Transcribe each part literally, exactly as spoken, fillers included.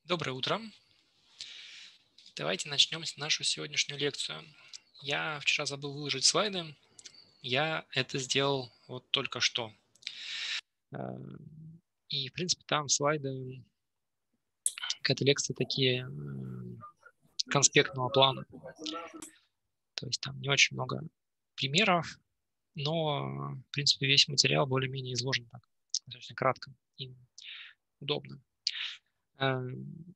Доброе утро. Давайте начнем с нашу сегодняшнюю лекцию. Я вчера забыл выложить слайды. Я это сделал вот только что. Э, И, в принципе, там слайды к этой лекции такие м, конспектного плана. То есть там не очень много примеров, но, в принципе, весь материал более-менее изложен так, достаточно кратко и удобно. Эм,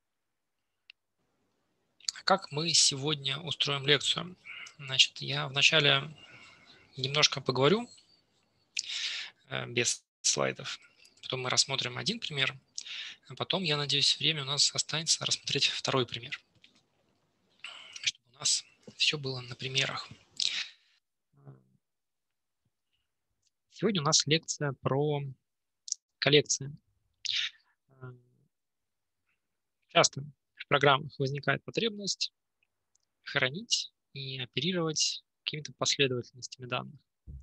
Как мы сегодня устроим лекцию? Значит, я вначале немножко поговорю э, без слайдов. Потом мы рассмотрим один пример, а потом, я надеюсь, время у нас останется рассмотреть второй пример, чтобы у нас все было на примерах. Сегодня у нас лекция про коллекции. Часто в программах возникает потребность хранить и оперировать какими-то последовательностями данных,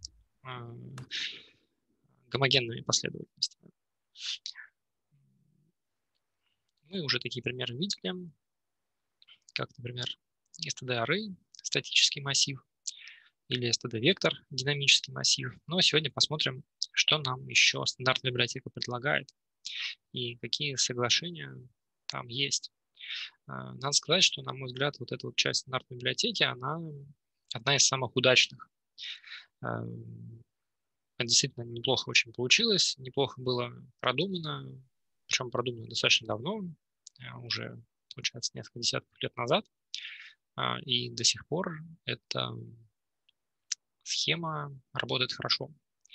гомогенными последовательностями. Мы уже такие примеры видели, как, например, эс ти ди-array, статический массив, или эс ти ди-вектор, динамический массив. Но сегодня посмотрим, что нам еще стандартная библиотека предлагает и какие соглашения там есть. Надо сказать, что, на мой взгляд, вот эта вот часть стандартной библиотеки, она одна из самых удачных. Это действительно неплохо очень получилось, неплохо было продумано, причем продумано достаточно давно, уже, получается, несколько десятков лет назад, и до сих пор эта схема работает хорошо.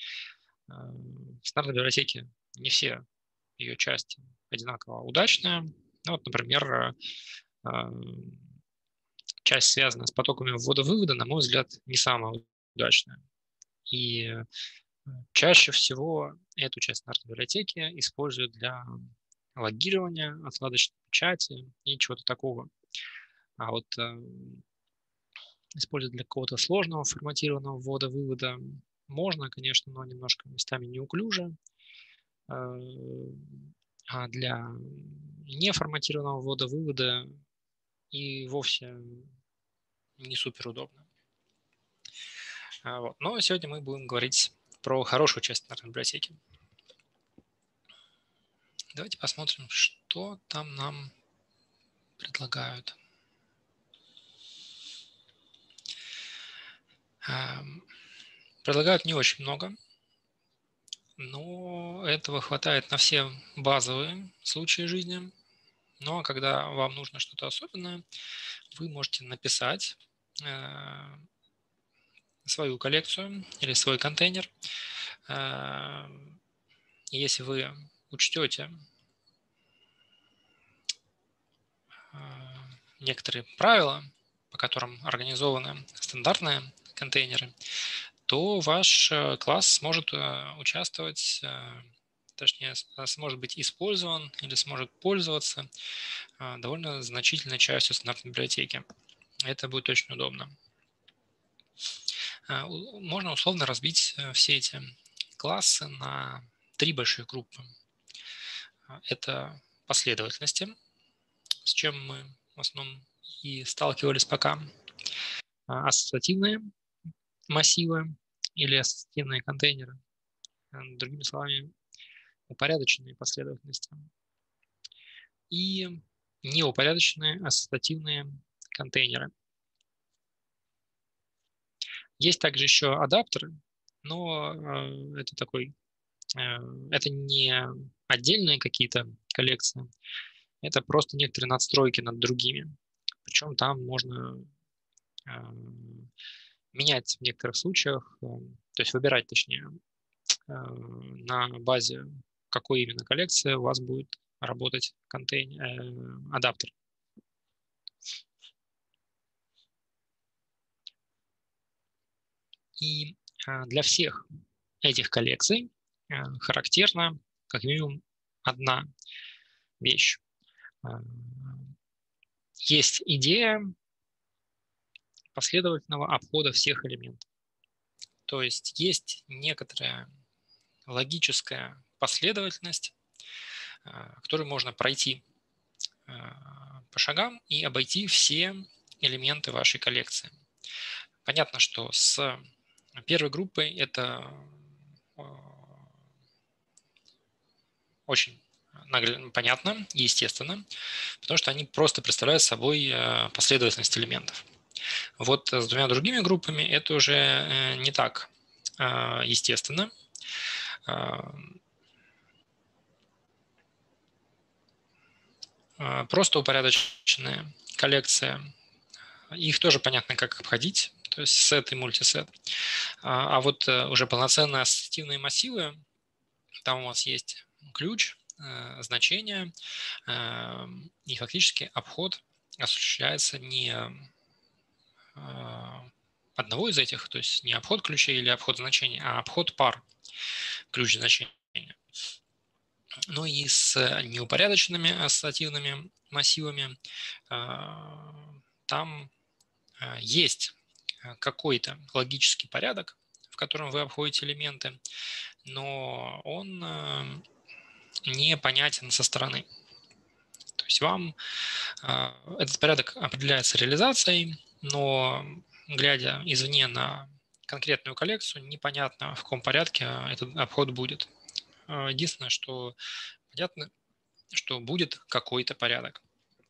В стандартной библиотеке не все ее части одинаково удачные. Ну, вот, например, часть, связанная с потоками ввода-вывода, на мой взгляд, не самая удачная. И чаще всего эту часть стандартной библиотеки используют для логирования, отладочной печати и чего-то такого. А вот использовать для какого-то сложного форматированного ввода-вывода можно, конечно, но немножко местами неуклюже. А для неформатированного ввода-вывода и вовсе не супер удобно. Вот. Но сегодня мы будем говорить про хорошую часть стандартной библиотеки. Давайте посмотрим, что там нам предлагают. Предлагают не очень много, но этого хватает на все базовые случаи жизни. Но когда вам нужно что-то особенное, вы можете написать свою коллекцию или свой контейнер. Если вы учтете некоторые правила, по которым организованы стандартные контейнеры, то ваш класс сможет участвовать, точнее, сможет быть использован или сможет пользоваться довольно значительной частью стандартной библиотеки. Это будет очень удобно. Можно условно разбить все эти классы на три больших группы. Это последовательности, с чем мы в основном и сталкивались пока. Ассоциативные массивы или ассоциативные контейнеры. Другими словами, упорядоченные последовательности. И неупорядоченные ассоциативные контейнеры. Есть также еще адаптеры, но это такой, это не отдельные какие-то коллекции, это просто некоторые надстройки над другими. Причем там можно менять в некоторых случаях, то есть выбирать, точнее, на базе какой именно коллекции у вас будет работать контейнер, адаптер. И для всех этих коллекций характерна как минимум одна вещь. Есть идея последовательного обхода всех элементов. То есть есть некоторая логическая последовательность, которую можно пройти по шагам и обойти все элементы вашей коллекции. Понятно, что с первой группой это очень понятно и естественно, потому что они просто представляют собой последовательность элементов. Вот с двумя другими группами это уже не так естественно. Просто упорядоченная коллекция, их тоже понятно, как обходить, то есть сет и мультисет. А вот уже полноценные ассоциативные массивы, там у вас есть ключ, значение, и фактически обход осуществляется не одного из этих, то есть не обход ключей или обход значений, а обход пар ключ-значения. Ну и с неупорядоченными ассоциативными массивами там есть какой-то логический порядок, в котором вы обходите элементы, но он непонятен со стороны. То есть вам этот порядок определяется реализацией, но глядя извне на конкретную коллекцию, непонятно, в каком порядке этот обход будет. Единственное, что понятно, что будет какой-то порядок.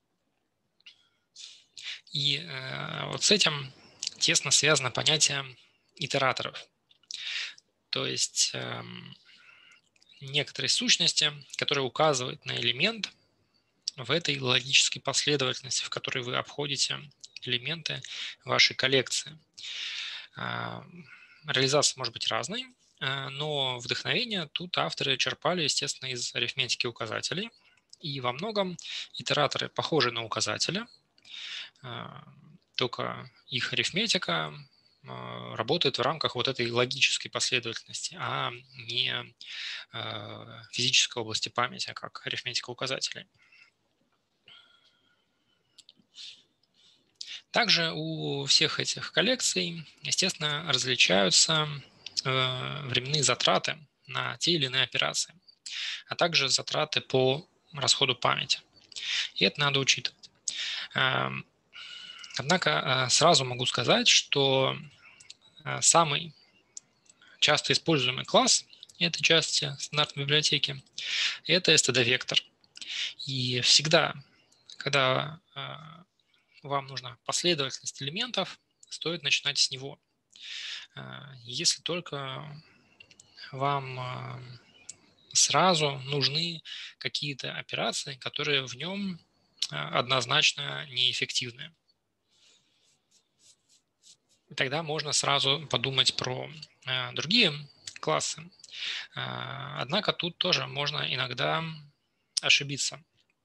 И вот с этим тесно связано понятие итераторов. То есть некоторые сущности, которые указывают на элемент в этой логической последовательности, в которой вы обходите элементы вашей коллекции. Реализация может быть разной, но вдохновение тут авторы черпали, естественно, из арифметики указателей. И во многом итераторы похожи на указатели, только их арифметика работает в рамках вот этой логической последовательности, а не физической области памяти, как арифметика указателей. Также у всех этих коллекций, естественно, различаются временные затраты на те или иные операции, а также затраты по расходу памяти. И это надо учитывать. Однако сразу могу сказать, что самый часто используемый класс этой части стандартной библиотеки – это эс ти ди-вектор. И всегда, когда вам нужна последовательность элементов, стоит начинать с него. Если только вам сразу нужны какие-то операции, которые в нем однозначно неэффективны. Тогда можно сразу подумать про другие классы. Однако тут тоже можно иногда ошибиться.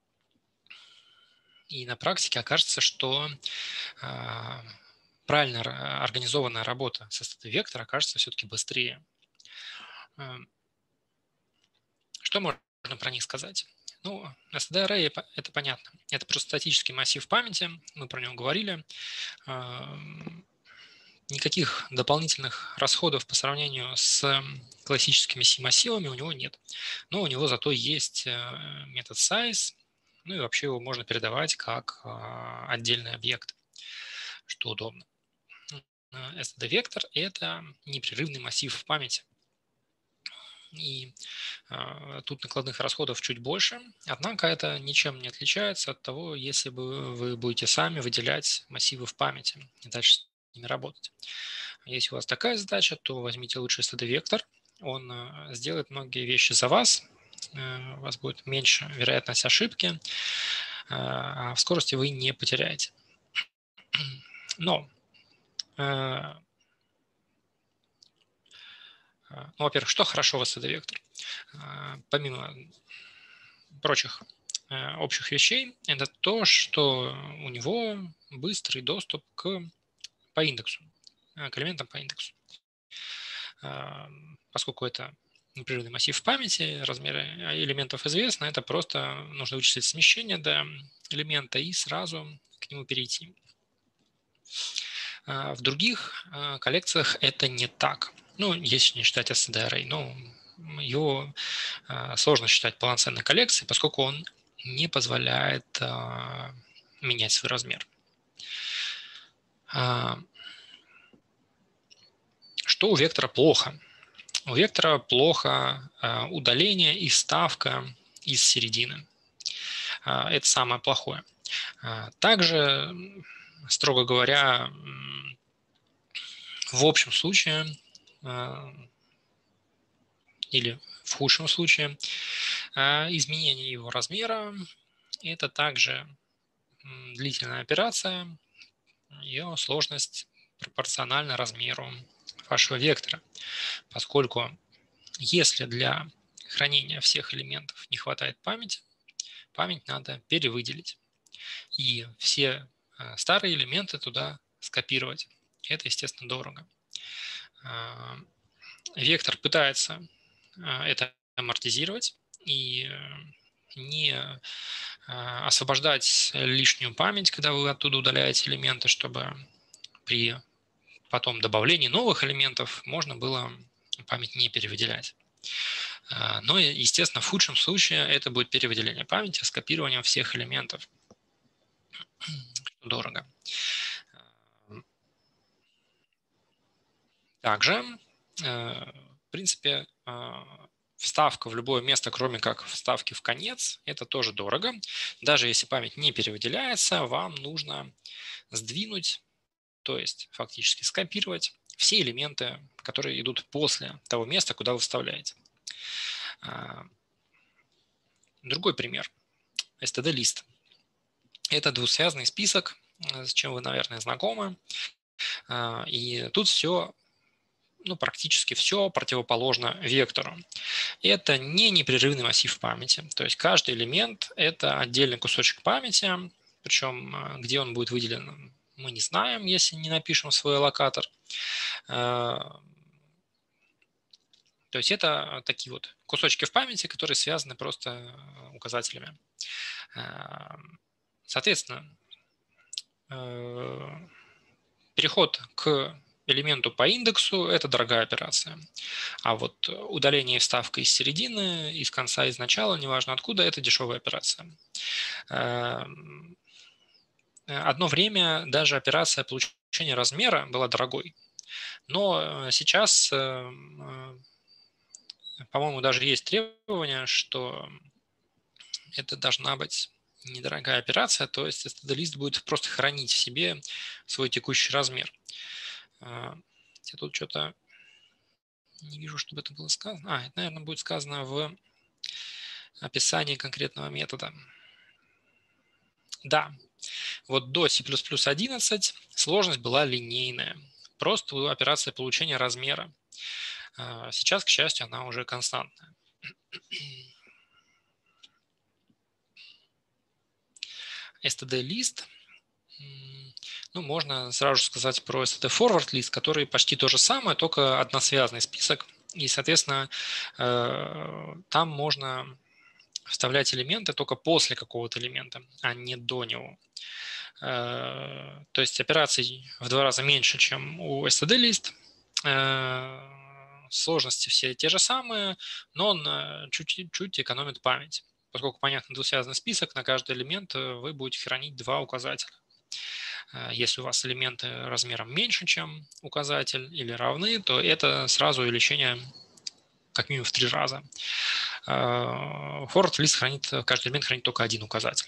И на практике окажется, что правильно организованная работа с эс ти ди-вектор окажется все-таки быстрее. Что можно про них сказать? Ну, эс ти ди-array – это понятно. Это просто статический массив памяти, мы про него говорили. Никаких дополнительных расходов по сравнению с классическими си-массивами у него нет. Но у него зато есть метод size, ну и вообще его можно передавать как отдельный объект, что удобно. эс ти ди-вектор – это непрерывный массив в памяти. И э, тут накладных расходов чуть больше, однако это ничем не отличается от того, если бы вы будете сами выделять массивы в памяти и дальше с ними работать. Если у вас такая задача, то возьмите лучше эс ти ди-вектор, он э, сделает многие вещи за вас, э, у вас будет меньше вероятность ошибки, э, а в скорости вы не потеряете. Но э, Ну, во-первых, что хорошо в эс ти ди-вектор? Помимо прочих общих вещей, это то, что у него быстрый доступ к, по индексу, к элементам по индексу. Поскольку это непрерывный массив в памяти, размеры элементов известны, это просто нужно вычислить смещение до элемента и сразу к нему перейти. В других коллекциях это не так. Ну, если не считать эс ти ди-array, но ее сложно считать полноценной коллекцией, поскольку он не позволяет а, менять свой размер. А, что у вектора плохо? У вектора плохо а, удаление и вставка из середины. А, это самое плохое. А, также, строго говоря, в общем случае а, или в худшем случае а, изменение его размера – это также длительная операция, ее сложность пропорциональна размеру вашего вектора, поскольку если для хранения всех элементов не хватает памяти, память надо перевыделить. И все старые элементы туда скопировать. Это, естественно, дорого. Вектор пытается это амортизировать и не освобождать лишнюю память, когда вы оттуда удаляете элементы, чтобы при потом добавлении новых элементов можно было память не перевыделять. Но, естественно, в худшем случае это будет перевыделение памяти, скопирование всех элементов. Дорого. Также, в принципе, вставка в любое место, кроме как вставки в конец, это тоже дорого. Даже если память не перевыделяется, вам нужно сдвинуть, то есть фактически скопировать все элементы, которые идут после того места, куда вы вставляете. Другой пример. эс ти ди-лист. Это двусвязный список, с чем вы, наверное, знакомы. И тут все, ну, практически все противоположно вектору. Это не непрерывный массив памяти. То есть каждый элемент – это отдельный кусочек памяти, причем где он будет выделен, мы не знаем, если не напишем свой аллокатор. То есть это такие вот кусочки в памяти, которые связаны просто указателями. Соответственно, переход к элементу по индексу – это дорогая операция. А вот удаление и вставка из середины, из конца, из начала, неважно откуда, это дешевая операция. Одно время даже операция получения размера была дорогой. Но сейчас, по-моему, даже есть требование, что это должна быть недорогая операция, то есть эс ти ди-лист будет просто хранить в себе свой текущий размер. Я тут что-то не вижу, чтобы это было сказано. А, это, наверное, будет сказано в описании конкретного метода. Да, вот до си плюс плюс одиннадцать сложность была линейная. Просто операция получения размера. Сейчас, к счастью, она уже константная. эс ти ди-лист. Ну, можно сразу же сказать про эс ти ди-forward list, который почти то же самое, только односвязный список. И, соответственно, там можно вставлять элементы только после какого-то элемента, а не до него. То есть операций в два раза меньше, чем у эс ти ди-лист. Сложности все те же самые, но он чуть-чуть экономит память. Поскольку, понятно, двусвязный список, на каждый элемент вы будете хранить два указателя. Если у вас элементы размером меньше, чем указатель, или равны, то это сразу увеличение как минимум в три раза. Forward list хранит, каждый элемент хранит только один указатель.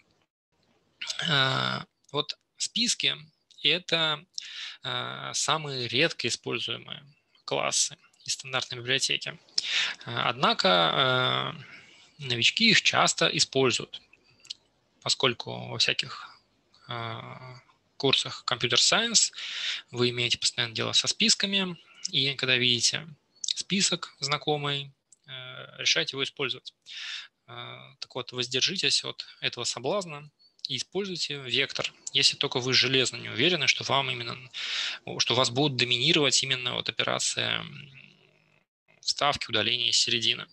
Вот списки – это самые редко используемые классы из стандартной библиотеки. Однако новички их часто используют, поскольку во всяких курсах Computer Science вы имеете постоянно дело со списками, и когда видите список знакомый, решайте его использовать. Так вот, воздержитесь от этого соблазна и используйте вектор, если только вы железно не уверены, что вам именно, что у вас будут доминировать именно вот операция вставки, удаления из середины.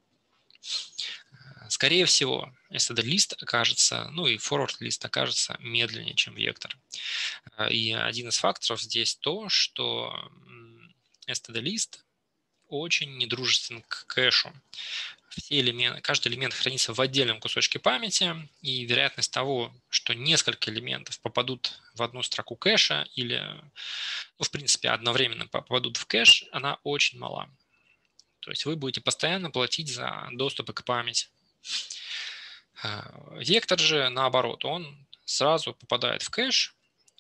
Скорее всего, эс ти ди-лист окажется, ну и forward list окажется медленнее, чем вектор. И один из факторов здесь то, что эс ти ди-лист очень недружествен к кэшу. все элементы, каждый элемент хранится в отдельном кусочке памяти, и вероятность того, что несколько элементов попадут в одну строку кэша или, ну, в принципе, одновременно попадут в кэш, она очень мала. То есть вы будете постоянно платить за доступы к памяти. Вектор же, наоборот, он сразу попадает в кэш,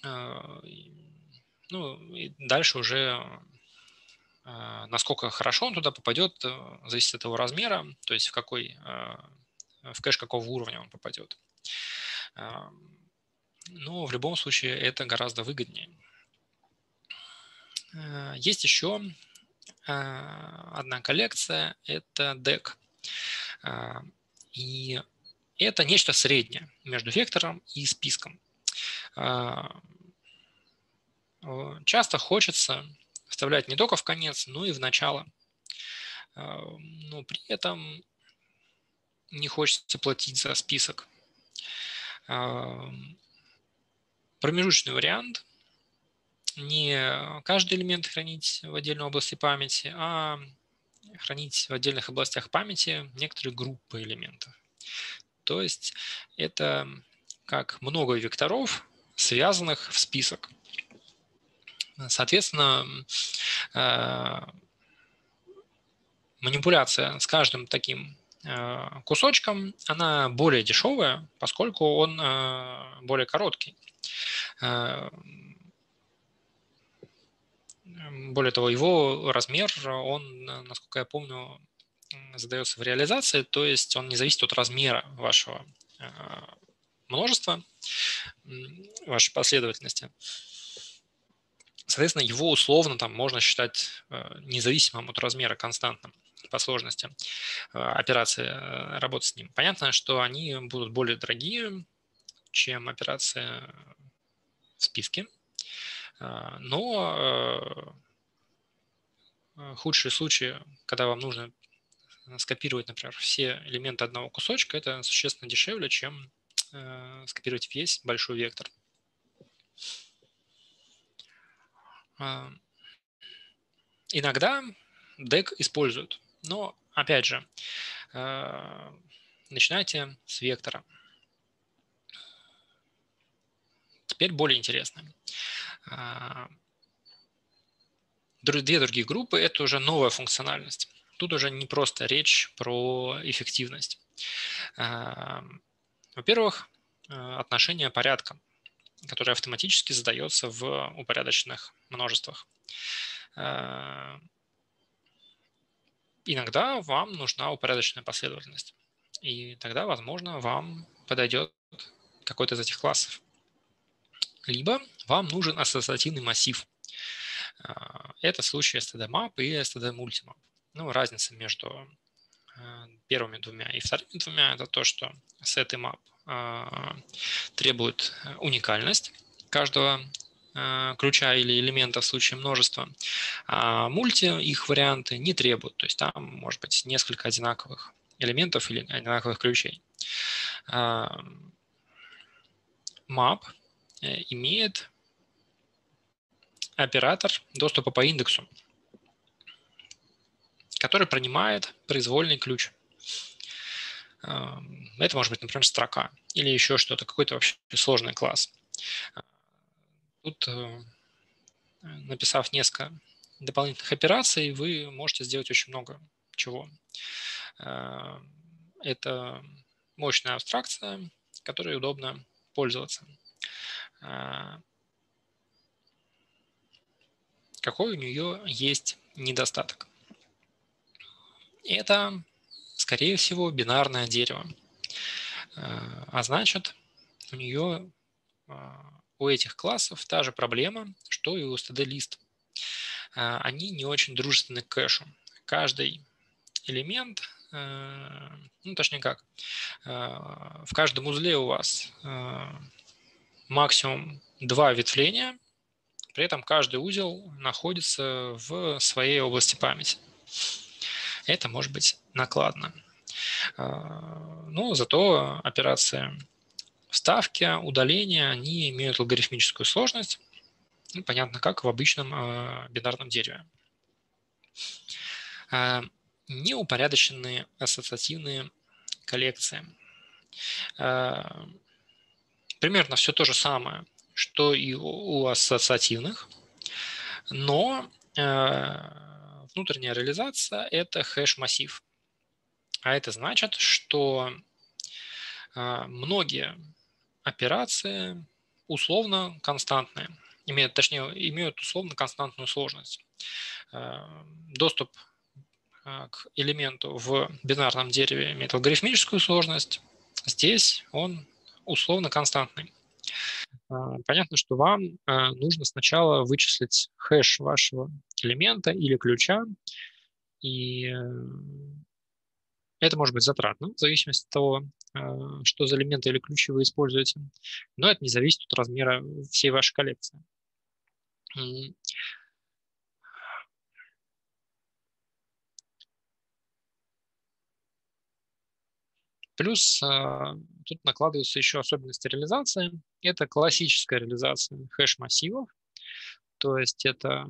ну, и дальше уже насколько хорошо он туда попадет, зависит от его размера, то есть в какой, в кэш какого уровня он попадет. Но в любом случае это гораздо выгоднее. Есть еще одна коллекция, это дек. И это нечто среднее между вектором и списком. Часто хочется вставлять не только в конец, но и в начало. Но при этом не хочется платить за список. Промежуточный вариант – не каждый элемент хранить в отдельной области памяти, а хранить в отдельных областях памяти некоторые группы элементов. То есть это как много векторов, связанных в список. Соответственно, манипуляция с каждым таким кусочком, она более дешевая, поскольку он более короткий. Более того, его размер, он, насколько я помню, задается в реализации, то есть он не зависит от размера вашего множества, вашей последовательности. Соответственно, его условно там можно считать независимым от размера, константным по сложности операции работы с ним. Понятно, что они будут более дорогие, чем операции в списке, но худшие случаи, когда вам нужно скопировать, например, все элементы одного кусочка, это существенно дешевле, чем скопировать весь большой вектор. Иногда дек используют, но, опять же, начинайте с вектора. Теперь более интересно. Две другие группы – это уже новая функциональность. Тут уже не просто речь про эффективность. Во-первых, отношение порядка, которое автоматически задается в упорядоченных множествах. Иногда вам нужна упорядоченная последовательность, и тогда, возможно, вам подойдет какой-то из этих классов. Либо вам нужен ассоциативный массив. Это в случае эс ти ди map и эс ти ди multimap. Ну, разница между первыми двумя и вторыми двумя – это то, что set и map требует уникальность каждого ключа или элемента в случае множества, а мульти их варианты не требуют. То есть там может быть несколько одинаковых элементов или одинаковых ключей. Map имеет оператор доступа по индексу, который принимает произвольный ключ. Это может быть, например, строка или еще что-то, какой-то вообще сложный класс. Тут, написав несколько дополнительных операций, вы можете сделать очень много чего. Это мощная абстракция, которой удобно пользоваться. Какой у нее есть недостаток? Это, скорее всего, бинарное дерево. А значит, у нее, у этих классов та же проблема, что и у эс ти ди-лист. Они не очень дружественны к кэшу. Каждый элемент, ну точнее как, в каждом узле у вас максимум два ветвления, при этом каждый узел находится в своей области памяти. Это может быть накладно. Но зато операции вставки, удаления, они имеют логарифмическую сложность. Ну, понятно, как в обычном бинарном дереве. неупорядоченные ассоциативные коллекции. Примерно все то же самое, что и у ассоциативных, но внутренняя реализация – это хэш-массив. А это значит, что многие операции условно константные, имеют, точнее, имеют условно константную сложность. Доступ к элементу в бинарном дереве имеет логарифмическую сложность, здесь он условно константный. Понятно, что вам нужно сначала вычислить хэш вашего элемента или ключа, и это может быть затратно, в зависимости от того, что за элементы или ключи вы используете, но это не зависит от размера всей вашей коллекции. Плюс тут накладываются еще особенности реализации. Это классическая реализация хэш-массивов, то есть это,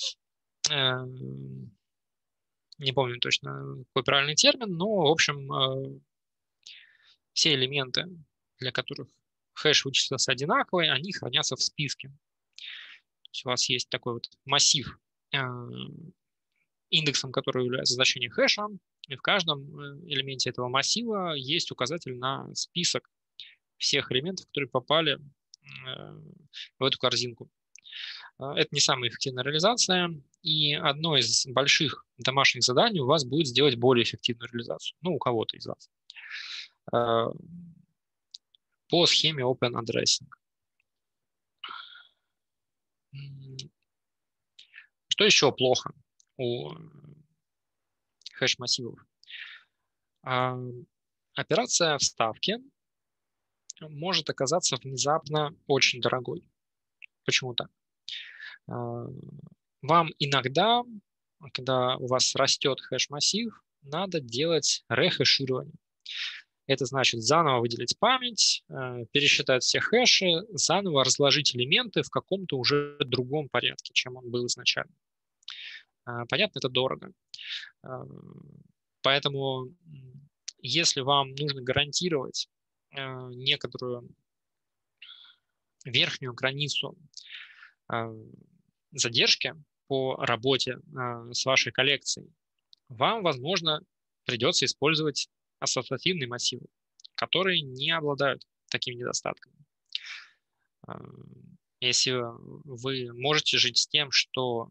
не помню точно какой правильный термин, но, в общем, все элементы, для которых хэш вычислился одинаковый, они хранятся в списке. То есть у вас есть такой вот массив, индексом которого является значение хэша, и в каждом элементе этого массива есть указатель на список всех элементов, которые попали в эту корзинку. Это не самая эффективная реализация, и одно из больших домашних заданий у вас будет сделать более эффективную реализацию. Ну, у кого-то из вас. По схеме Open Addressing. Что еще плохо у хэш-массивов? Операция вставки может оказаться внезапно очень дорогой. Почему так? Вам иногда, когда у вас растет хэш-массив, надо делать рехэширование. Это значит заново выделить память, пересчитать все хэши, заново разложить элементы в каком-то уже другом порядке, чем он был изначально. Понятно, это дорого. Поэтому, если вам нужно гарантировать некоторую верхнюю границу задержки по работе с вашей коллекцией, вам, возможно, придется использовать ассоциативные массивы, которые не обладают такими недостатками. Если вы можете жить с тем, что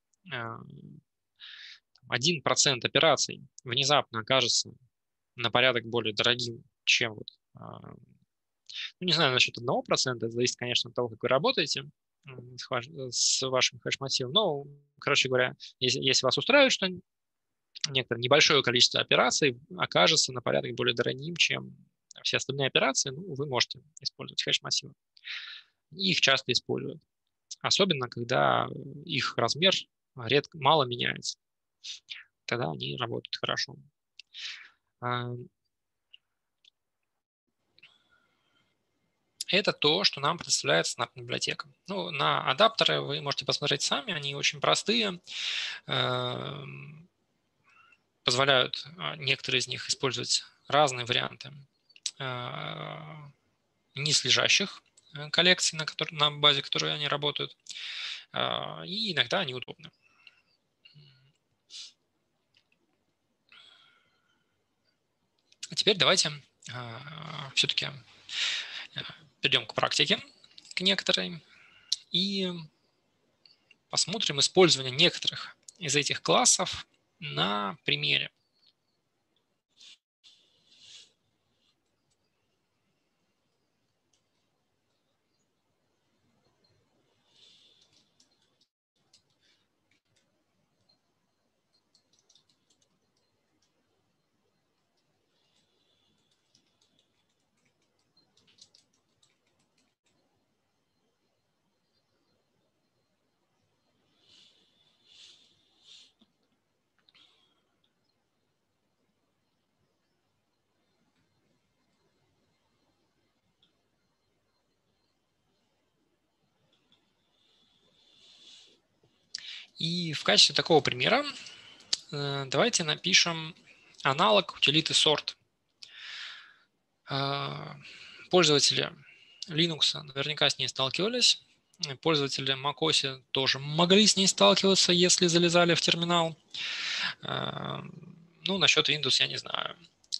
один процент операций внезапно окажется на порядок более дорогим, чем вот, ну, не знаю насчет одного процента, это зависит, конечно, от того, как вы работаете с вашим хэш-массивом, но, короче говоря, если, если вас устраивает, что некоторое небольшое количество операций окажется на порядок более дорогим, чем все остальные операции, ну, вы можете использовать хэш-массивы. Их часто используют, особенно когда их размер редко, мало меняется. Тогда они работают хорошо. Это то, что нам предоставляет Snap библиотека. Ну, на адаптеры вы можете посмотреть сами, они очень простые. Позволяют некоторые из них использовать разные варианты низлежащих коллекций, на, который, на базе которой они работают. И иногда они удобны. А теперь давайте все-таки перейдем к практике, к некоторой, и посмотрим использование некоторых из этих классов на примере. И в качестве такого примера давайте напишем аналог утилиты sort. Пользователи Linux наверняка с ней сталкивались. Пользователи macOS тоже могли с ней сталкиваться, если залезали в терминал. Ну, насчет Windows я не знаю.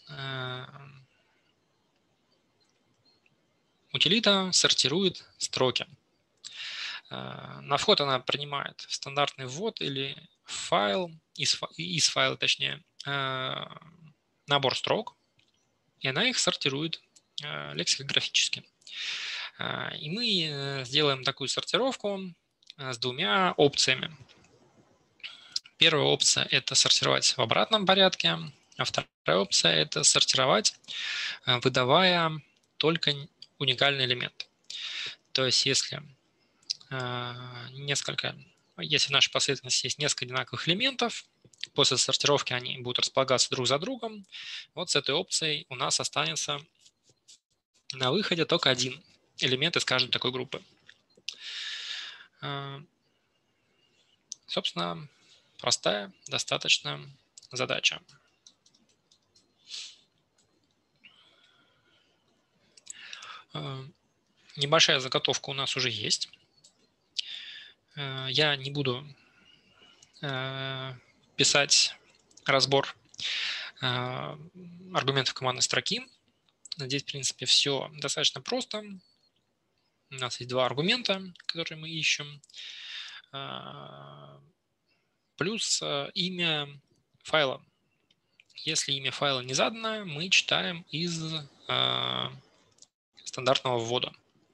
Утилита сортирует строки. На вход она принимает стандартный ввод или файл, из, из файла точнее, набор строк, и она их сортирует лексикографически. И мы сделаем такую сортировку с двумя опциями. Первая опция – это сортировать в обратном порядке, а вторая опция – это сортировать, выдавая только уникальный элемент. То есть если несколько, если в нашей последовательности есть несколько одинаковых элементов, после сортировки они будут располагаться друг за другом, вот с этой опцией у нас останется на выходе только один элемент из каждой такой группы. Собственно, простая достаточно задача. Небольшая заготовка у нас уже есть. Я не буду писать разбор аргументов командной строки. Здесь, в принципе, все достаточно просто. У нас есть два аргумента, которые мы ищем, плюс имя файла. Если имя файла не задано, мы читаем из стандартного ввода.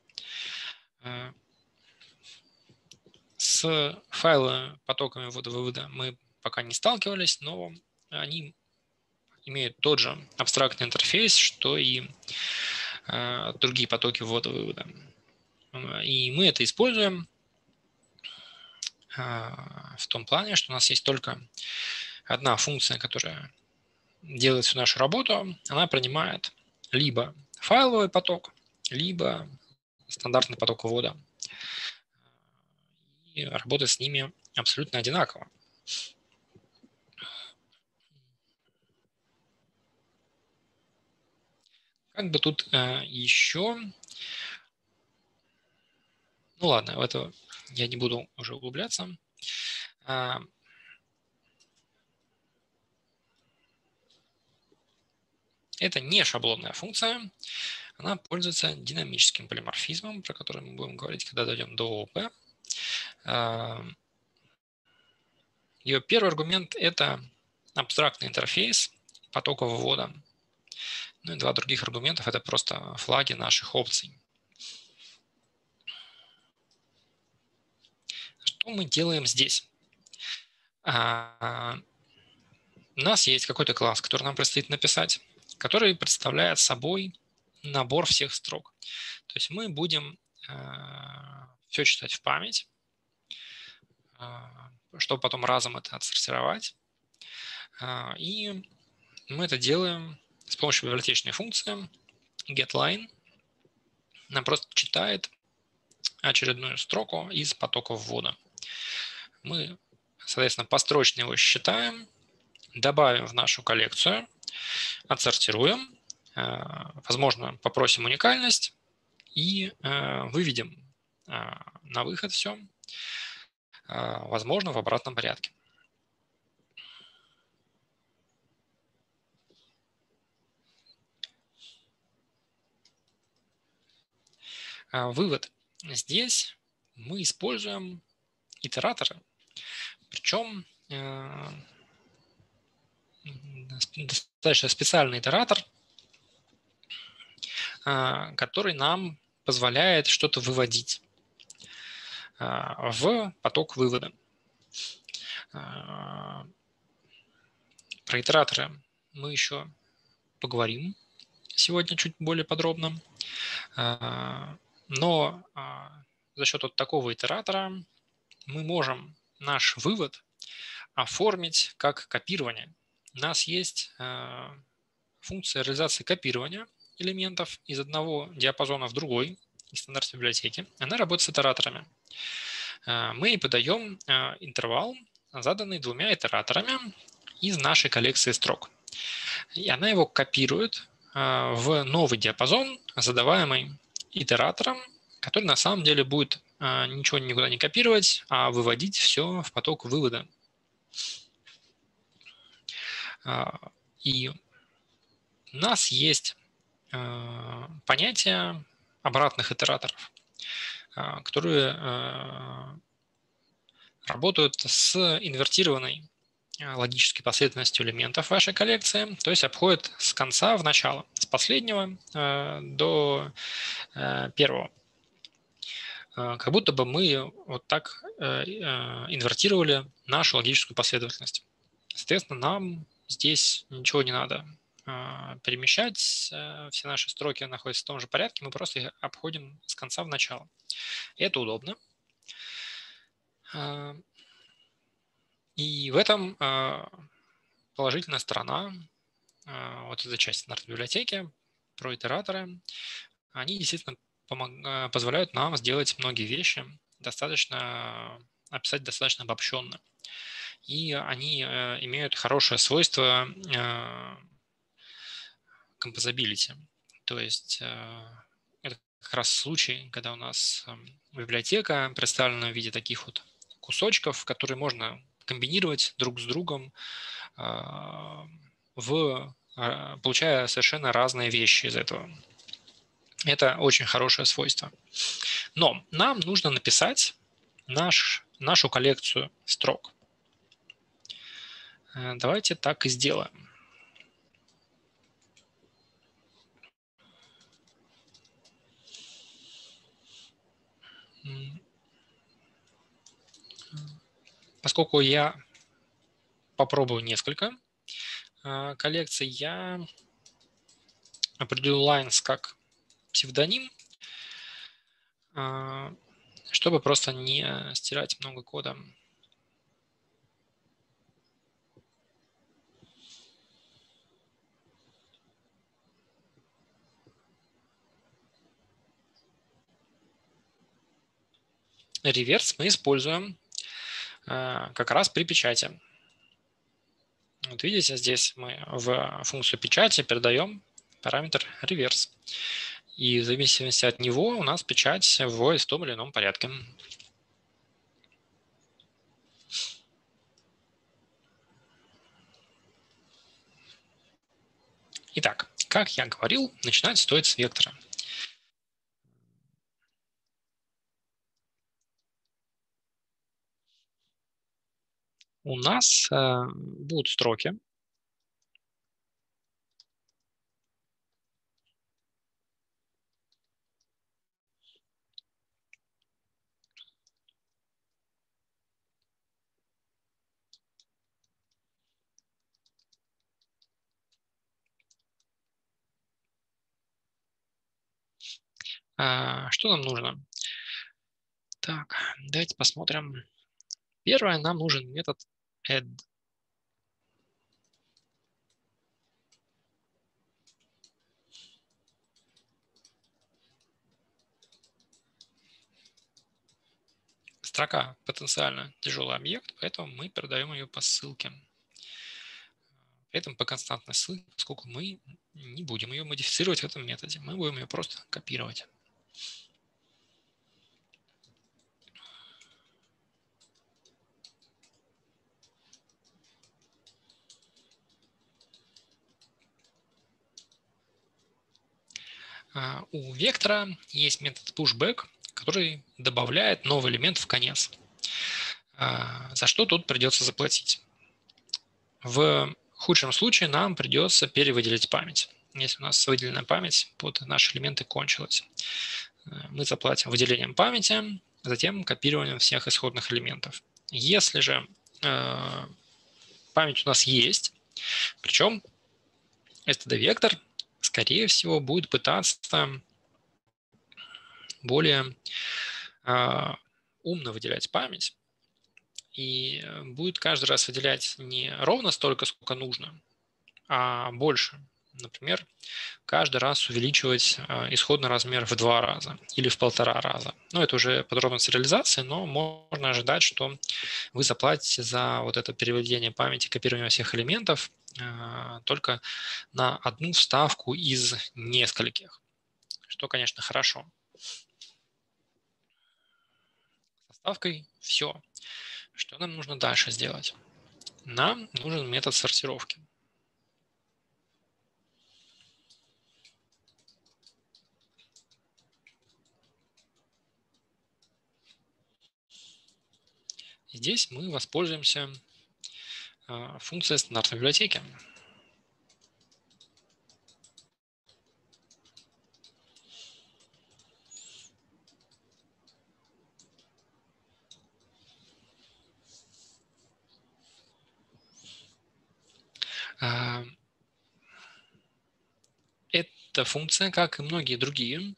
С файлами, потоками ввода-вывода мы пока не сталкивались, но они имеют тот же абстрактный интерфейс, что и э, другие потоки ввода-вывода. И мы это используем э, в том плане, что у нас есть только одна функция, которая делает всю нашу работу. Она принимает либо файловый поток, либо стандартный поток ввода. И работает с ними абсолютно одинаково. Как бы тут э, еще... Ну ладно, в это я не буду уже углубляться. А, это не шаблонная функция. Она пользуется динамическим полиморфизмом, про который мы будем говорить, когда дойдем до ООП. А, ее первый аргумент – это абстрактный интерфейс потока ввода. Ну и два других аргументов – это просто флаги наших опций. Что мы делаем здесь? А, у нас есть какой-то класс, который нам предстоит написать, который представляет собой набор всех строк. То есть мы будем а, все читать в память, а, чтобы потом разом это отсортировать. А, и мы это делаем с помощью библиотечной функции getLine. Она просто читает очередную строку из потока ввода. Мы, соответственно, построчно его считаем, добавим в нашу коллекцию, отсортируем, возможно, попросим уникальность и выведем на выход все, возможно, в обратном порядке. Вывод. Здесь мы используем итераторы, причем достаточно специальный итератор, который нам позволяет что-то выводить в поток вывода. Про итераторы мы еще поговорим сегодня чуть более подробно. Но за счет вот такого итератора мы можем наш вывод оформить как копирование. У нас есть функция реализации копирования элементов из одного диапазона в другой, из стандартной библиотеки. Она работает с итераторами. Мы подаем интервал, заданный двумя итераторами, из нашей коллекции строк. И она его копирует в новый диапазон, задаваемый итератором, который на самом деле будет ничего никуда не копировать, а выводить все в поток вывода. И у нас есть понятие обратных итераторов, которые работают с инвертированной логической последовательностью элементов вашей коллекции, то есть обходят с конца в начало, с последнего до первого. Как будто бы мы вот так инвертировали нашу логическую последовательность. Соответственно, нам здесь ничего не надо перемещать, все наши строки находятся в том же порядке, мы просто их обходим с конца в начало. И это удобно. И в этом положительная сторона вот этой части нарт-библиотеки про итераторы. Они действительно помог... позволяют нам сделать многие вещи достаточно, описать достаточно обобщенно. И они имеют хорошее свойство композабилити. То есть это как раз случай, когда у нас библиотека представлена в виде таких вот кусочков, которые можно комбинировать друг с другом, в, получая совершенно разные вещи из этого. Это очень хорошее свойство. Но нам нужно написать наш, нашу коллекцию строк. Давайте так и сделаем. Поскольку я попробую несколько коллекций, я определю lines как псевдоним, чтобы просто не стирать много кода. Реверс мы используем как раз при печати. Вот видите, здесь мы в функцию печати передаем параметр reverse. И в зависимости от него у нас печать вводит в том или ином порядке. Итак, как я говорил, начинать стоит с вектора. У нас э, будут строки. Э, что нам нужно? Так, давайте посмотрим. Первое, нам нужен метод add. Строка потенциально тяжелый объект, поэтому мы передаем ее по ссылке. При этом по константной ссылке, поскольку мы не будем ее модифицировать в этом методе, мы будем ее просто копировать. У вектора есть метод pushback, который добавляет новый элемент в конец. За что тут придется заплатить? В худшем случае нам придется перевыделить память. Если у нас выделенная память под наши элементы кончилась, мы заплатим выделением памяти, затем копированием всех исходных элементов. Если же э, память у нас есть, причем std-вектор, скорее всего, будет пытаться более э, умно выделять память и будет каждый раз выделять не ровно столько, сколько нужно, а больше. например, каждый раз увеличивать исходный размер в два раза или в полтора раза. Ну, это уже подробность реализации, но можно ожидать, что вы заплатите за вот это переведение памяти, копирование всех элементов только на одну вставку из нескольких, что, конечно, хорошо. Со вставкой все. Что нам нужно дальше сделать? Нам нужен метод сортировки. Здесь мы воспользуемся функцией стандартной библиотеки. Эта функция, как и многие другие,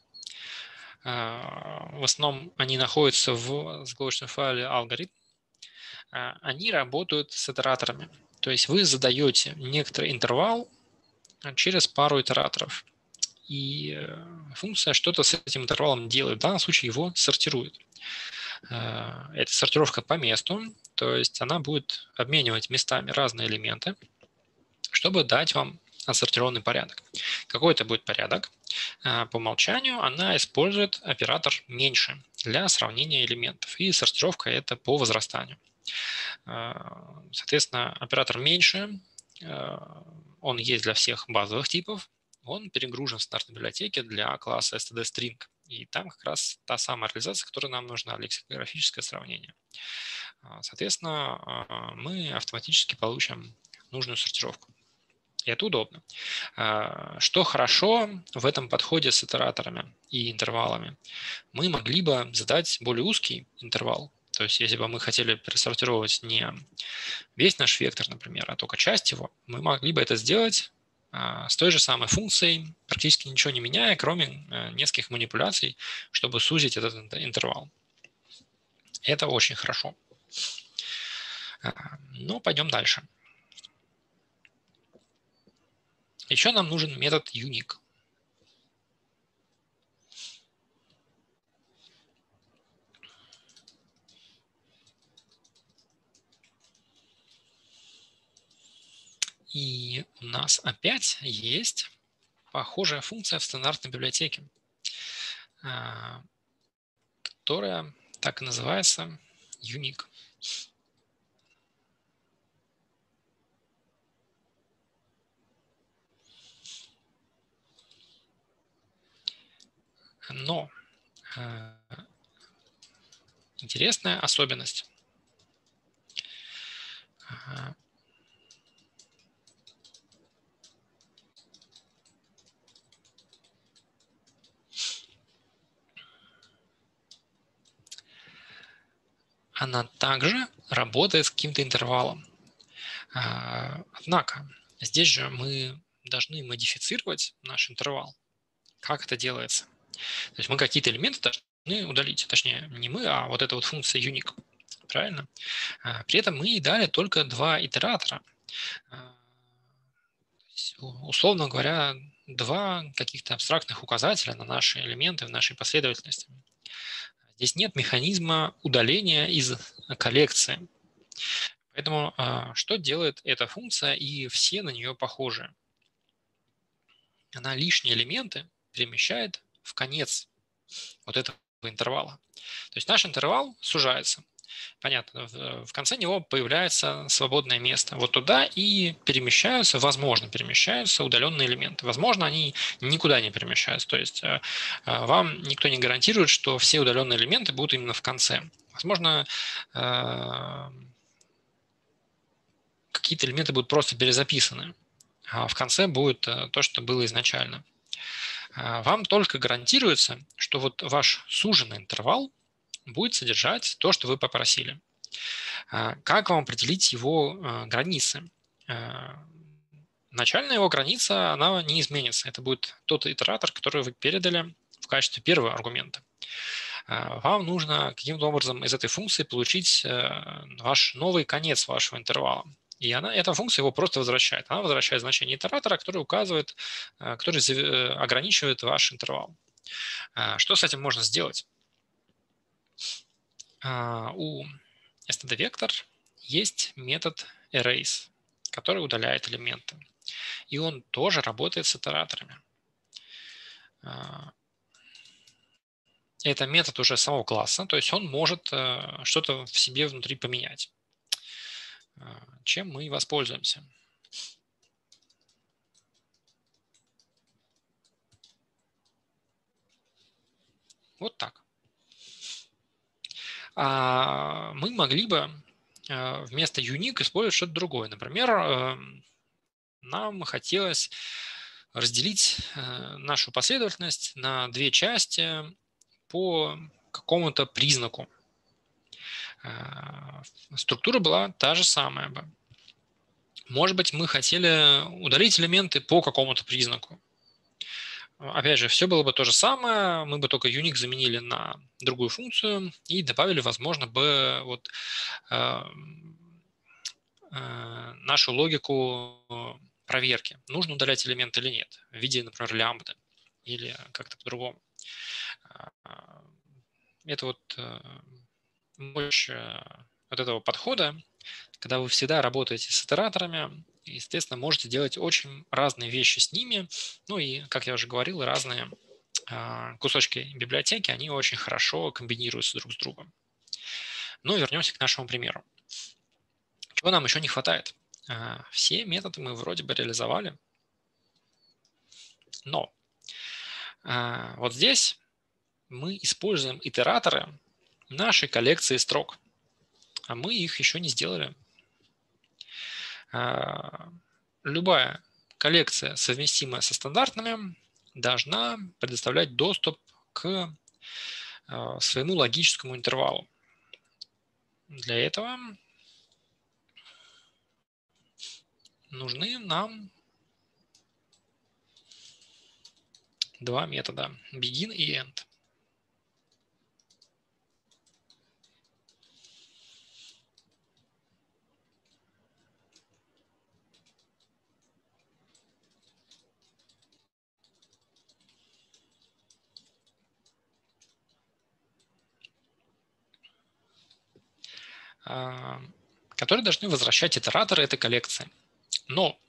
в основном они находятся в заголовочном файле алгоритм, они работают с итераторами. То есть вы задаете некоторый интервал через пару итераторов. И функция что-то с этим интервалом делает. В данном случае его сортирует. Это сортировка по месту, то есть она будет обменивать местами разные элементы, чтобы дать вам отсортированный порядок. Какой это будет порядок? По умолчанию она использует оператор меньше для сравнения элементов. И сортировка это по возрастанию. Соответственно, оператор меньше, он есть для всех базовых типов, он перегружен в стандартной библиотеке для класса std_string. И там как раз та самая реализация, которая нам нужна, лексикографическое сравнение. Соответственно, мы автоматически получим нужную сортировку. И это удобно. Что хорошо в этом подходе с итераторами и интервалами? Мы могли бы задать более узкий интервал. То есть если бы мы хотели пересортировать не весь наш вектор, например, а только часть его, мы могли бы это сделать с той же самой функцией, практически ничего не меняя, кроме нескольких манипуляций, чтобы сузить этот интервал. Это очень хорошо. Но пойдем дальше. Еще нам нужен метод unique. И у нас опять есть похожая функция в стандартной библиотеке, которая так и называется unique. Но интересная особенность. Она также работает с каким-то интервалом. Однако здесь же мы должны модифицировать наш интервал. Как это делается? То есть мы какие-то элементы должны удалить. Точнее, не мы, а вот эта вот функция unique. Правильно? При этом мы дали только два итератора. Условно говоря, два каких-то абстрактных указателя на наши элементы в нашей последовательности. Здесь нет механизма удаления из коллекции. Поэтому что делает эта функция, и все на нее похожи? Она лишние элементы перемещает в конец вот этого интервала. То есть наш интервал сужается. Понятно, в конце него появляется свободное место. Вот туда и перемещаются, возможно, перемещаются удаленные элементы. Возможно, они никуда не перемещаются. То есть вам никто не гарантирует, что все удаленные элементы будут именно в конце. Возможно, какие-то элементы будут просто перезаписаны, а в конце будет то, что было изначально. Вам только гарантируется, что вот ваш суженный интервал будет содержать то, что вы попросили. Как вам определить его границы? Начальная его граница, она не изменится. Это будет тот итератор, который вы передали в качестве первого аргумента. Вам нужно каким-то образом из этой функции получить ваш новый конец вашего интервала. И она, эта функция его просто возвращает. Она возвращает значение итератора, который указывает, который ограничивает ваш интервал. Что с этим можно сделать? У std-вектор есть метод erase, который удаляет элементы. И он тоже работает с итераторами. Это метод уже самого класса, то есть он может что-то в себе внутри поменять. Чем мы и воспользуемся. Вот так. А мы могли бы вместо unique использовать что-то другое. Например, нам хотелось разделить нашу последовательность на две части по какому-то признаку. Структура была та же самая бы. Может быть, мы хотели удалить элементы по какому-то признаку. Опять же, все было бы то же самое, мы бы только unique заменили на другую функцию и добавили, возможно, бы вот, э, э, нашу логику проверки, нужно удалять элемент или нет, в виде, например, лямбды или как-то по-другому. Это вот э, мощь э, вот этого подхода, когда вы всегда работаете с итераторами, естественно, можете делать очень разные вещи с ними. Ну и, как я уже говорил, разные э, кусочки библиотеки, они очень хорошо комбинируются друг с другом. Но вернемся к нашему примеру. Чего нам еще не хватает? Э, все методы мы вроде бы реализовали, но э, вот здесь мы используем итераторы нашей коллекции строк, а мы их еще не сделали. Любая коллекция, совместимая со стандартными, должна предоставлять доступ к своему логическому интервалу. Для этого нужны нам два метода begin и end. Которые должны возвращать итераторы этой коллекции. Но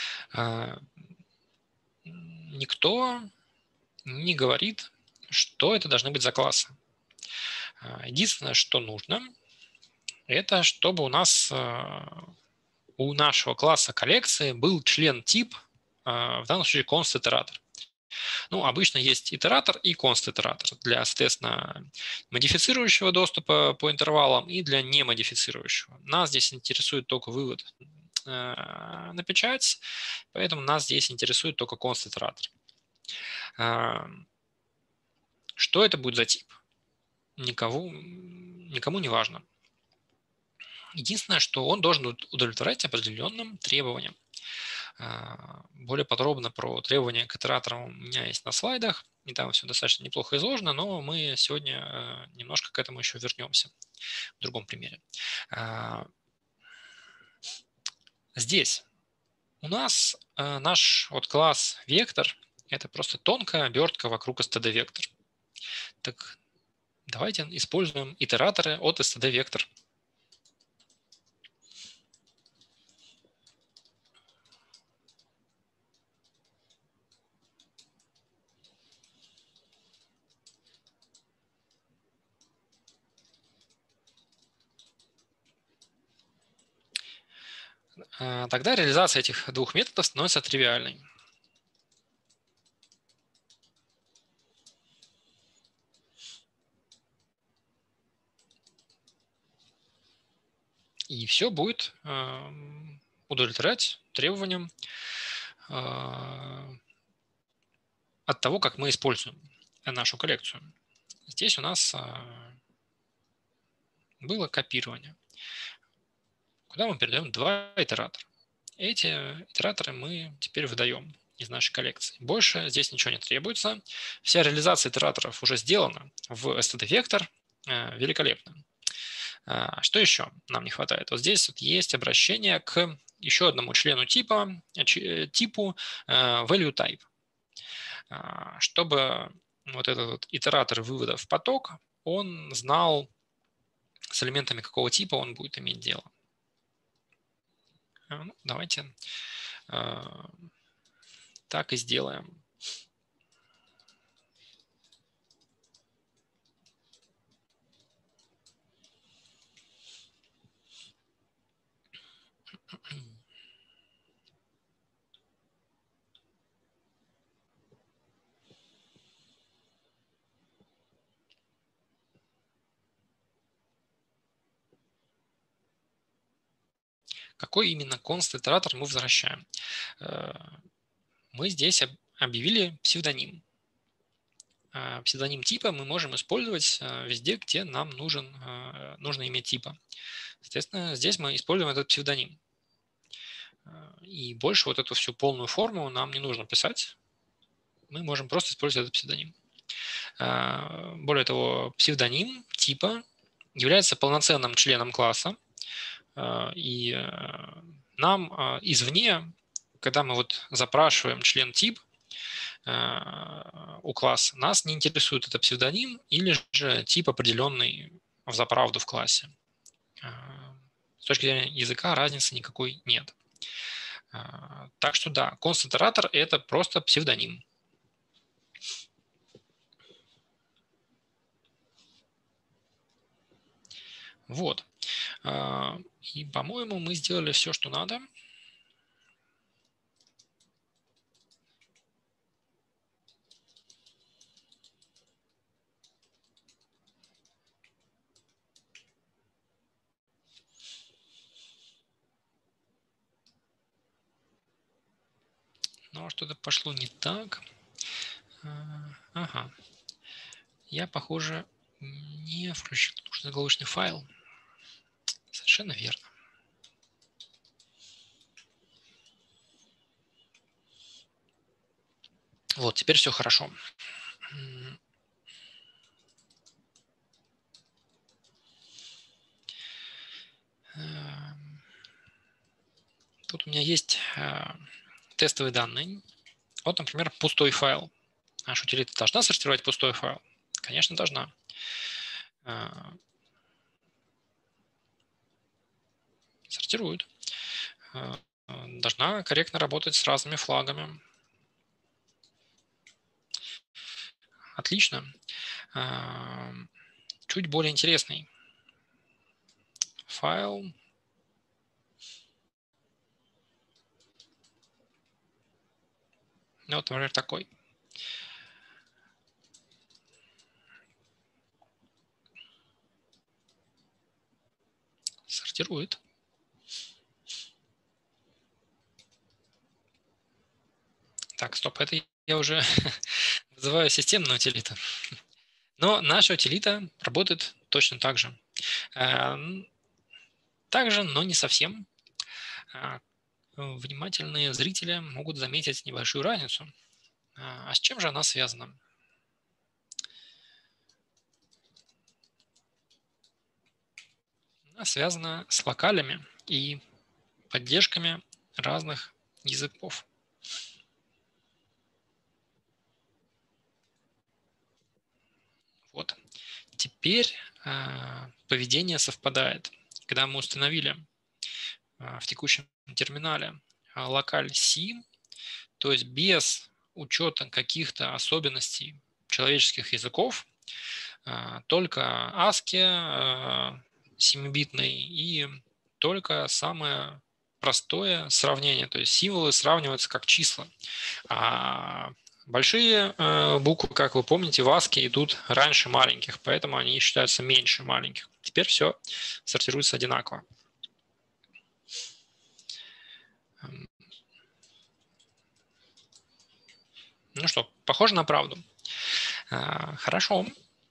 никто не говорит, что это должны быть за классы. Единственное, что нужно, это чтобы у нас у нашего класса коллекции был член-тип, в данном случае const-итератор. Ну, обычно есть итератор и const-итератор для, соответственно, модифицирующего доступа по интервалам и для немодифицирующего. Нас здесь интересует только вывод э, на печать, поэтому нас здесь интересует только const-итератор. Э, что это будет за тип? Никого, никому не важно. Единственное, что он должен удовлетворять определенным требованиям. Более подробно про требования к итераторам у меня есть на слайдах, и там все достаточно неплохо изложено, но мы сегодня немножко к этому еще вернемся в другом примере. Здесь у нас наш вот класс вектор – это просто тонкая обертка вокруг std-вектор. Так давайте используем итераторы от std-вектор. Тогда реализация этих двух методов становится тривиальной. И все будет удовлетворять требованиям от того, как мы используем нашу коллекцию. Здесь у нас было копирование, куда мы передаем два итератора. Эти итераторы мы теперь выдаем из нашей коллекции. Больше здесь ничего не требуется. Вся реализация итераторов уже сделана в std-вектор. Великолепно. Что еще нам не хватает? Вот здесь вот есть обращение к еще одному члену типа, типу value type. Чтобы вот этот вот итератор вывода в поток, он знал, с элементами какого типа он будет иметь дело. Ну, давайте так и сделаем. Какой именно const итератор мы возвращаем? Мы здесь объявили псевдоним. Псевдоним типа мы можем использовать везде, где нам нужен, нужно имя типа. Соответственно, здесь мы используем этот псевдоним. И больше вот эту всю полную форму нам не нужно писать. Мы можем просто использовать этот псевдоним. Более того, псевдоним типа является полноценным членом класса. И нам извне, когда мы вот запрашиваем член тип у класса, нас не интересует это псевдоним или же тип, определенный в заправду в классе. С точки зрения языка разницы никакой нет. Так что да, const итератор – это просто псевдоним. Вот. И, по-моему, мы сделали все, что надо. Но что-то пошло не так. Ага. Я, похоже, не включил нужный заголовочный файл. Совершенно верно. Вот, теперь все хорошо. Тут у меня есть тестовые данные. Вот, например, пустой файл. Наша утилита должна сортировать пустой файл? Конечно, должна. Сортирует. Должна корректно работать с разными флагами. Отлично. Чуть более интересный файл. Вот, например, такой. Сортирует. Так, стоп, это я уже вызываю системную утилиту. Но наша утилита работает точно так же. Также, но не совсем. Внимательные зрители могут заметить небольшую разницу. А с чем же она связана? Она связана с локалями и поддержками разных языков. Вот. Теперь поведение совпадает. Когда мы установили в текущем терминале локаль C, то есть без учета каких-то особенностей человеческих языков, только ASCII семибитный и только самое простое сравнение, то есть символы сравниваются как числа. А большие буквы, как вы помните, в ASCII идут раньше маленьких, поэтому они считаются меньше маленьких. Теперь все сортируется одинаково. Ну что, похоже на правду. Хорошо.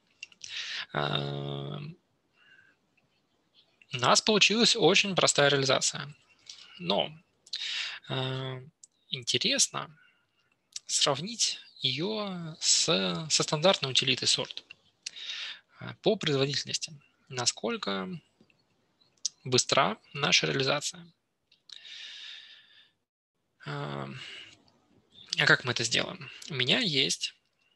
У нас получилась очень простая реализация. Но интересно сравнить ее с, со стандартной утилитой сорт по производительности. Насколько быстра наша реализация. А как мы это сделаем? У меня есть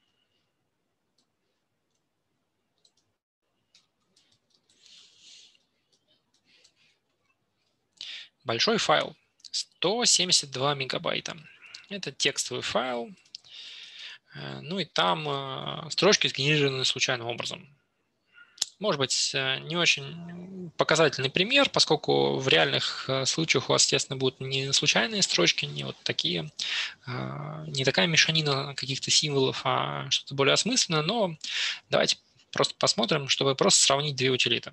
большой файл, сто семьдесят два мегабайта. Это текстовый файл, ну и там строчки сгенерированы случайным образом. Может быть, не очень показательный пример, поскольку в реальных случаях у вас, естественно, будут не случайные строчки, не вот такие, не такая мешанина каких-то символов, а что-то более осмысленное, но давайте просто посмотрим, чтобы просто сравнить две утилиты.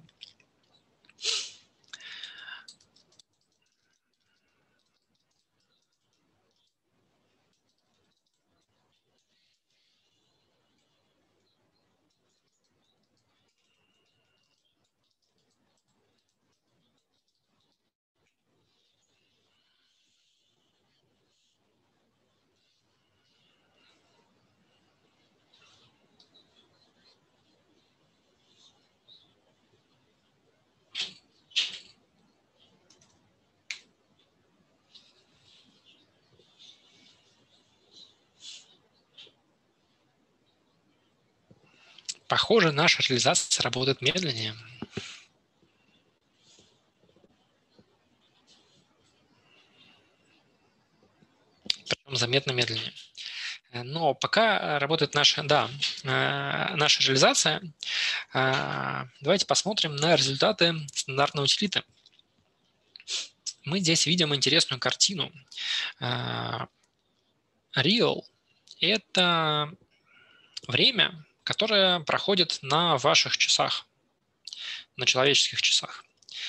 Похоже, наша реализация работает медленнее. Причем заметно медленнее. Но пока работает наша, да, наша реализация, давайте посмотрим на результаты стандартной утилиты. Мы здесь видим интересную картину. Real – это время, которое проходит на ваших часах, на человеческих часах.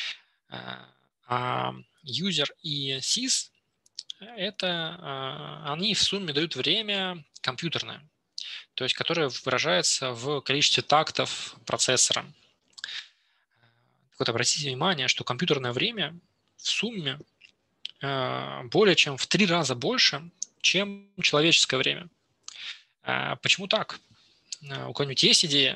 А user и sys – это они в сумме дают время компьютерное, то есть которое выражается в количестве тактов процессора. Так вот, обратите внимание, что компьютерное время в сумме более чем в три раза больше, чем человеческое время. Почему так? У кого-нибудь есть идея?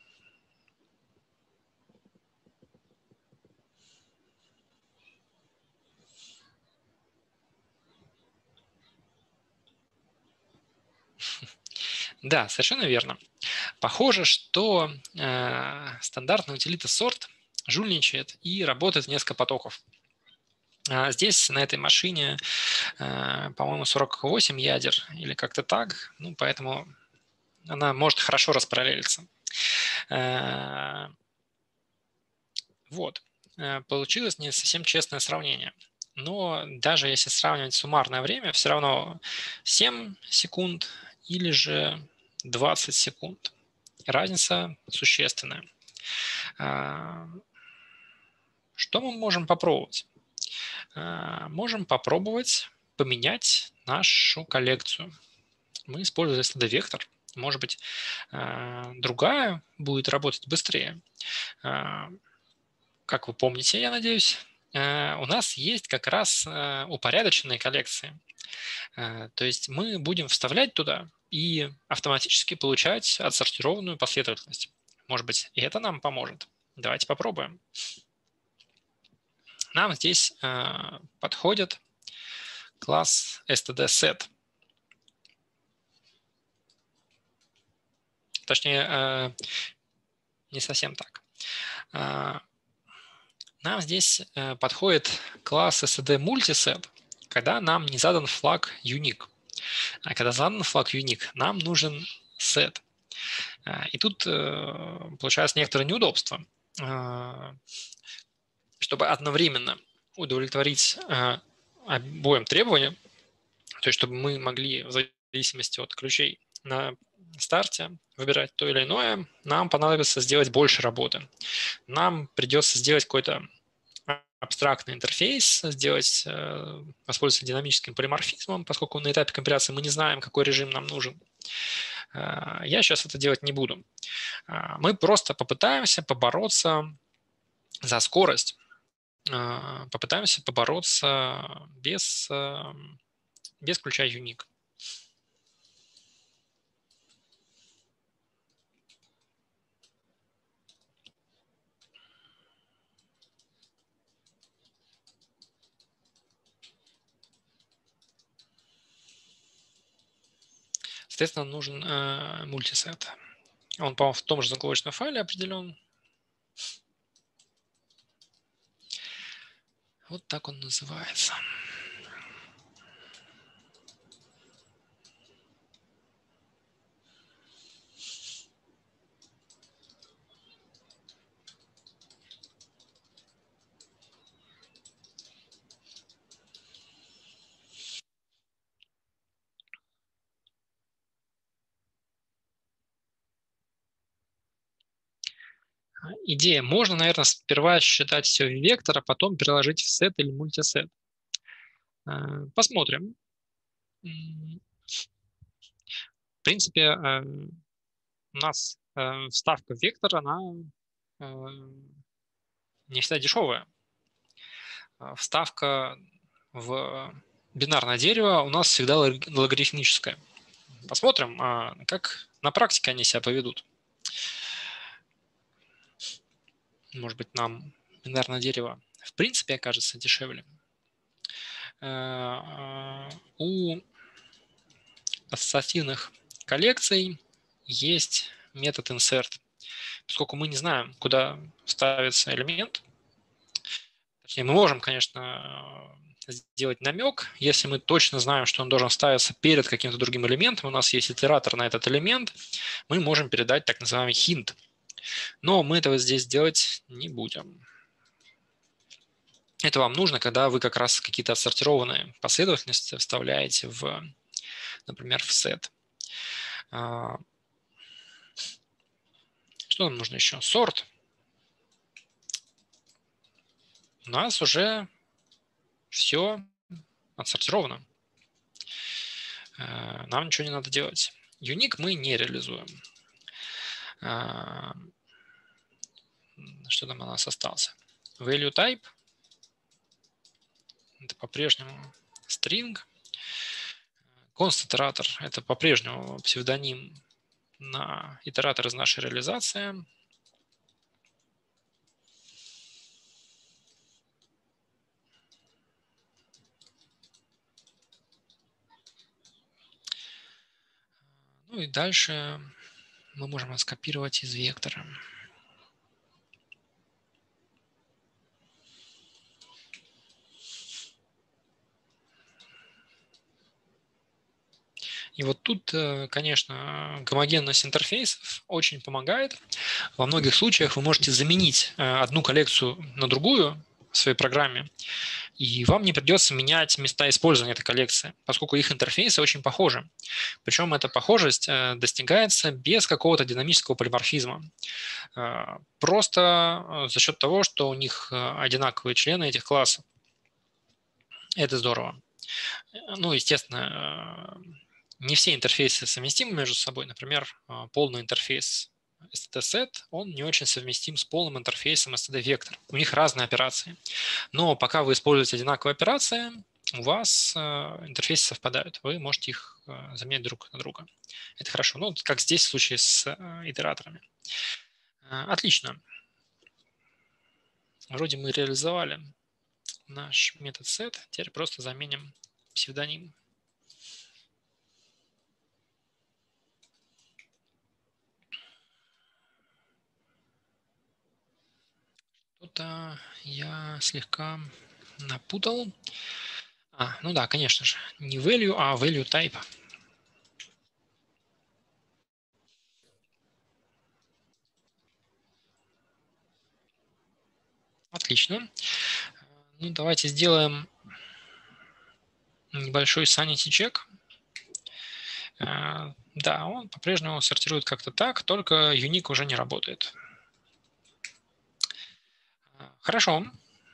Да, совершенно верно. Похоже, что э, стандартная утилита sort жульничает и работает в несколько потоков. А здесь, на этой машине, э, по-моему, сорок восемь ядер или как-то так, ну, поэтому она может хорошо распараллелиться. Э, вот. Получилось не совсем честное сравнение. Но даже если сравнивать суммарное время, все равно семь секунд или же двадцать секунд. Разница существенная. Что мы можем попробовать? Можем попробовать поменять нашу коллекцию. Мы используем эс ти ди-вектор. Может быть, другая будет работать быстрее. Как вы помните, я надеюсь, у нас есть как раз упорядоченные коллекции. То есть мы будем вставлять туда и автоматически получать отсортированную последовательность. Может быть, и это нам поможет. Давайте попробуем. Нам здесь подходит класс std-set. Точнее, не совсем так. Нам здесь подходит класс std-multiset, когда нам не задан флаг unique. А когда задан флаг unique, нам нужен set. И тут получается некоторое неудобство. Чтобы одновременно удовлетворить обоим требованиям, то есть чтобы мы могли в зависимости от ключей на старте выбирать то или иное, нам понадобится сделать больше работы. Нам придется сделать какой-то абстрактный интерфейс, сделать, воспользоваться динамическим полиморфизмом, поскольку на этапе компиляции мы не знаем, какой режим нам нужен. Я сейчас это делать не буду. Мы просто попытаемся побороться за скорость, попытаемся побороться без, без ключа unique. Соответственно, нужен э, мультисет. Он, по-моему, в том же заголовочном файле определен. Вот так он называется. Идея. Можно, наверное, сперва считать все в вектор, а потом переложить в сет или мультисет. Посмотрим. В принципе, у нас вставка в вектор, она не всегда дешевая. Вставка в бинарное дерево у нас всегда логарифмическая. Посмотрим, как на практике они себя поведут. Может быть, нам бинарное дерево в принципе окажется дешевле. У ассоциативных коллекций есть метод insert. Поскольку мы не знаем, куда ставится элемент, точнее, мы можем, конечно, сделать намек, если мы точно знаем, что он должен ставиться перед каким-то другим элементом, у нас есть итератор на этот элемент, мы можем передать так называемый hint. Но мы этого здесь делать не будем. Это вам нужно, когда вы как раз какие-то отсортированные последовательности вставляете в, например, в set. Что нам нужно еще? Sort. У нас уже все отсортировано. Нам ничего не надо делать. Unique мы не реализуем. Что там у нас остался? Value type. Это по-прежнему string. Const итератор. Это по-прежнему псевдоним на итератор из нашей реализации. Ну и дальше мы можем скопировать из вектора. И вот тут, конечно, гомогенность интерфейсов очень помогает. Во многих случаях вы можете заменить одну коллекцию на другую в своей программе, и вам не придется менять места использования этой коллекции, поскольку их интерфейсы очень похожи. Причем эта похожесть достигается без какого-то динамического полиморфизма. Просто за счет того, что у них одинаковые члены этих классов. Это здорово. Ну, естественно, не все интерфейсы совместимы между собой. Например, полный интерфейс std-set, он не очень совместим с полным интерфейсом std-vector. У них разные операции. Но пока вы используете одинаковые операции, у вас интерфейсы совпадают. Вы можете их заменять друг на друга. Это хорошо. Ну, как здесь в случае с итераторами. Отлично. Вроде мы реализовали наш метод set. Теперь просто заменим псевдоним. Что-то я слегка напутал. А, ну да, конечно же. Не value, а value type. Отлично. Ну, давайте сделаем небольшой sanity check. Да, он по-прежнему сортирует как-то так, только unique уже не работает. Хорошо.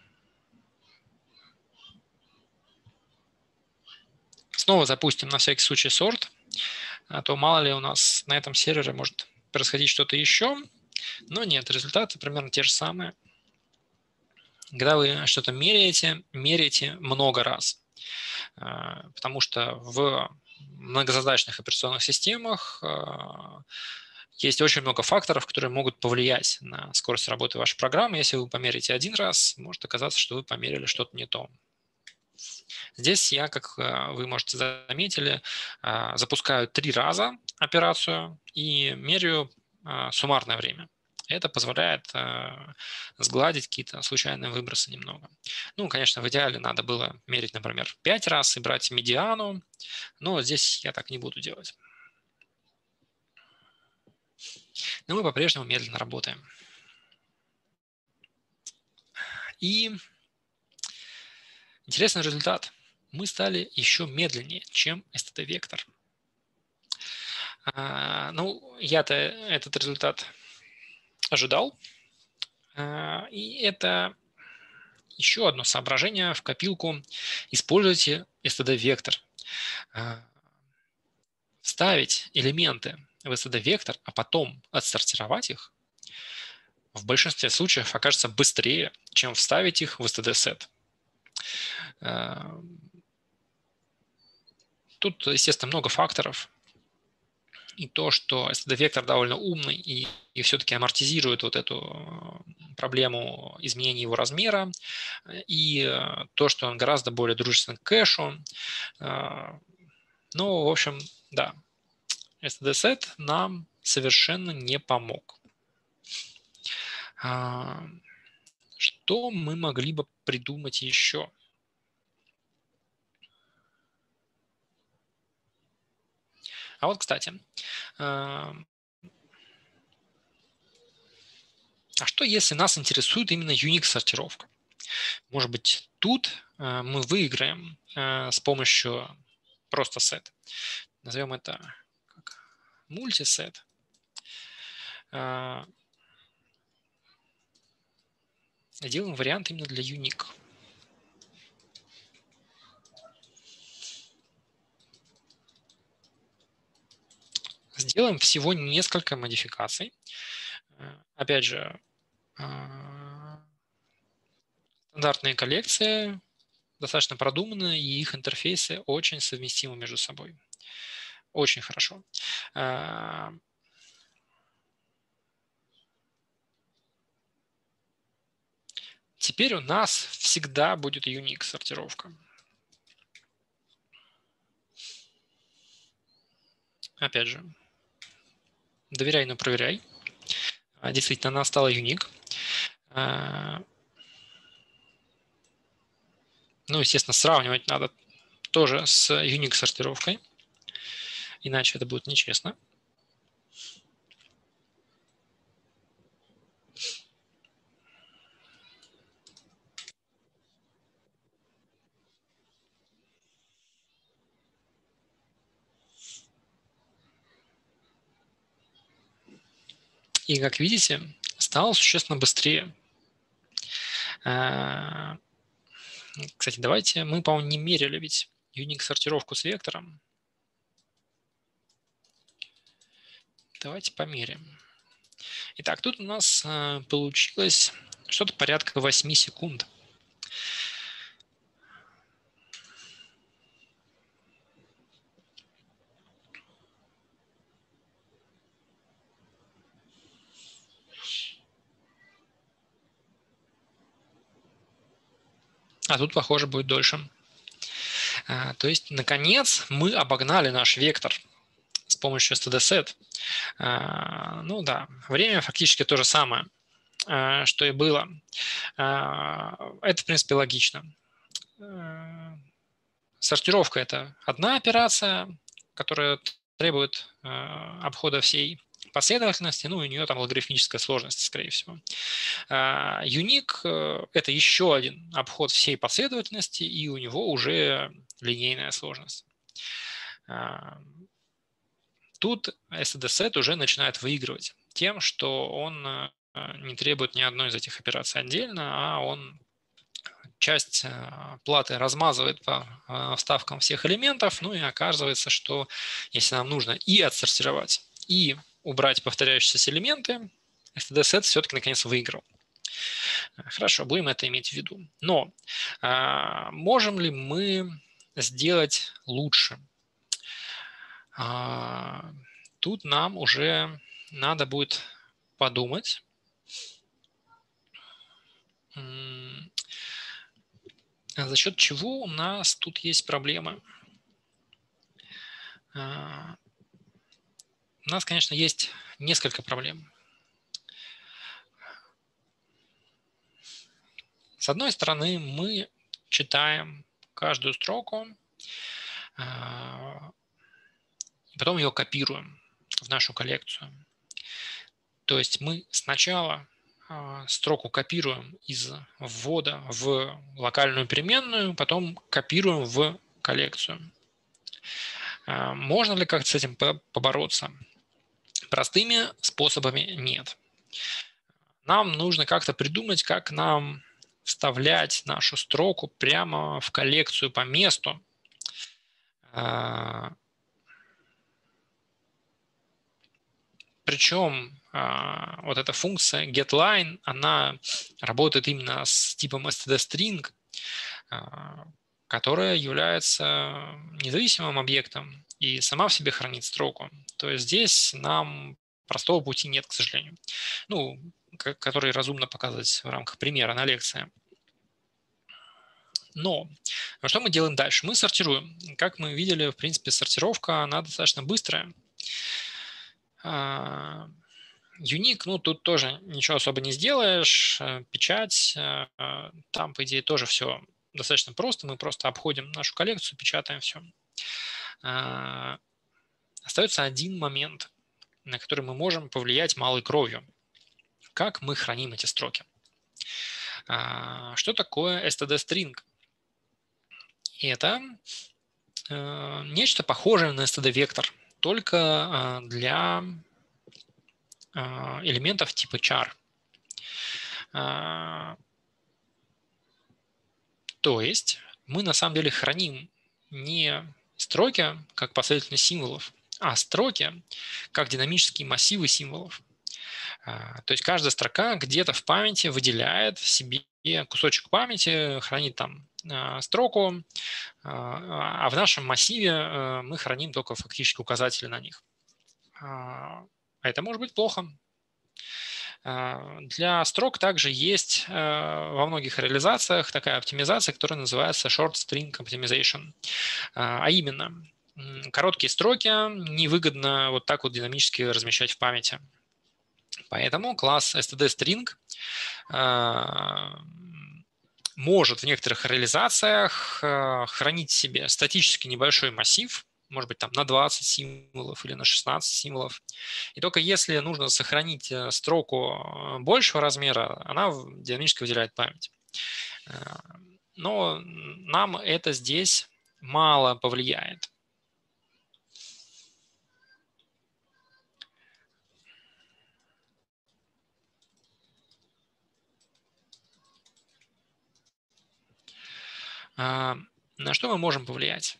Снова запустим на всякий случай sort, а то мало ли у нас на этом сервере может происходить что-то еще. Но нет, результаты примерно те же самые. Когда вы что-то меряете, меряете много раз. Потому что в многозадачных операционных системах есть очень много факторов, которые могут повлиять на скорость работы вашей программы. Если вы померяете один раз, может оказаться, что вы померили что-то не то. Здесь я, как вы, можете, заметили, запускаю три раза операцию и меряю суммарное время. Это позволяет сгладить какие-то случайные выбросы немного. Ну, конечно, в идеале надо было мерить, например, пять раз и брать медиану, но здесь я так не буду делать. Но мы по-прежнему медленно работаем. И интересный результат. Мы стали еще медленнее, чем эс ти ди-вектор. А, ну, я-то этот результат ожидал. А, и это еще одно соображение в копилку. Используйте эс ти ди-вектор. А, вставить элементы в эс ти ди-вектор, а потом отсортировать их, в большинстве случаев окажется быстрее, чем вставить их в эс ти ди-сет. Тут, естественно, много факторов. И то, что эс ти ди-вектор довольно умный и, и все-таки амортизирует вот эту проблему изменения его размера, и то, что он гораздо более дружествен к кэшу. Ну, в общем, да, эс ти ди-сет нам совершенно не помог. Что мы могли бы придумать еще? А вот, кстати, а что если нас интересует именно Unix-сортировка? Может быть, тут мы выиграем с помощью просто set. Назовем это как мультисет. Делаем вариант именно для Unique. Сделаем всего несколько модификаций. Опять же, стандартные коллекции достаточно продуманы, и их интерфейсы очень совместимы между собой. Очень хорошо. Теперь у нас всегда будет Unix-сортировка. Опять же, доверяй, но проверяй. Действительно, она стала Unique. Ну, естественно, сравнивать надо тоже с Unix-сортировкой, иначе это будет нечестно. И, как видите, стало существенно быстрее. Кстати, давайте, мы, по-моему, не мерили ведь Unix-сортировку с вектором. Давайте померим. Итак, тут у нас получилось что-то порядка восьми секунд. А тут, похоже, будет дольше. То есть, наконец, мы обогнали наш вектор с помощью эс ти ди-сет. Ну да, время фактически то же самое, что и было. Это, в принципе, логично. Сортировка – это одна операция, которая требует обхода всей последовательности, ну, и у нее там логарифмическая сложность, скорее всего. Unique – это еще один обход всей последовательности, и у него уже линейная сложность. Тут эс ти ди-сет уже начинает выигрывать тем, что он не требует ни одной из этих операций отдельно, а он часть платы размазывает по вставкам всех элементов, ну и оказывается, что если нам нужно и отсортировать, и убрать повторяющиеся элементы, эс ти ди-сет все-таки наконец выиграл. Хорошо, будем это иметь в виду. Но а, можем ли мы сделать лучше? А, тут нам уже надо будет подумать. За счет чего у нас тут есть проблемы? У нас, конечно, есть несколько проблем. С одной стороны, мы читаем каждую строку, и потом ее копируем в нашу коллекцию. То есть мы сначала строку копируем из ввода в локальную переменную, потом копируем в коллекцию. Можно ли как-то с этим побороться? Простыми способами нет. Нам нужно как-то придумать, как нам вставлять нашу строку прямо в коллекцию по месту. Причем вот эта функция getLine, она работает именно с типом stdstring, которая является независимым объектом и сама в себе хранит строку. То есть здесь нам простого пути нет, к сожалению. Ну, который разумно показать в рамках примера на лекции. Но что мы делаем дальше? Мы сортируем. Как мы видели, в принципе, сортировка, она достаточно быстрая. Unique, ну, тут тоже ничего особо не сделаешь. Печать, там, по идее, тоже все достаточно просто. Мы просто обходим нашу коллекцию, печатаем все. Остается один момент, на который мы можем повлиять малой кровью. Как мы храним эти строки? Что такое stdstring? Это нечто похожее на std-вектор, только для элементов типа char. То есть мы на самом деле храним не строки как последовательность символов, а строки как динамические массивы символов. То есть каждая строка где-то в памяти выделяет себе кусочек памяти, хранит там строку, а в нашем массиве мы храним только фактически указатели на них. А это может быть плохо. Для строк также есть во многих реализациях такая оптимизация, которая называется Short String Optimization. А именно, короткие строки невыгодно вот так вот динамически размещать в памяти. Поэтому класс stdstring может в некоторых реализациях хранить в себе статически небольшой массив, может быть, там на двадцать символов или на шестнадцать символов. И только если нужно сохранить строку большего размера, она динамически выделяет память. Но нам это здесь мало повлияет. На что мы можем повлиять?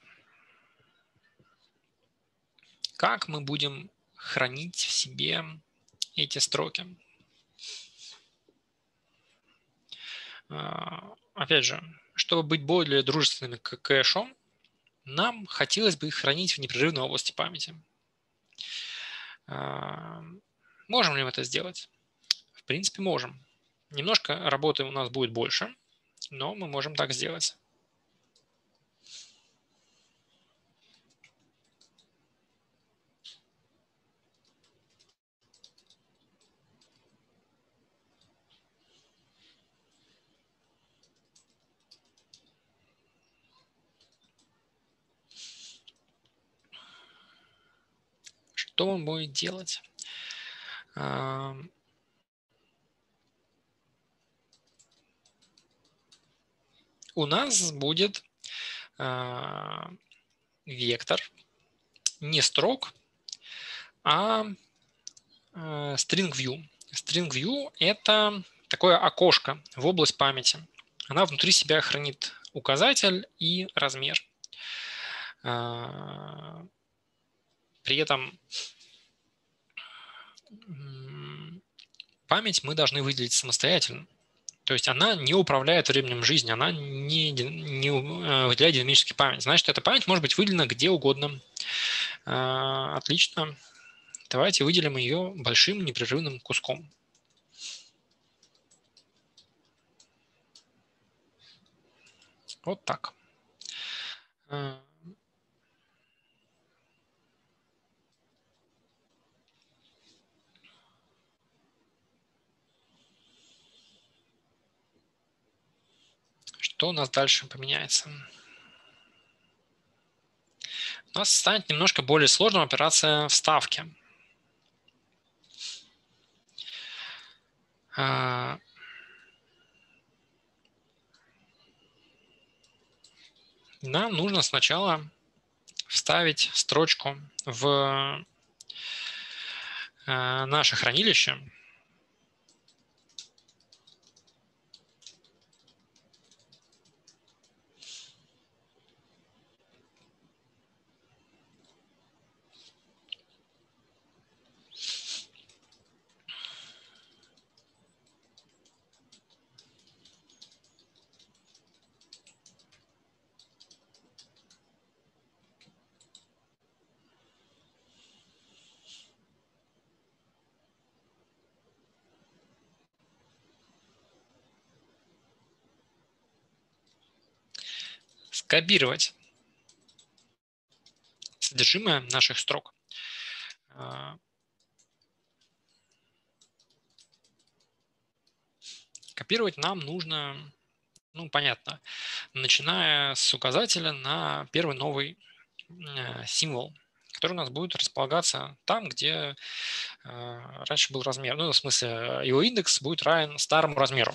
Как мы будем хранить в себе эти строки? Опять же, чтобы быть более дружественными к кэшу, нам хотелось бы их хранить в непрерывной области памяти. Можем ли мы это сделать? В принципе, можем. Немножко работы у нас будет больше, но мы можем так сделать. Что он будет делать? У нас будет вектор не строк, а string view. String view – это такое окошко в область памяти. Она внутри себя хранит указатель и размер. При этом память мы должны выделить самостоятельно. То есть она не управляет временем жизни, она не, не выделяет динамически память. Значит, эта память может быть выделена где угодно. Отлично. Давайте выделим ее большим непрерывным куском. Вот так. Что у нас дальше поменяется? У нас станет немножко более сложным операция вставки. Нам нужно сначала вставить строчку в наше хранилище. Скопировать содержимое наших строк. Копировать нам нужно, ну, понятно, начиная с указателя на первый новый символ, который у нас будет располагаться там, где раньше был размер. Ну, в смысле, его индекс будет равен старому размеру.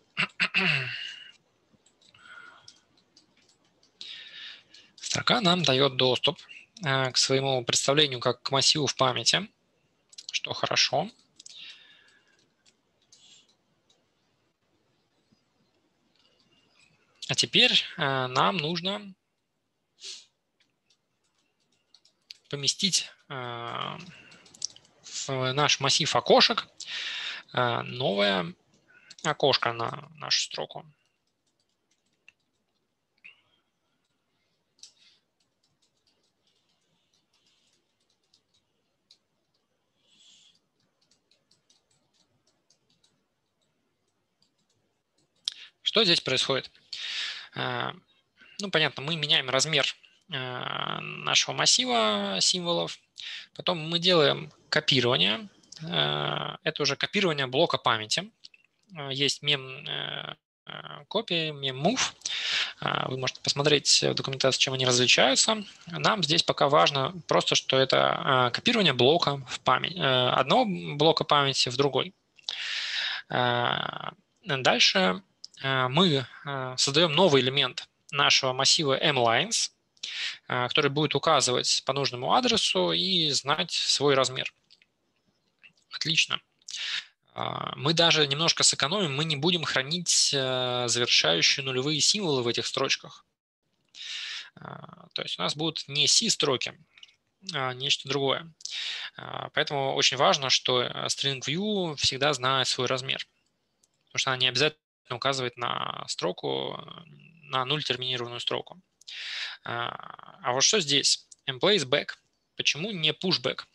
Строка нам дает доступ к своему представлению как к массиву в памяти, что хорошо. А теперь нам нужно поместить в наш массив окошек новое окошко на нашу строку. Что здесь происходит? Ну, понятно, мы меняем размер нашего массива символов. Потом мы делаем копирование. Это уже копирование блока памяти. Есть мем копии, мем move. Вы можете посмотреть в документации, чем они различаются. Нам здесь пока важно просто, что это копирование блока в память, одного блока памяти в другой. Дальше мы создаем новый элемент нашего массива mlines, который будет указывать по нужному адресу и знать свой размер. Отлично. Мы даже немножко сэкономим, мы не будем хранить завершающие нулевые символы в этих строчках. То есть у нас будут не C-строки, а нечто другое. Поэтому очень важно, что string view всегда знает свой размер, потому что она не обязательно указывает на строку, на нуль терминированную строку. А вот что здесь? Emplace back. Почему не pushback?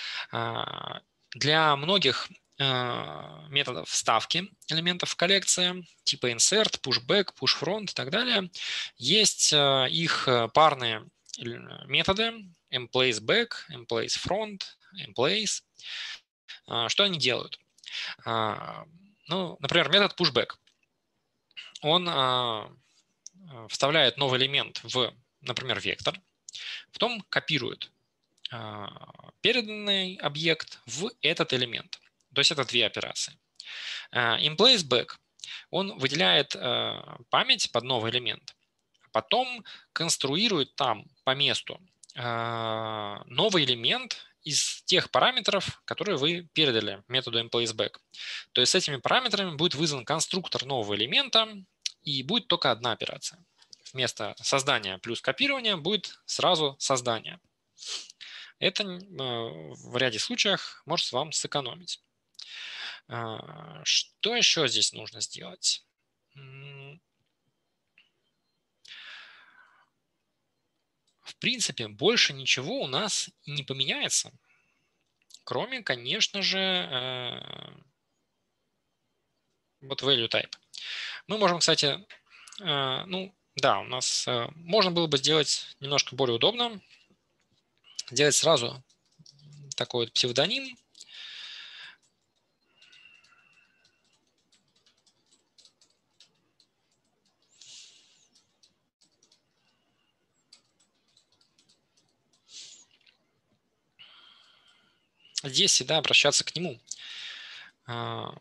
Для многих методов вставки элементов в коллекции, типа insert, pushback, pushFront и так далее, есть их парные методы emplace back, emplace front, emplace. Что они делают? Ну, например, метод pushback. Он вставляет новый элемент в, например, вектор, потом копирует переданный объект в этот элемент. То есть это две операции. Emplace back, он выделяет память под новый элемент, а потом конструирует там по месту новый элемент из тех параметров, которые вы передали методу emplace back. То есть с этими параметрами будет вызван конструктор нового элемента, и будет только одна операция. Вместо создания плюс копирования будет сразу создание. Это в ряде случаев может вам сэкономить. Что еще здесь нужно сделать? В принципе, больше ничего у нас не поменяется, кроме, конечно же, вот value type. Мы можем, кстати, ну, да, у нас э, можно было бы сделать немножко более удобно, сделать сразу такой вот псевдоним. Здесь всегда обращаться к нему. А,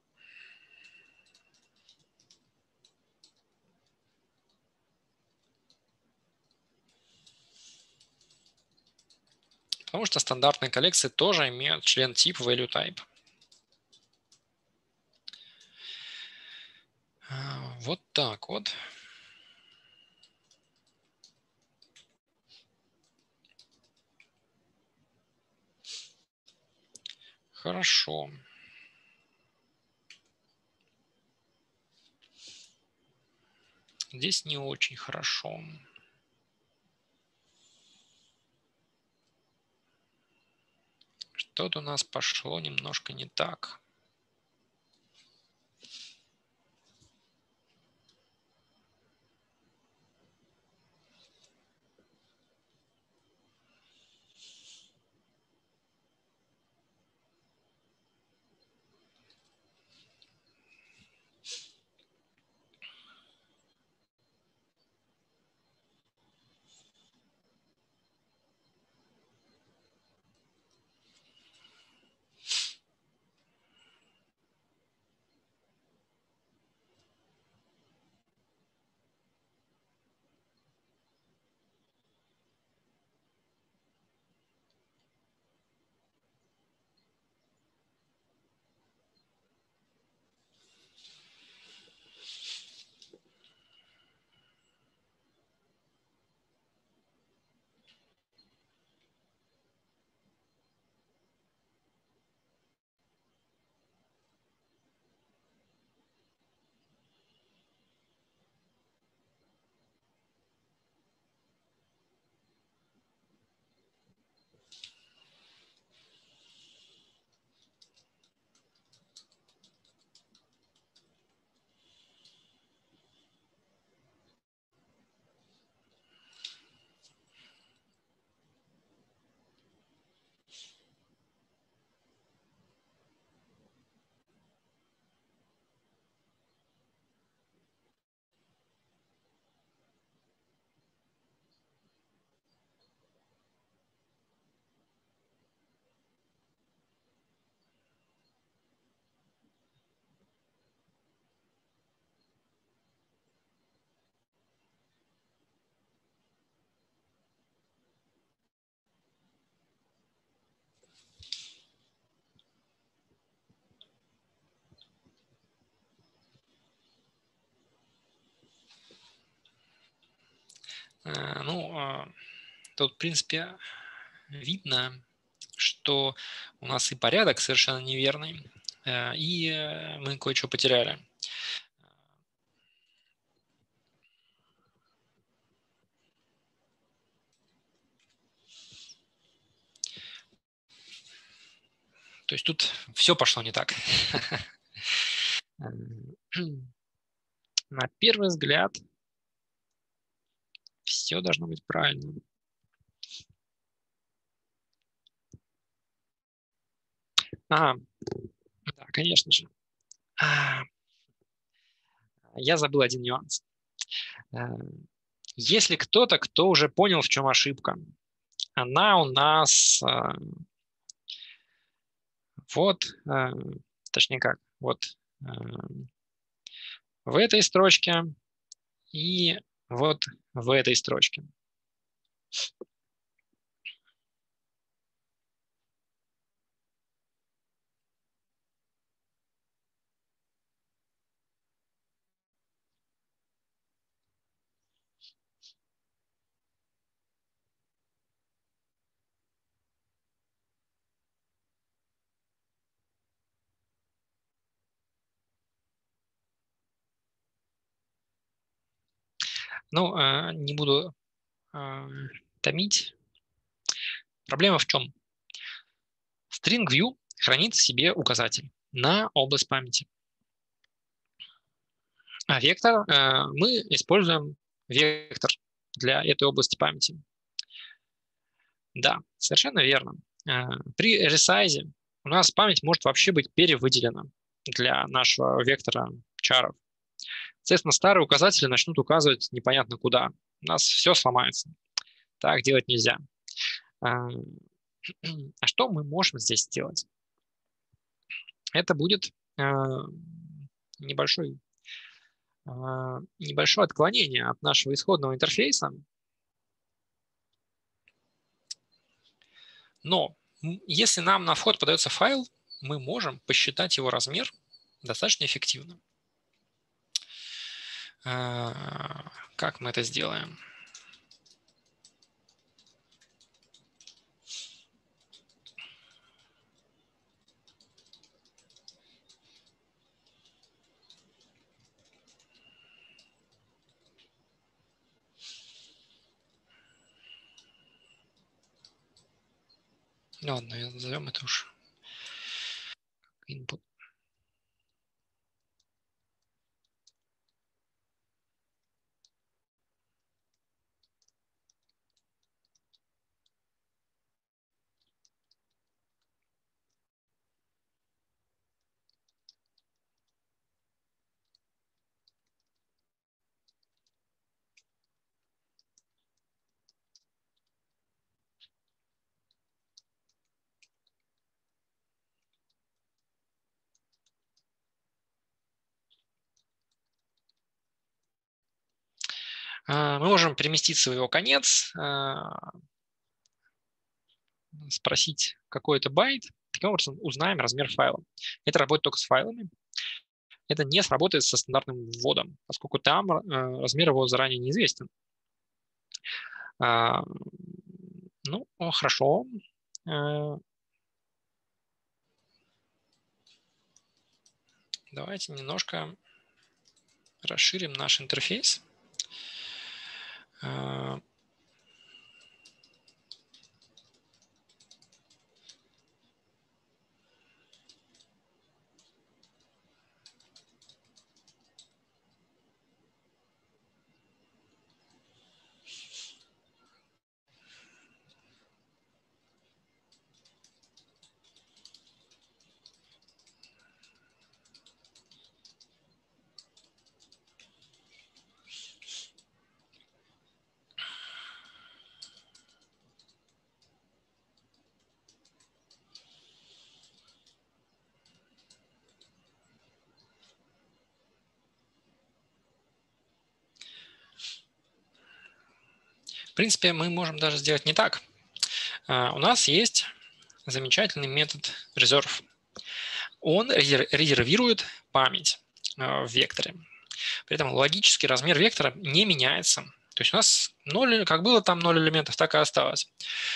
Потому что стандартные коллекции тоже имеют член тип value type. А, Вот так вот. Хорошо. Здесь не очень хорошо. Что-то у нас пошло немножко не так. Э, Ну, а, тут, в принципе, видно, что у нас и порядок совершенно неверный, э, и э, мы кое-что потеряли. То есть тут все пошло не так. На первый взгляд все должно быть правильно. А, да, конечно же. А, Я забыл один нюанс. Э, Если кто-то, кто уже понял, в чем ошибка, она у нас э, вот, э, точнее как, вот э, в этой строчке и вот в этой строчке. Ну, э, не буду э, томить. Проблема в чем? String view хранит в себе указатель на область памяти. А вектор, э, мы используем вектор для этой области памяти. Да, совершенно верно. При resize у нас память может вообще быть перевыделена для нашего вектора чаров. Соответственно, старые указатели начнут указывать непонятно куда. У нас все сломается. Так делать нельзя. А что мы можем здесь сделать? Это будет небольшой, небольшое отклонение от нашего исходного интерфейса. Но если нам на вход подается файл, мы можем посчитать его размер достаточно эффективно. Как мы это сделаем? Ладно, назовем это уж input. Мы можем переместиться в его конец, спросить какой-то байт, таким образом узнаем размер файла. Это работает только с файлами. Это не сработает со стандартным вводом, поскольку там размер его заранее неизвестен. Ну, хорошо. Давайте немножко расширим наш интерфейс. В принципе, мы можем даже сделать не так. У нас есть замечательный метод reserve. Он резервирует память в векторе. При этом логический размер вектора не меняется. То есть у нас ноль, как было там ноль элементов, так и осталось.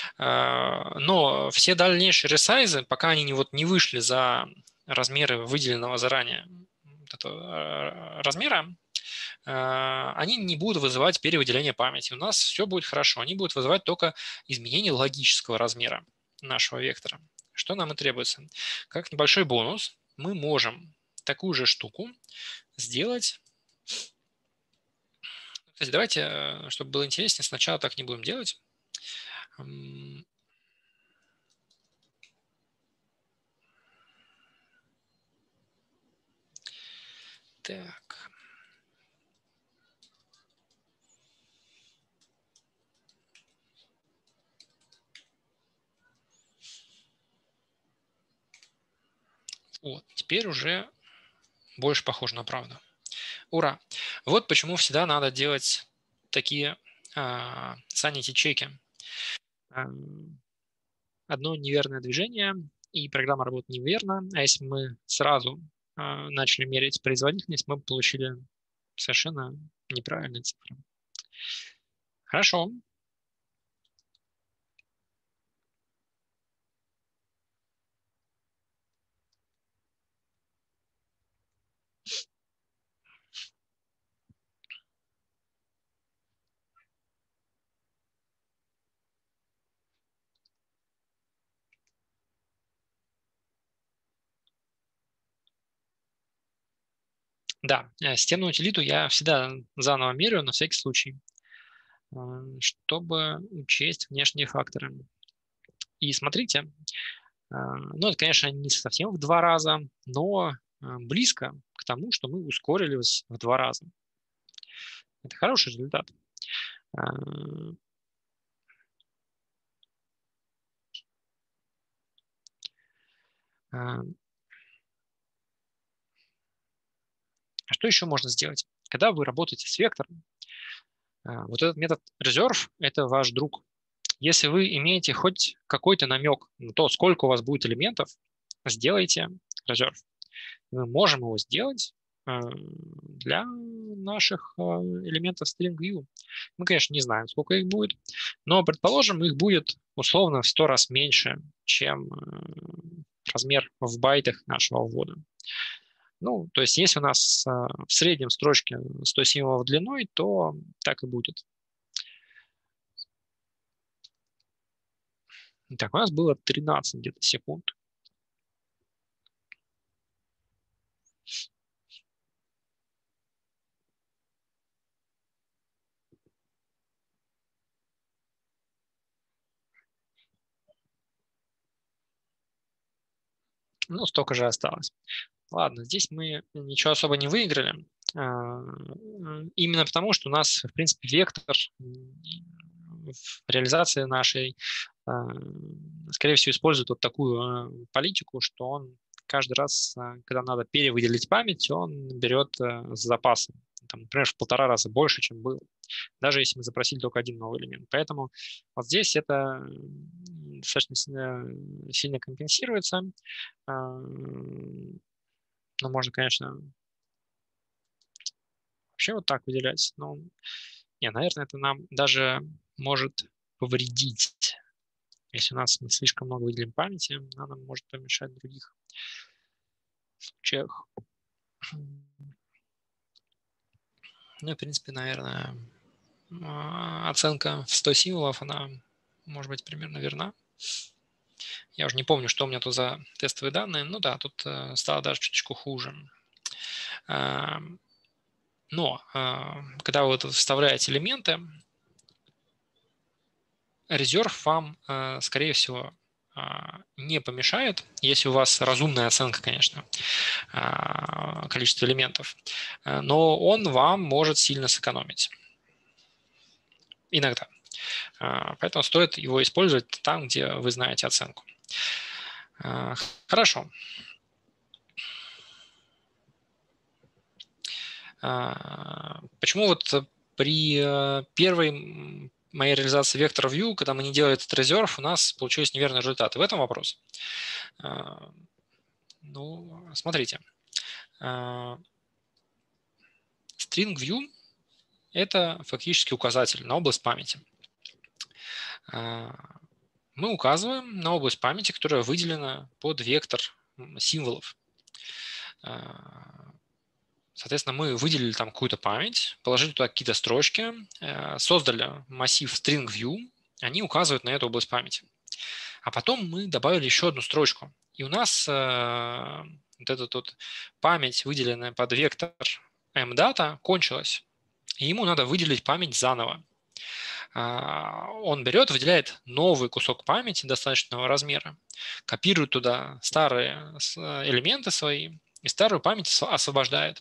Но все дальнейшие ресайзы, пока они не, вот, не вышли за размеры выделенного заранее размера, они не будут вызывать перевыделение памяти. У нас все будет хорошо. Они будут вызывать только изменение логического размера нашего вектора. Что нам и требуется? Как небольшой бонус мы можем такую же штуку сделать. Кстати, давайте, чтобы было интереснее, сначала так не будем делать. Так. Вот, теперь уже больше похоже на правду. Ура! Вот почему всегда надо делать такие а, sanity-чеки. Одно неверное движение, и программа работает неверно. А если мы сразу а, начали мерить производительность, мы получили совершенно неправильные цифры. Хорошо. Да, системную утилиту я всегда заново меряю на всякий случай, чтобы учесть внешние факторы. И смотрите, ну, это, конечно, не совсем в два раза, но близко к тому, что мы ускорились в два раза. Это хороший результат. А что еще можно сделать? Когда вы работаете с вектором, вот этот метод reserve – это ваш друг. Если вы имеете хоть какой-то намек на то, сколько у вас будет элементов, сделайте reserve. Мы можем его сделать для наших элементов string-view. Мы, конечно, не знаем, сколько их будет, но, предположим, их будет условно в сто раз меньше, чем размер в байтах нашего ввода. Ну, то есть если у нас в среднем строчке сто символов длиной, то так и будет. Так, у нас было тринадцать где-то секунд. Ну, столько же осталось. Ладно, здесь мы ничего особо не выиграли. Именно потому, что у нас, в принципе, вектор в реализации нашей, скорее всего, использует вот такую политику, что он каждый раз, когда надо перевыделить память, он берет с запасом. Там, например, в полтора раза больше, чем было, даже если мы запросили только один новый элемент. Поэтому вот здесь это достаточно сильно компенсируется. Но можно, конечно, вообще вот так выделять. Но, не, наверное, это нам даже может повредить. Если у нас мы слишком много выделим памяти, она нам может помешать в других случаях. Ну, в принципе, наверное, оценка в сто символов, она может быть примерно верна. Я уже не помню, что у меня тут за тестовые данные. Ну да, тут стало даже чуточку хуже. Но когда вы тут вставляете элементы, резерв вам, скорее всего, не помешает, если у вас разумная оценка, конечно, количества элементов, но он вам может сильно сэкономить. Иногда. Поэтому стоит его использовать там, где вы знаете оценку. Хорошо. Почему вот при первой моей реализации Vector View, когда мы не делали этот резерв, у нас получились неверные результаты? В этом вопрос. Ну, смотрите. String View – это фактически указатель на область памяти. Мы указываем на область памяти, которая выделена под вектор символов. Соответственно, мы выделили там какую-то память, положили туда какие-то строчки, создали массив string view, они указывают на эту область памяти. А потом мы добавили еще одну строчку. И у нас э, вот эта вот память, выделенная под вектор mdata, кончилась. И ему надо выделить память заново. Э, он берет, выделяет новый кусок памяти достаточного размера, копирует туда старые элементы свои и старую память освобождает.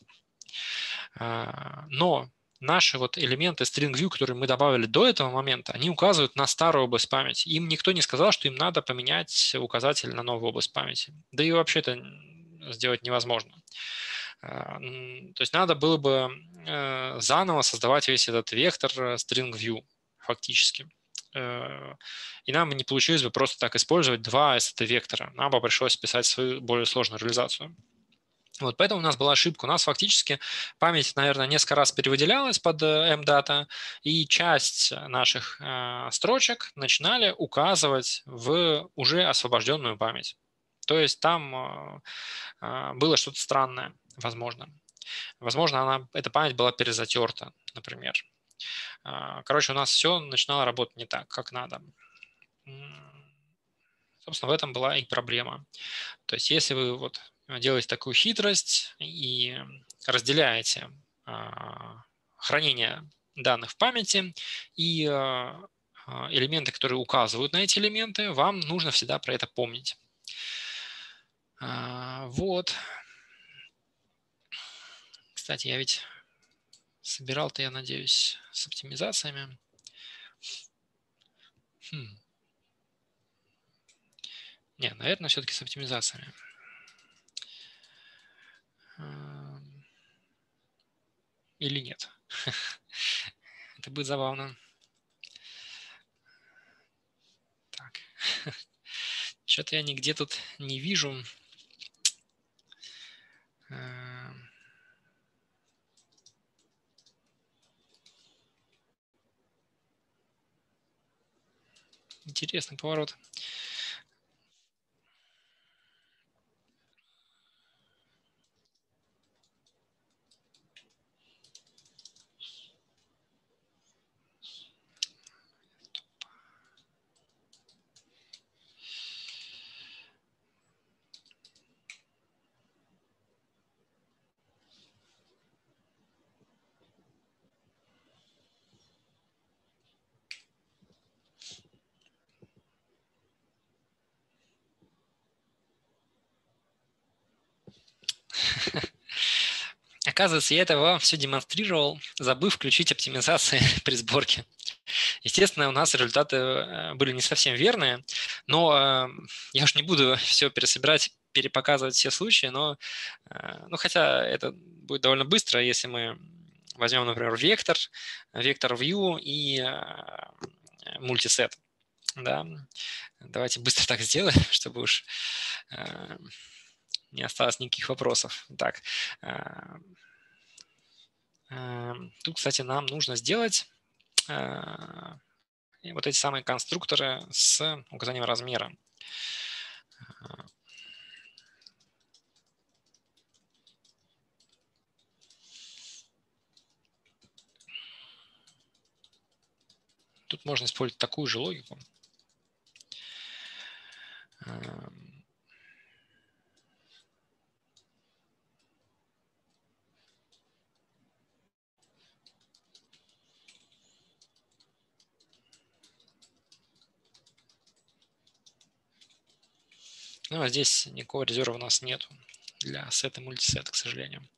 Но наши вот элементы string view, которые мы добавили до этого момента, они указывают на старую область памяти. Им никто не сказал, что им надо поменять указатель на новую область памяти. Да и вообще это сделать невозможно. То есть надо было бы заново создавать весь этот вектор string view фактически. И нам не получилось бы просто так использовать два эс ти вектора. Нам бы пришлось писать свою более сложную реализацию. Вот, поэтому у нас была ошибка. У нас фактически память, наверное, несколько раз перевыделялась под mdata, и часть наших э, строчек начинали указывать в уже освобожденную память. То есть там э, было что-то странное, возможно. Возможно, она, эта память была перезатерта, например. Э, короче, у нас все начинало работать не так, как надо. Собственно, в этом была и проблема. То есть если вы вот делаете такую хитрость и разделяете хранение данных в памяти и элементы, которые указывают на эти элементы, вам нужно всегда про это помнить. Вот. Кстати, я ведь собирал-то, я надеюсь, с оптимизациями. Хм. Не, наверное, все-таки с оптимизациями. Или нет. Это будет забавно. Так. Что-то я нигде тут не вижу. Интересный поворот. Оказывается, я это вам все демонстрировал, забыв включить оптимизации при сборке. Естественно, у нас результаты были не совсем верные, но я уж не буду все пересобирать, перепоказывать все случаи, но ну, хотя это будет довольно быстро, если мы возьмем, например, вектор, вектор view и мультисет. Да. Давайте быстро так сделаем, чтобы уж не осталось никаких вопросов. Так. Тут, кстати, нам нужно сделать вот эти самые конструкторы с указанием размера. Тут можно использовать такую же логику. Ну, а здесь никакого резерва у нас нету для сета и мультисета, к сожалению.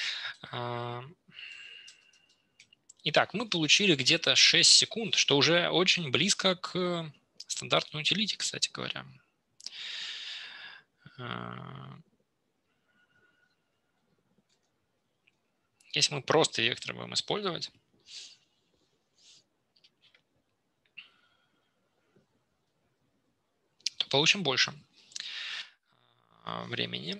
Итак, мы получили где-то шесть секунд, что уже очень близко к стандартной утилите, кстати говоря. Если мы просто вектор будем использовать, то получим больше времени.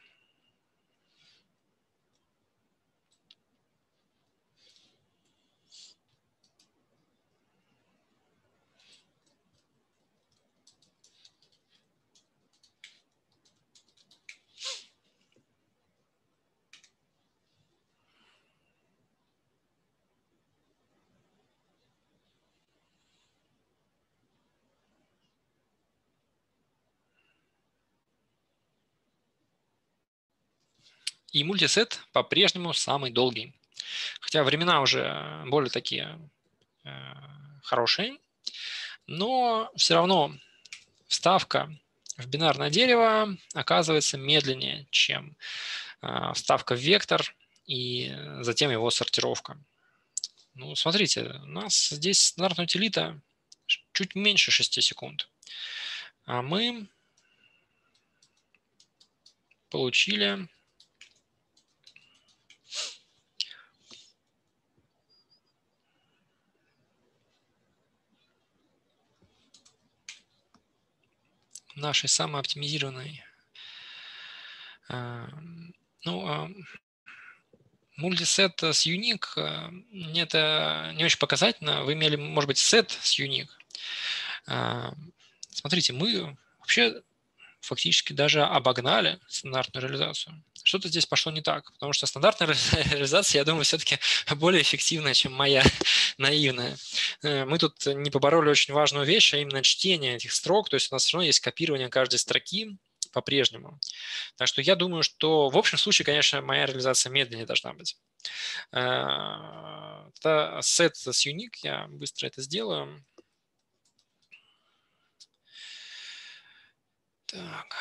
И мультисет по-прежнему самый долгий. Хотя времена уже более такие э, хорошие, но все равно вставка в бинарное дерево оказывается медленнее, чем э, вставка в вектор и затем его сортировка. Ну, смотрите, у нас здесь стандартная утилита чуть меньше шести секунд, а мы получили нашей самой оптимизированной. Ну, мультисет с unique, это не очень показательно. Вы имели, может быть, сет с unique. Смотрите, мы вообще фактически даже обогнали стандартную реализацию. Что-то здесь пошло не так, потому что стандартная реализация, я думаю, все-таки более эффективная, чем моя наивная. Мы тут не побороли очень важную вещь, а именно чтение этих строк, то есть у нас все равно есть копирование каждой строки, есть по-прежнему. Так что я думаю, что в общем случае, конечно, моя реализация медленнее должна быть. Это set с unique, я быстро это сделаю. Так.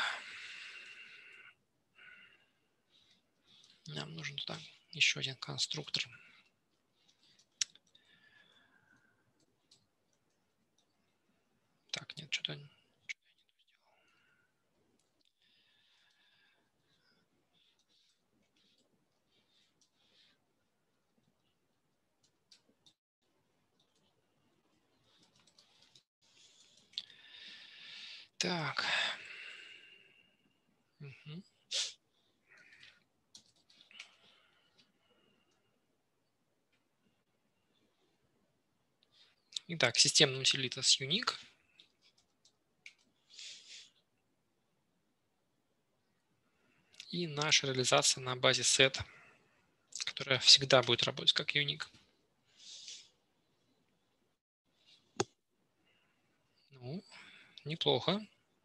Нам нужен туда еще один конструктор. Так, нет, что-то... Так. Угу. Итак, системный утилитас unique. И наша реализация на базе set, которая всегда будет работать как unique. Ну, неплохо.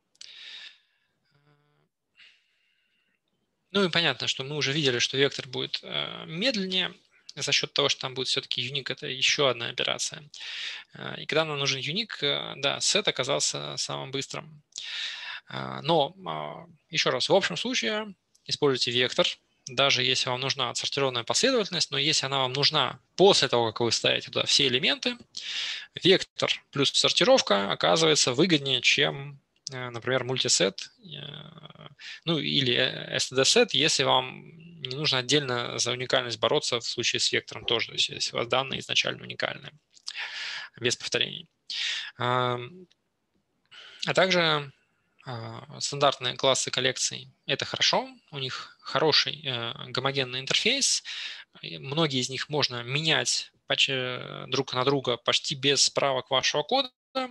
Ну и понятно, что мы уже видели, что вектор будет э, медленнее за счет того, что там будет все-таки unique. Это еще одна операция. Э, и когда нам нужен unique, э, да, set оказался самым быстрым. Э, но, э, еще раз, в общем случае используйте вектор, даже если вам нужна отсортированная последовательность, но если она вам нужна после того, как вы ставите туда все элементы, вектор плюс сортировка оказывается выгоднее, чем, например, мультисет, ну или std-set, если вам не нужно отдельно за уникальность бороться в случае с вектором тоже, то есть если у вас данные изначально уникальные, без повторений. А также стандартные классы коллекций – это хорошо, у них хороший гомогенный интерфейс, многие из них можно менять друг на друга почти без правок вашего кода,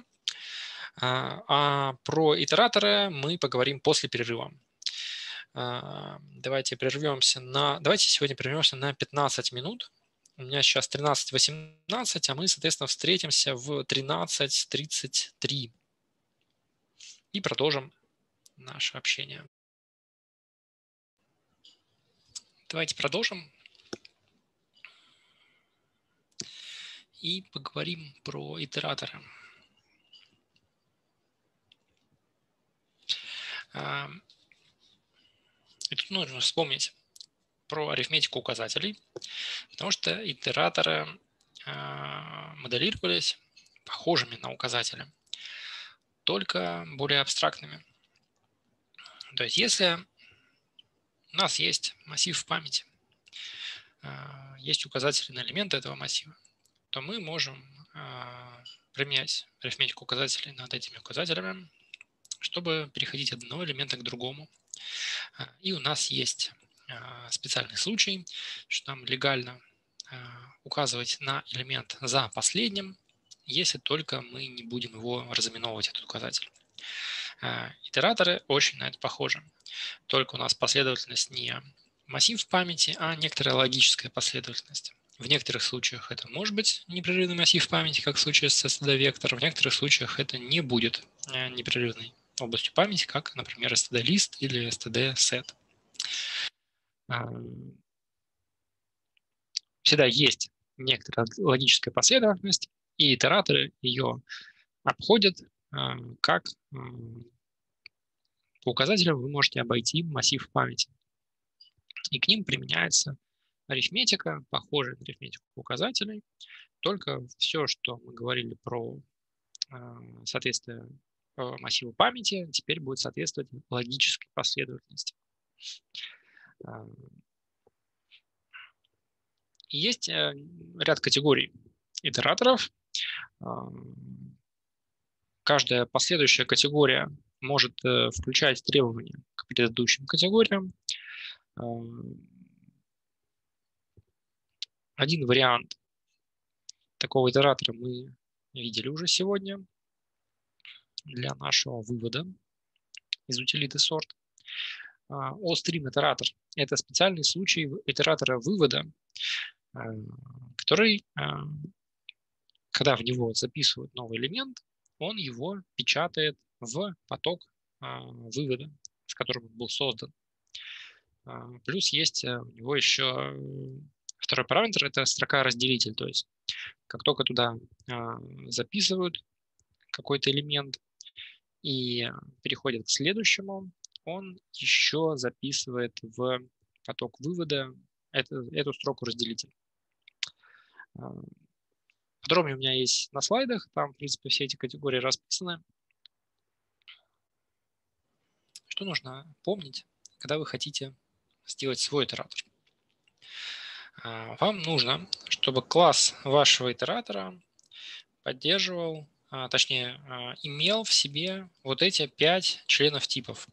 а про итераторы мы поговорим после перерыва. Давайте прервемся на, давайте сегодня прервемся на пятнадцать минут. У меня сейчас тринадцать восемнадцать, а мы, соответственно, встретимся в тринадцать тридцать три и продолжим наше общение. Давайте продолжим и поговорим про итераторы. И тут нужно вспомнить про арифметику указателей, потому что итераторы моделировались похожими на указатели, только более абстрактными. То есть если у нас есть массив в памяти, есть указатели на элементы этого массива, то мы можем применять арифметику указателей над этими указателями, чтобы переходить от одного элемента к другому. И у нас есть специальный случай, что нам легально указывать на элемент за последним, если только мы не будем его разыменовывать, этот указатель. Итераторы очень на это похожи. Только у нас последовательность не массив в памяти, а некоторая логическая последовательность. В некоторых случаях это может быть непрерывный массив в памяти, как в случае с std-вектор. В некоторых случаях это не будет непрерывной областью памяти, как, например, std-list или std-set. Всегда есть некоторая логическая последовательность, и итераторы ее обходят, как по указателям вы можете обойти массив в памяти. И к ним применяется арифметика, похожая на арифметику указателей, только все, что мы говорили про соответствие массиву памяти, теперь будет соответствовать логической последовательности. И есть ряд категорий итераторов. Каждая последующая категория может включать требования к предыдущим категориям. Один вариант такого итератора мы видели уже сегодня для нашего вывода из утилиты sort. OStream итератор – это специальный случай итератора вывода, который, когда в него записывают новый элемент, он его печатает в поток вывода с которым он был создан. Плюс есть у него еще второй параметр – это строка-разделитель. То есть как только туда записывают какой-то элемент и переходит к следующему, он еще записывает в поток вывода эту, эту строку разделителя. Подробнее у меня есть на слайдах, там, в принципе, все эти категории расписаны. Что нужно помнить, когда вы хотите сделать свой итератор? Вам нужно, чтобы класс вашего итератора поддерживал, точнее, имел в себе вот эти пять членов типов.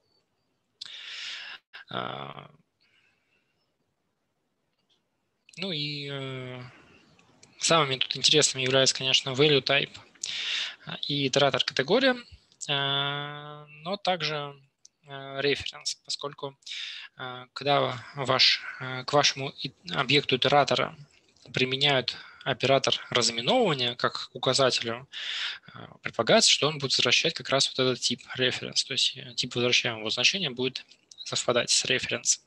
Ну и самыми тут интересными являются, конечно, value type и итератор категория, но также reference, поскольку когда ваш, к вашему объекту итератора применяют оператор разыменовывания как к указателю, предполагается, что он будет возвращать как раз вот этот тип reference, то есть тип возвращаемого значения будет совпадать с reference.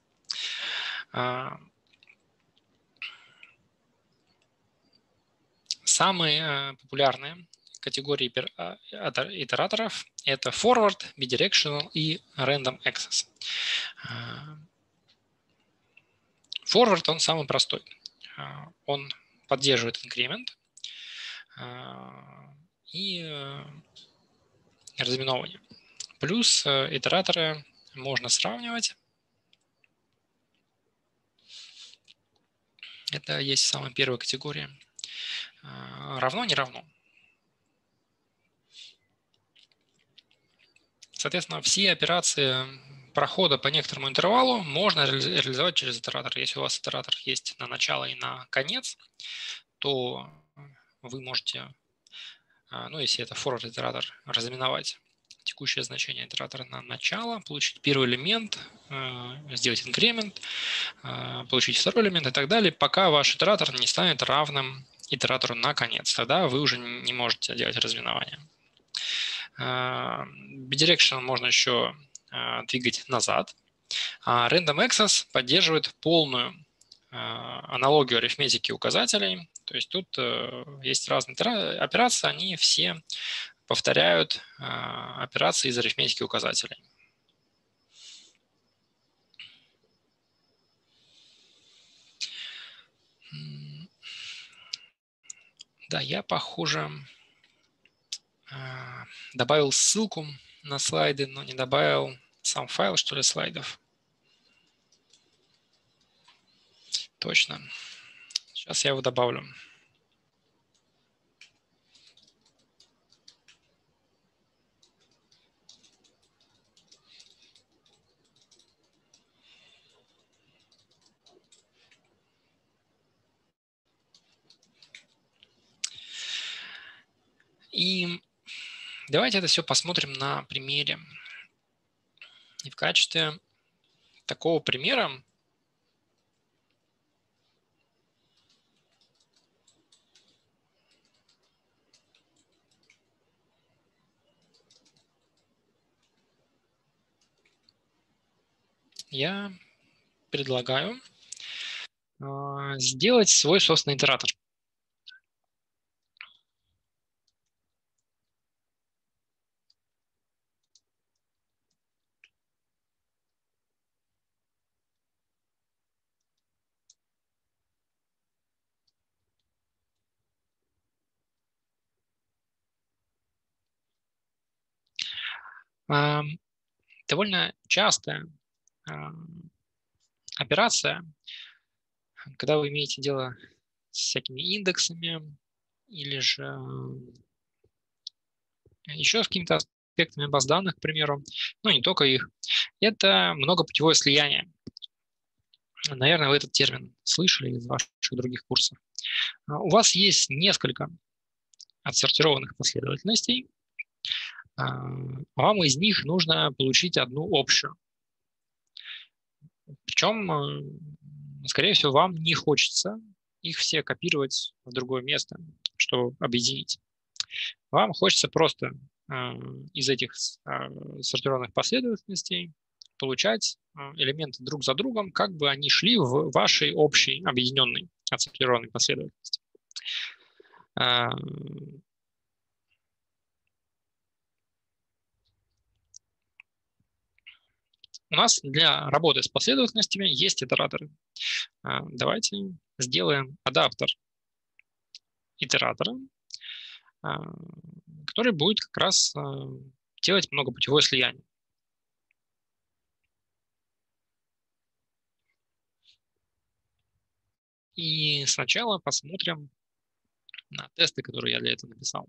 Самые популярные категории итераторов – это forward, bidirectional и random access. Forward, он самый простой. Он поддерживает инкремент и разыменовывание. Плюс итераторы можно сравнивать. Это есть самая первая категория. Равно, не равно. Соответственно, все операции прохода по некоторому интервалу можно реализовать через итератор. Если у вас итератор есть на начало и на конец, то вы можете, ну, если это forward итератор, разыменовать текущее значение итератора на начало, получить первый элемент, сделать инкремент, получить второй элемент и так далее, пока ваш итератор не станет равным итератору на конец. Тогда вы уже не можете делать разыменование. Bidirectional можно еще двигать назад. А Random Access поддерживает полную аналогию арифметики указателей. То есть тут есть разные операции, они все повторяют операции из арифметики указателей. Да, я, похоже, добавил ссылку на слайды, но не добавил сам файл, что ли, слайдов. Точно. Сейчас я его добавлю. И давайте это все посмотрим на примере. И в качестве такого примера я предлагаю сделать свой собственный итератор. Довольно частая операция, когда вы имеете дело с всякими индексами или же еще с какими-то аспектами баз данных, к примеру, но не только их, это многопутевое слияние. Наверное, вы этот термин слышали из ваших других курсов. У вас есть несколько отсортированных последовательностей, вам из них нужно получить одну общую. Причем, скорее всего, вам не хочется их все копировать в другое место, чтобы объединить. Вам хочется просто из этих сортированных последовательностей получать элементы друг за другом, как бы они шли в вашей общей объединенной ацеплированной последовательности. У нас для работы с последовательностями есть итераторы. Давайте сделаем адаптер итератора, который будет как раз делать многопутевое слияние. И сначала посмотрим на тесты, которые я для этого написал.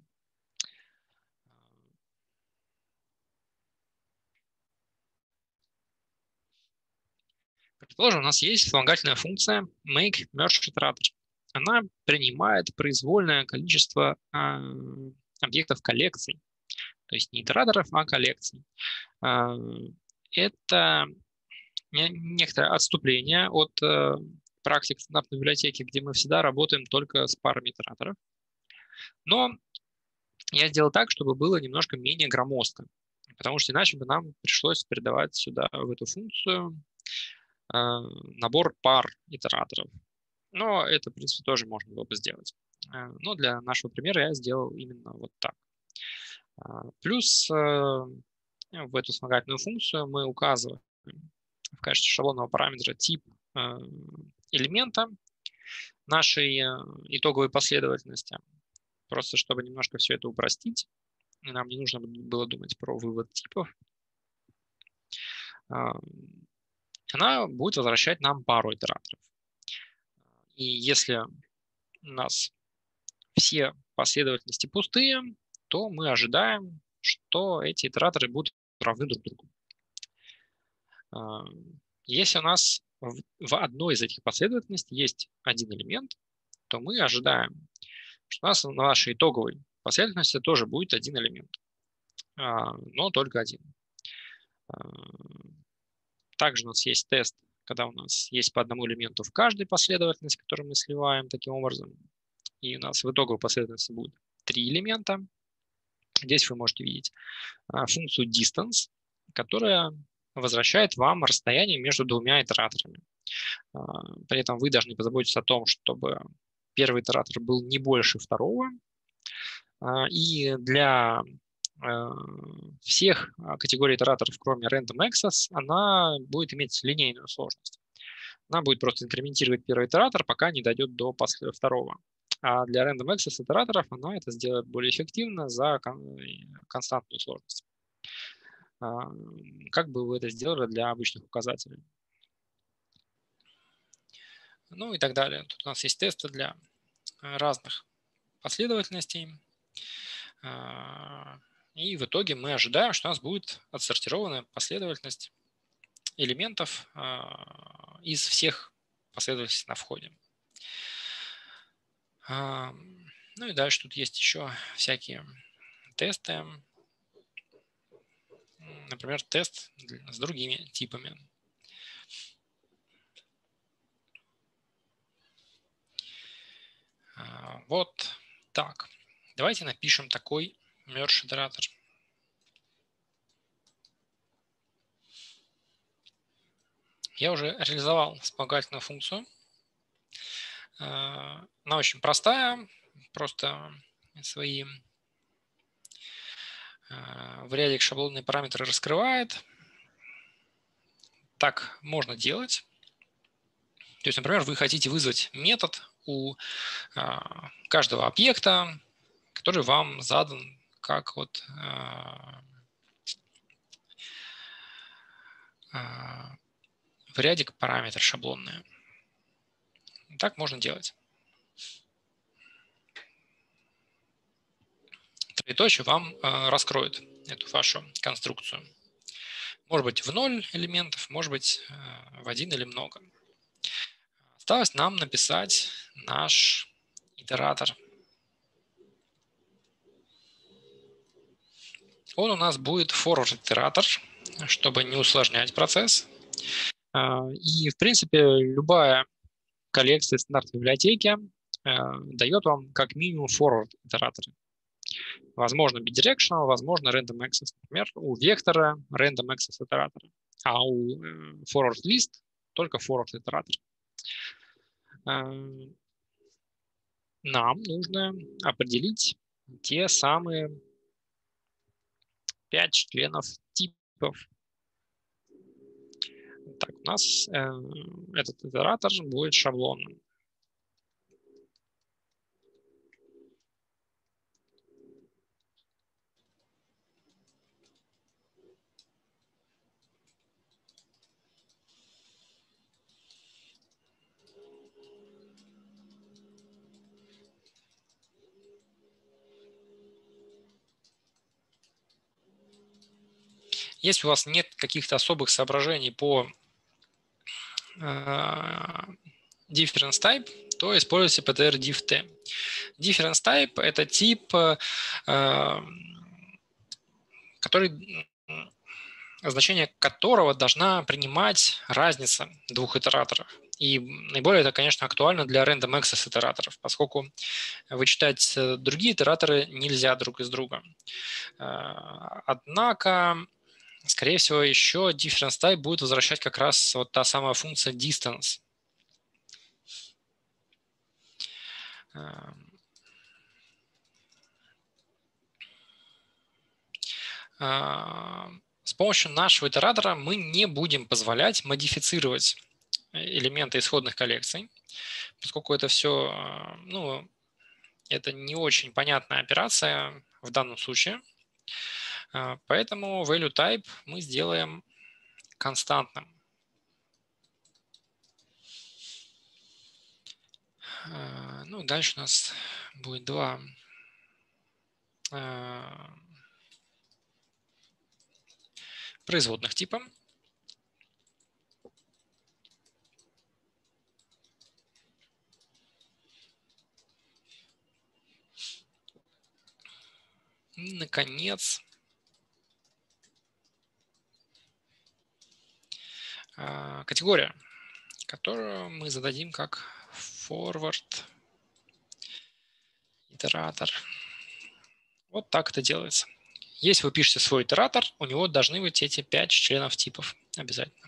Предположим, у нас есть вспомогательная функция makeMergeIterator. Она принимает произвольное количество э, объектов коллекций, то есть не итераторов, а коллекций. Э, это некоторое отступление от э, практик стандартной библиотеки, где мы всегда работаем только с парами итераторов. Но я сделал так, чтобы было немножко менее громоздко, потому что иначе бы нам пришлось передавать сюда, в эту функцию, э, набор пар итераторов. Но это, в принципе, тоже можно было бы сделать. Но для нашего примера я сделал именно вот так. Плюс в эту вспомогательную функцию мы указываем в качестве шаблонного параметра тип элемента нашей итоговой последовательности. Просто чтобы немножко все это упростить. Нам не нужно было думать про вывод типов. Она будет возвращать нам пару итераторов. И если у нас все последовательности пустые, то мы ожидаем, что эти итераторы будут равны друг другу. Если у нас в одной из этих последовательностей есть один элемент, то мы ожидаем, что у нас в нашей итоговой последовательности тоже будет один элемент, но только один. Также у нас есть тест, когда у нас есть по одному элементу в каждой последовательности, которую мы сливаем таким образом. И у нас в итоговой последовательности будет три элемента. Здесь вы можете видеть функцию distance, которая возвращает вам расстояние между двумя итераторами. При этом вы должны позаботиться о том, чтобы первый итератор был не больше второго. И для всех категорий итераторов, кроме random access, она будет иметь линейную сложность. Она будет просто инкрементировать первый итератор, пока не дойдет до второго. А для random access итераторов она это сделает более эффективно за константную сложность. Как бы вы это сделали для обычных указателей. Ну и так далее. Тут у нас есть тесты для разных последовательностей. И в итоге мы ожидаем, что у нас будет отсортированная последовательность элементов из всех последовательностей на входе. Ну и дальше тут есть еще всякие тесты. Например, тест с другими типами. Вот так. Давайте напишем такой merge итератор. Я уже реализовал вспомогательную функцию. Она очень простая. Просто свои в рядик шаблонные параметры раскрывает. Так можно делать. То есть, например, вы хотите вызвать метод у каждого объекта, который вам задан как вот в рядик параметр шаблонные. Так можно делать. Троеточие вам раскроет эту вашу конструкцию. Может быть, в ноль элементов, может быть, в один или много. Осталось нам написать наш итератор. Он у нас будет forward итератор, чтобы не усложнять процесс. И, в принципе, любая коллекция стандартной библиотеки дает вам как минимум forward итераторы. Возможно, bidirectional, возможно, random access. Например, у вектора random access итератора. а у forward list только forward итератор. Нам нужно определить те самые пять членов типов. Так, у нас э, этот итератор будет шаблонным. Если у вас нет каких-то особых соображений по difference type, то используйте пи ти ар div-t. Difference type – это тип, который, значение которого должна принимать разница двух итераторов. И наиболее это, конечно, актуально для random access итераторов, поскольку вычитать другие итераторы нельзя друг из друга. Однако, скорее всего, еще difference type будет возвращать как раз вот та самая функция distance. С помощью нашего итератора мы не будем позволять модифицировать элементы исходных коллекций, поскольку это все, ну, это не очень понятная операция в данном случае. Поэтому value type мы сделаем константным. Ну, дальше у нас будет два производных типа. И, наконец, категория, которую мы зададим как forward итератор. Вот так это делается. Если вы пишете свой итератор, у него должны быть эти пять членов типов обязательно.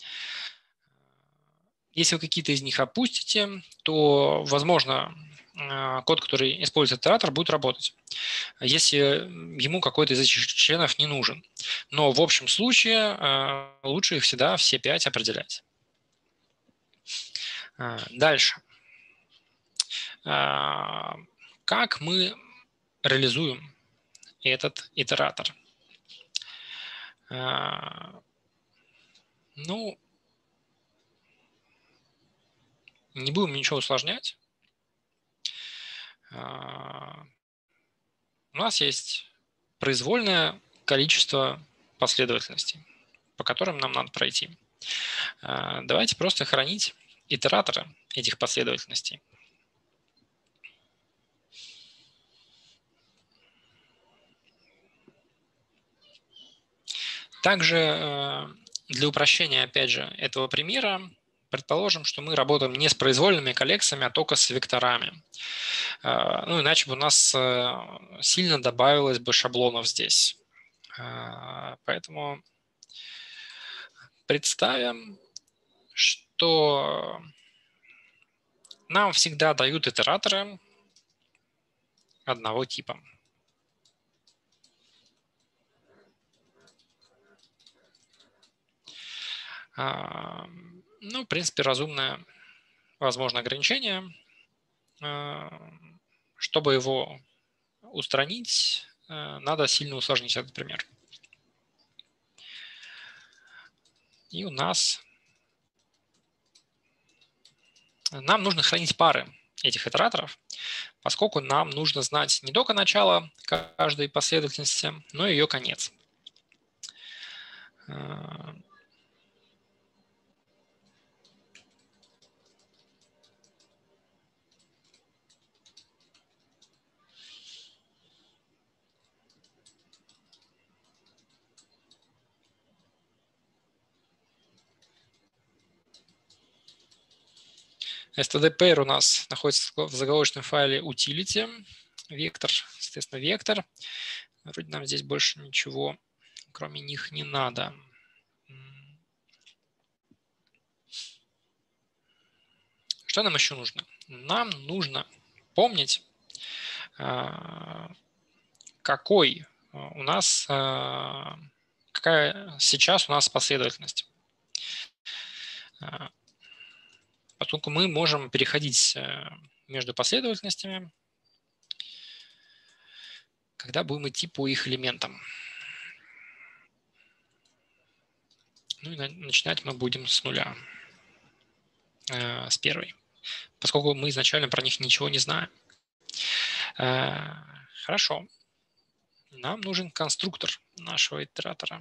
Если вы какие-то из них опустите, то, возможно, код, который использует итератор, будет работать, если ему какой-то из этих членов не нужен. Но в общем случае лучше их всегда все пять определять. Дальше. Как мы реализуем этот итератор? Ну, не будем ничего усложнять. У нас есть произвольное количество последовательностей, по которым нам надо пройти. Давайте просто хранить итераторы этих последовательностей. Также для упрощения, опять же, этого примера, предположим, что мы работаем не с произвольными коллекциями, а только с векторами. Ну, иначе бы у нас сильно добавилось бы шаблонов здесь. Поэтому представим, что нам всегда дают итераторы одного типа. Ну, в принципе, разумное, возможно, ограничение. Чтобы его устранить, надо сильно усложнить этот пример. И у нас нам нужно хранить пары этих итераторов, поскольку нам нужно знать не только начало каждой последовательности, но и ее конец. std_pair у нас находится в заголовочном файле utility, вектор, соответственно, вектор. Вроде нам здесь больше ничего, кроме них, не надо. Что нам еще нужно? Нам нужно помнить, какой у нас, какая сейчас у нас последовательность. Поскольку мы можем переходить между последовательностями, когда будем идти по их элементам. Ну и начинать мы будем с нуля, с первой, поскольку мы изначально про них ничего не знаем. Хорошо. Нам нужен конструктор нашего итератора.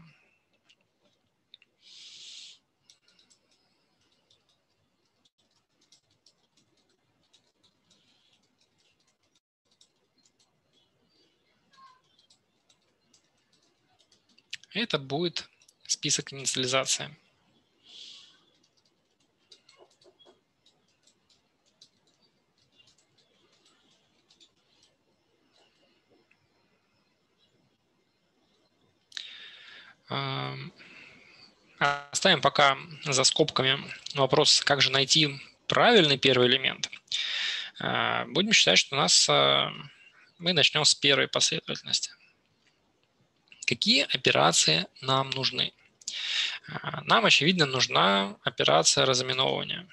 Это будет список инициализации. Оставим пока за скобками вопрос, как же найти правильный первый элемент. Будем считать, что у нас мы начнем с первой последовательности. Какие операции нам нужны? Нам, очевидно, нужна операция разыменовывания.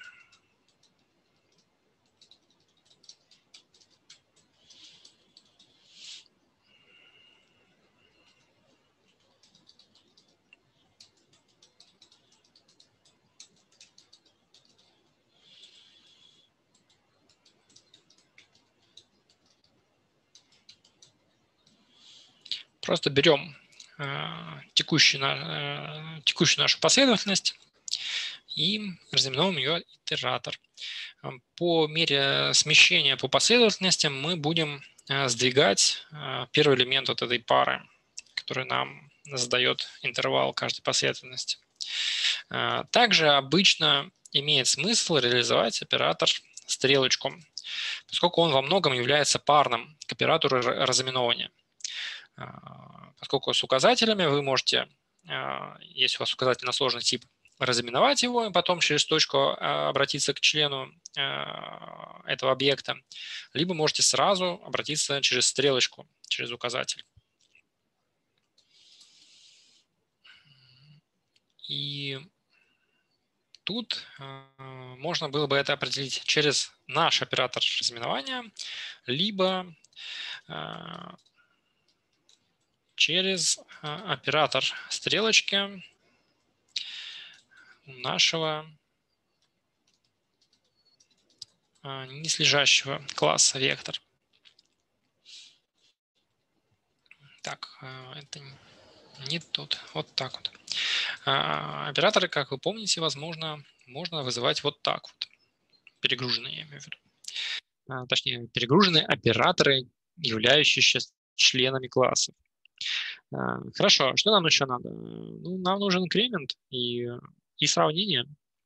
Просто берем текущую, текущую нашу последовательность и разыменовываем ее итератор. По мере смещения по последовательностям мы будем сдвигать первый элемент от этой пары, который нам задает интервал каждой последовательности. Также обычно имеет смысл реализовать оператор стрелочку, поскольку он во многом является парным к оператору разыменования. Поскольку с указателями вы можете, если у вас указатель на сложный тип, разыменовать его и потом через точку обратиться к члену этого объекта, либо можете сразу обратиться через стрелочку, через указатель. И тут можно было бы это определить через наш оператор разыменования, либо через оператор стрелочки нашего низлежащего класса вектор. Так, это не тут. Вот так вот. Операторы, как вы помните, возможно, можно вызывать вот так вот. Перегруженные, я имею в виду. Точнее, перегруженные операторы, являющиеся членами классов. Хорошо, что нам еще надо? Ну, нам нужен инкремент и, и сравнение.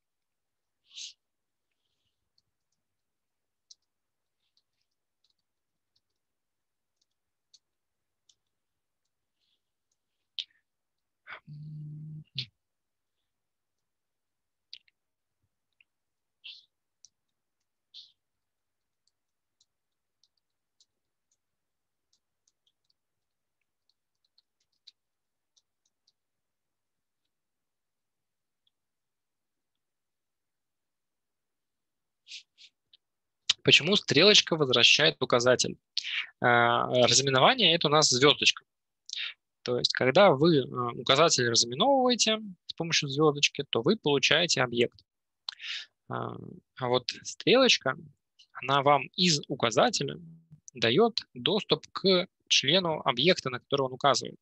Почему стрелочка возвращает указатель? Разыменование – это у нас звездочка. То есть, когда вы указатель разыменовываете с помощью звездочки, то вы получаете объект. А вот стрелочка, она вам из указателя дает доступ к члену объекта, на который он указывает.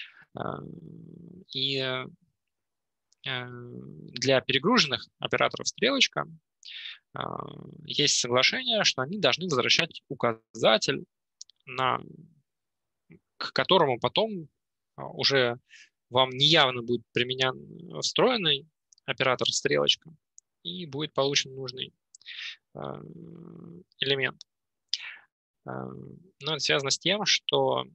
И для перегруженных операторов стрелочка есть соглашение, что они должны возвращать указатель, на, к которому потом уже вам неявно будет применен встроенный оператор стрелочка и будет получен нужный элемент. Но это связано с тем, что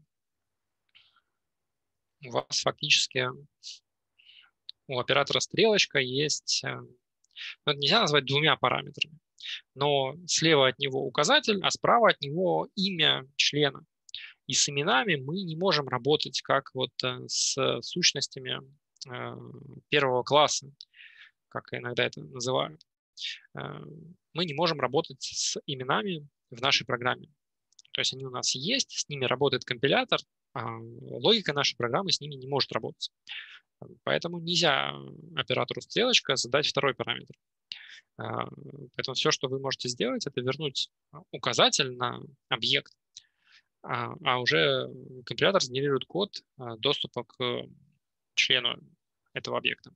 у вас фактически у оператора стрелочка есть, ну, это нельзя назвать двумя параметрами. но слева от него указатель, а справа от него имя члена. И с именами мы не можем работать как вот с сущностями первого класса, как иногда это называют. Мы не можем работать с именами в нашей программе. То есть они у нас есть, с ними работает компилятор, а логика нашей программы с ними не может работать. Поэтому нельзя оператору стрелочка задать второй параметр. Поэтому все, что вы можете сделать, это вернуть указатель на объект, а, а уже компилятор сгенерирует код доступа к члену этого объекта.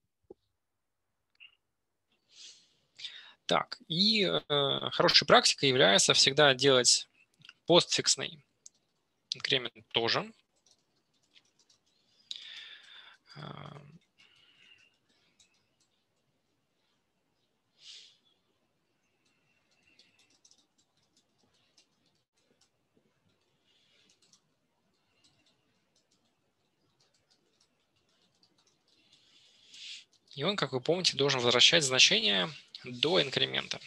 Так, и э, хорошей практикой является всегда делать постфиксный инкремент тоже. И он, как вы помните, должен возвращать значение до инкремента.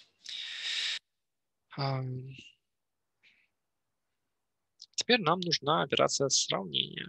Теперь нам нужна операция сравнения.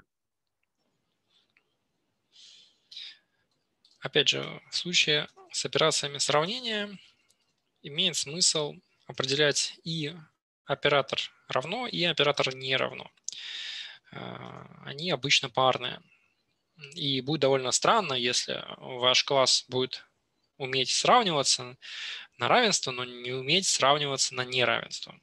Опять же, в случае с операциями сравнения имеет смысл определять и оператор равно, и оператор не равно. Они обычно парные. И будет довольно странно, если ваш класс будет уметь сравниваться на равенство, но не уметь сравниваться на неравенство.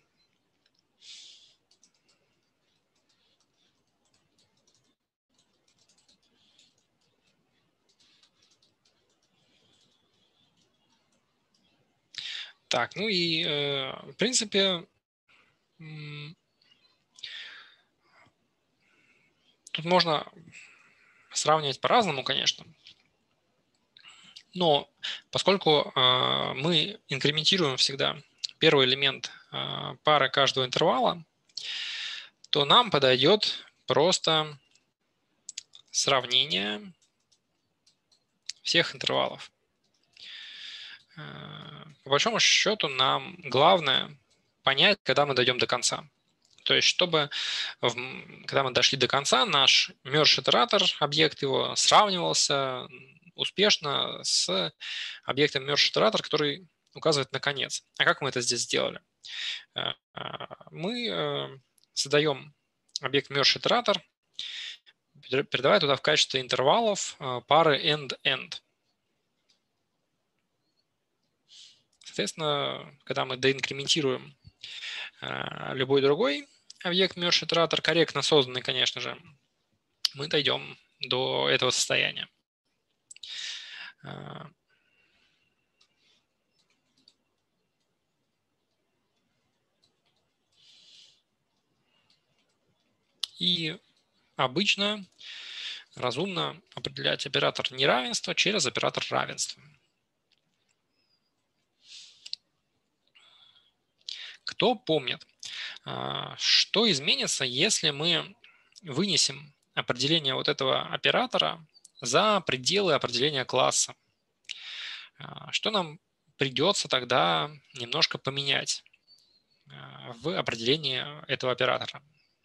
Так, ну и в принципе тут можно сравнивать по-разному, конечно. Но поскольку э, мы инкрементируем всегда первый элемент э, пары каждого интервала, то нам подойдет просто сравнение всех интервалов. Э, по большому счету нам главное понять, когда мы дойдем до конца. То есть, чтобы, в, когда мы дошли до конца, наш merge-итератор, объект его, сравнивался успешно с объектом merge-итератор, который указывает на конец. А как мы это здесь сделали? Мы создаем объект merge-итератор, передавая туда в качестве интервалов пары end-end. Соответственно, когда мы доинкрементируем любой другой объект merge-итератор, корректно созданный, конечно же, мы дойдем до этого состояния. И обычно разумно определять оператор неравенства через оператор равенства. Кто помнит, что изменится, если мы вынесем определение вот этого оператора за пределы определения класса? Что нам придется тогда немножко поменять в определении этого оператора?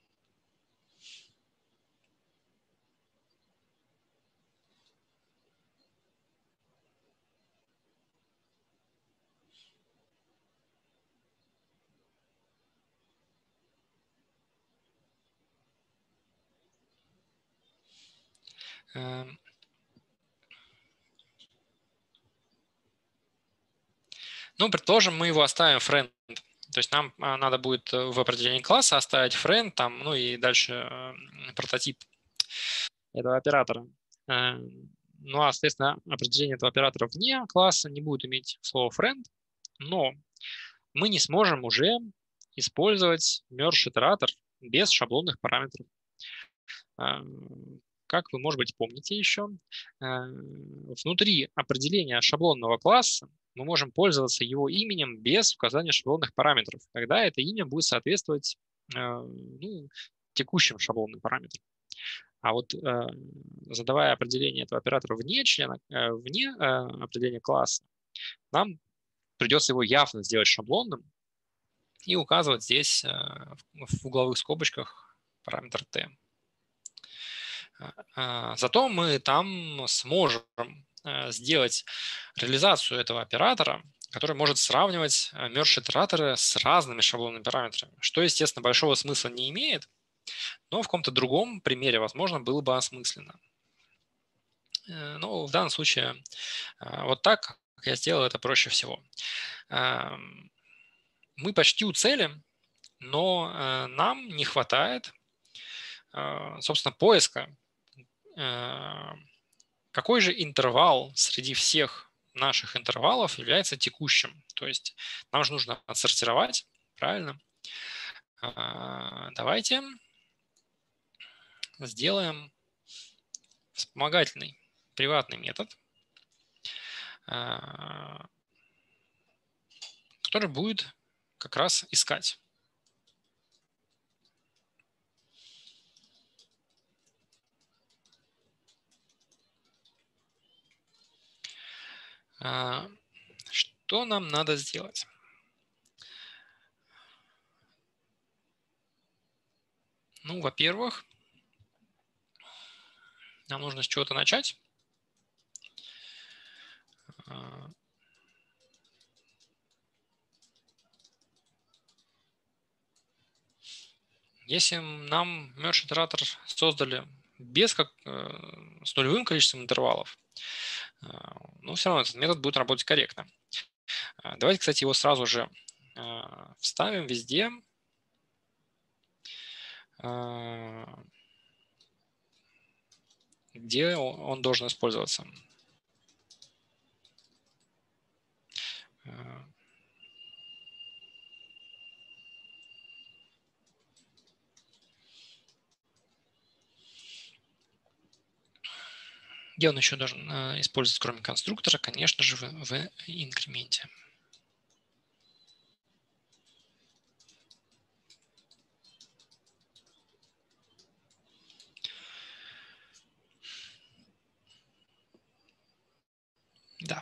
Ну, предположим, мы его оставим friend. То есть нам надо будет в определении класса оставить friend, там, ну и дальше прототип этого оператора. Ну, а, соответственно, определение этого оператора вне класса не будет иметь слово friend, но мы не сможем уже использовать merge-итератор без шаблонных параметров. Как вы, может быть, помните еще, внутри определения шаблонного класса мы можем пользоваться его именем без указания шаблонных параметров. Тогда это имя будет соответствовать ну, текущим шаблонным параметрам. А вот задавая определение этого оператора вне члена, вне определения класса, нам придется его явно сделать шаблонным и указывать здесь в угловых скобочках параметр t. Зато мы там сможем сделать реализацию этого оператора, который может сравнивать мерж-итераторы с разными шаблонными параметрами, что, естественно, большого смысла не имеет, но в каком-то другом примере, возможно, было бы осмысленно. Но в данном случае вот так, как я сделал, это проще всего. Мы почти у цели, но нам не хватает, собственно, поиска, какой же интервал среди всех наших интервалов является текущим. То есть нам же нужно отсортировать, правильно? Давайте сделаем вспомогательный приватный метод, который будет как раз искать. Что нам надо сделать? Ну, во-первых, нам нужно с чего-то начать. Если нам мерж-итератор создали без как, с нулевым количеством интервалов, но все равно этот метод будет работать корректно. Давайте, кстати, его сразу же вставим везде. Где он должен использоваться. Где он еще должен использоваться, кроме конструктора? Конечно же, в, в инкременте. Да.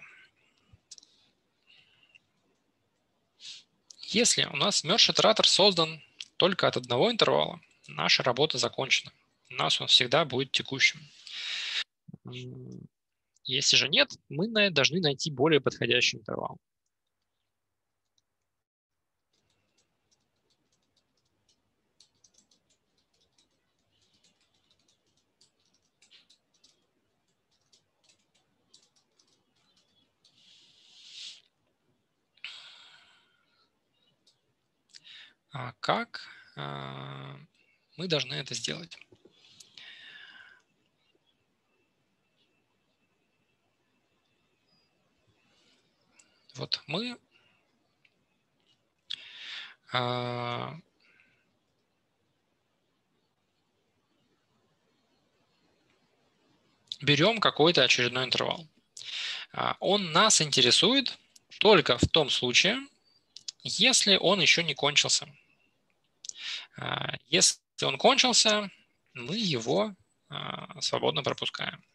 Если у нас мерж-итератор создан только от одного интервала, наша работа закончена. У нас он всегда будет текущим. Если же нет, мы должны найти более подходящий интервал. А как мы должны это сделать? Вот мы берем какой-то очередной интервал. Он нас интересует только в том случае, если он еще не кончился. Если он кончился, мы его свободно пропускаем.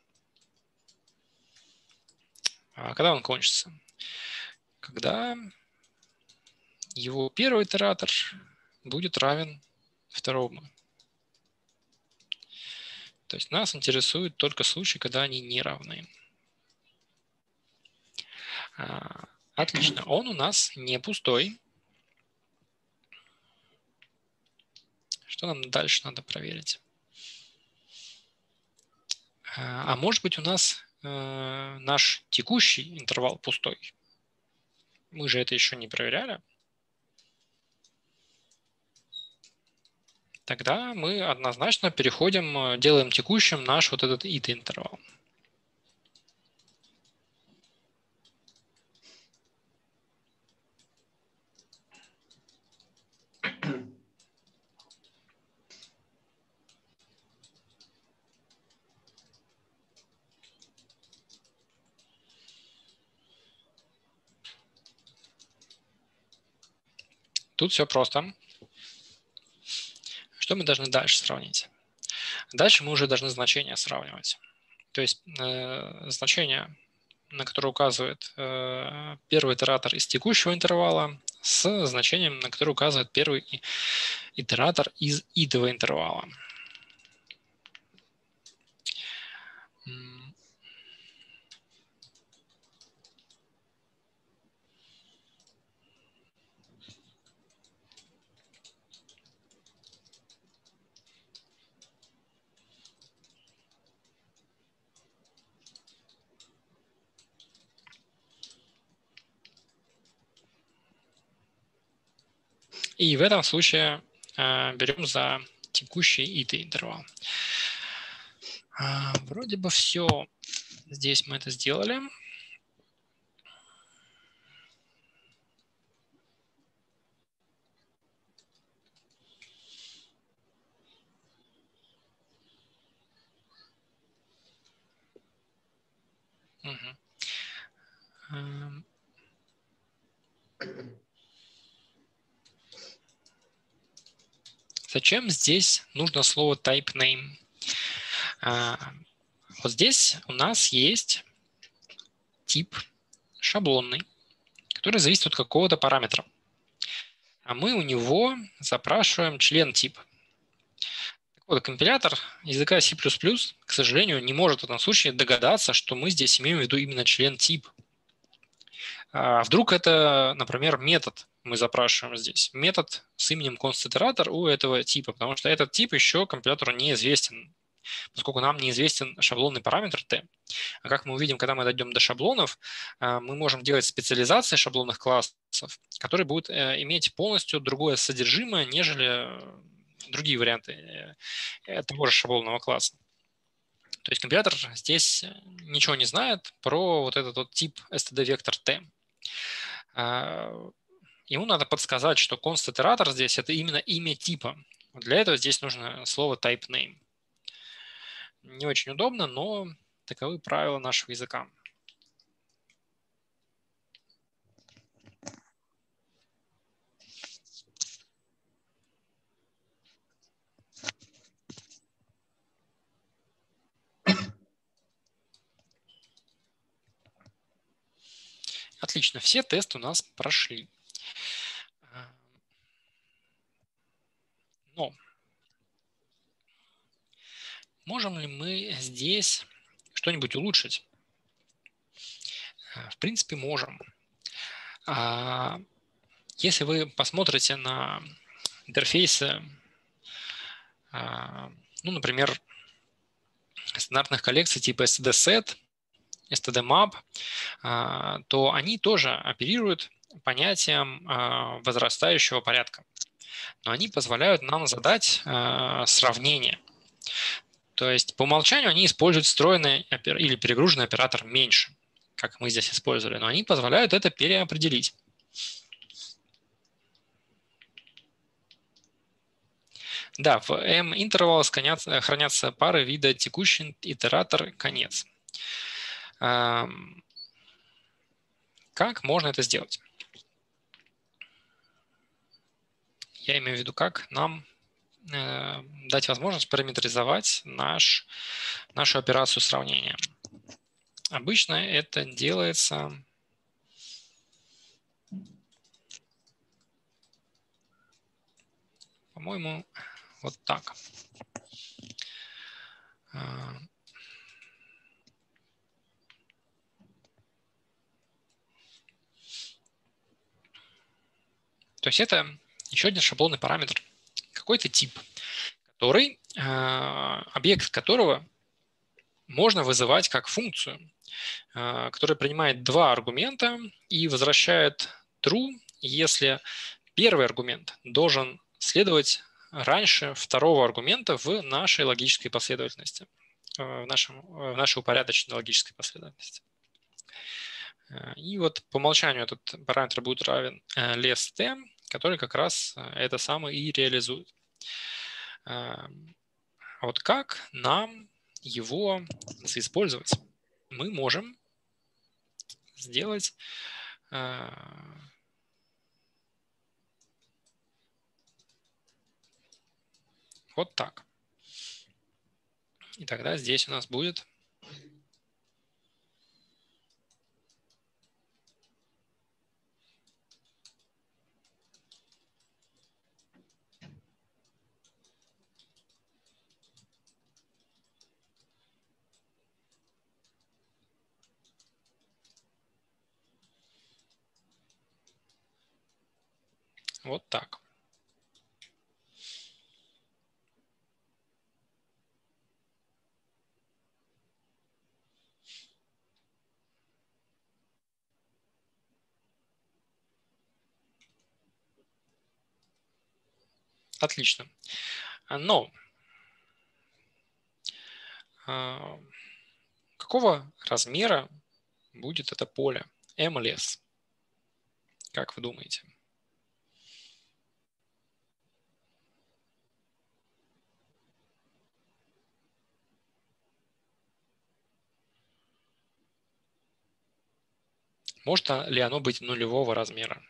А когда он кончится? Когда его первый итератор будет равен второму. То есть нас интересует только случай, когда они не равны. Отлично. Он у нас не пустой. Что нам дальше надо проверить? А может быть, у нас э, наш текущий интервал пустой? Мы же это еще не проверяли. Тогда мы однозначно переходим, делаем текущим наш вот этот ит-интервал. Тут все просто. Что мы должны дальше сравнить? Дальше мы уже должны значения сравнивать. То есть э, значение на который указывает э, первый итератор из текущего интервала, с значением, на который указывает первый итератор из итого интервала. И в этом случае э, берем за текущий итый интервал. А, вроде бы все. Здесь мы это сделали. Угу. Зачем здесь нужно слово type_name? Вот здесь у нас есть тип шаблонный, который зависит от какого-то параметра. А мы у него запрашиваем член типа. Так вот, компилятор языка C++, к сожалению, не может в этом случае догадаться, что мы здесь имеем в виду именно член тип. А вдруг это, например, метод мы запрашиваем здесь. Метод с именем constIterator у этого типа, потому что этот тип еще компилятору неизвестен, поскольку нам неизвестен шаблонный параметр t. А как мы увидим, когда мы дойдем до шаблонов, мы можем делать специализации шаблонных классов, которые будут иметь полностью другое содержимое, нежели другие варианты того же шаблонного класса. То есть компилятор здесь ничего не знает про вот этот вот тип std-вектор t. Ему надо подсказать, что constIterator здесь это именно имя типа. Для этого здесь нужно слово type_name. Не очень удобно, но таковы правила нашего языка. Отлично, все тесты у нас прошли. Но можем ли мы здесь что-нибудь улучшить? В принципе, можем. Если вы посмотрите на интерфейсы, ну, например, стандартных коллекций типа std_set, std_map, то они тоже оперируют понятием возрастающего порядка. Но они позволяют нам задать сравнение. То есть по умолчанию они используют встроенный или перегруженный оператор меньше, как мы здесь использовали, но они позволяют это переопределить. Да, в m-интервал хранятся пары вида текущий итератор конец. Как можно это сделать? Я имею в виду, как нам дать возможность параметризовать наш, нашу операцию сравнения. Обычно это делается по-моему, вот так. То есть это еще один шаблонный параметр, какой-то тип, который, объект которого можно вызывать как функцию, которая принимает два аргумента и возвращает true, если первый аргумент должен следовать раньше второго аргумента в нашей логической последовательности, в, нашем, в нашей упорядоченной логической последовательности. И вот по умолчанию этот параметр будет равен less_t, который как раз это самое и реализует. А вот как нам его использовать? Мы можем сделать вот так. И тогда здесь у нас будет Вот так. Отлично. Но а, какого размера будет это поле эм эл эс? Как вы думаете? Может ли оно быть нулевого размера?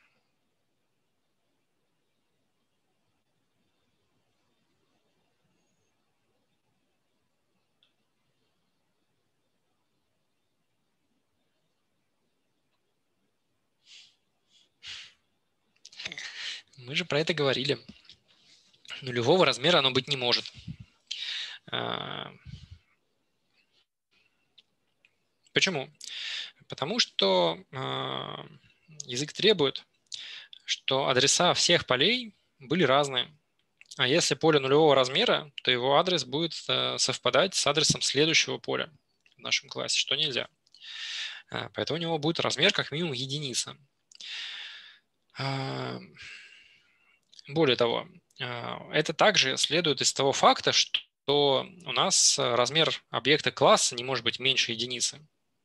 Мы же про это говорили. Нулевого размера оно быть не может. Почему? Потому что язык требует, что адреса всех полей были разные. А если поле нулевого размера, то его адрес будет совпадать с адресом следующего поля в нашем классе, что нельзя. Поэтому у него будет размер как минимум единица. Более того, это также следует из того факта, что у нас размер объекта класса не может быть меньше единицы.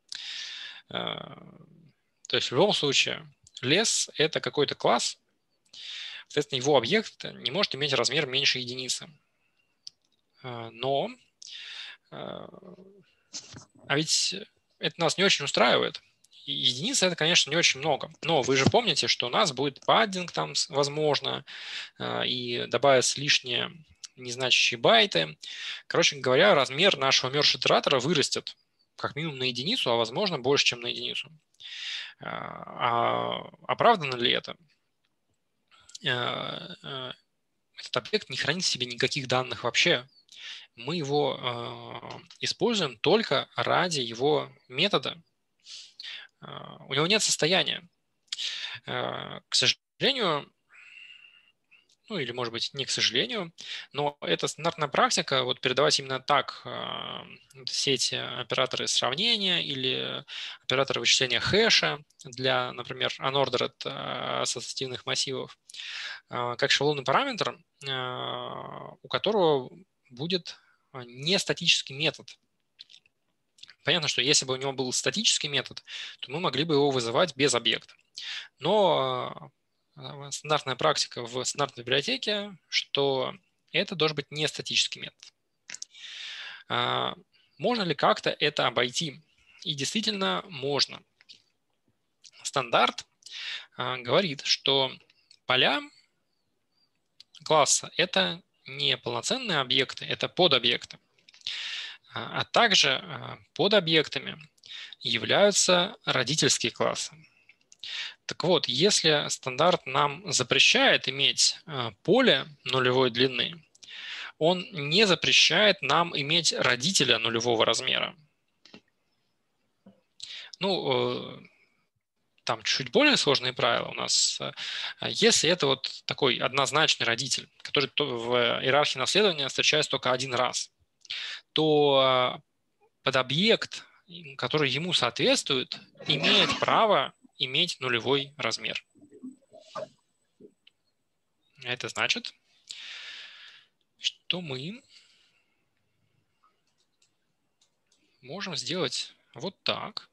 То есть в любом случае лес – это какой-то класс, соответственно, его объект не может иметь размер меньше единицы. Но, а ведь это нас не очень устраивает. Единица – это, конечно, не очень много. Но вы же помните, что у нас будет паддинг там, возможно, и добавятся лишние незначащие байты. Короче говоря, размер нашего мерж-итератора вырастет как минимум на единицу, а возможно больше, чем на единицу. А оправдано ли это? Этот объект не хранит в себе никаких данных вообще. Мы его используем только ради его метода. У него нет состояния. К сожалению, ну или, может быть, не к сожалению, но это стандартная практика, вот передавать именно так все эти операторы сравнения или операторы вычисления хэша для, например, unordered ассоциативных массивов, как шаблонный параметр, у которого будет не статический метод. Понятно, что если бы у него был статический метод, то мы могли бы его вызывать без объекта. Но стандартная практика в стандартной библиотеке, что это должен быть не статический метод. Можно ли как-то это обойти? И действительно можно. Стандарт говорит, что поля класса – это не полноценные объекты, это подобъекты. А также подобъектами являются родительские классы. Так вот, если стандарт нам запрещает иметь поле нулевой длины, он не запрещает нам иметь родителя нулевого размера. Ну, там чуть более сложные правила у нас. Если это вот такой однозначный родитель, который в иерархии наследования встречается только один раз, то подобъект, который ему соответствует, имеет право иметь нулевой размер. Это значит, что мы можем сделать вот так.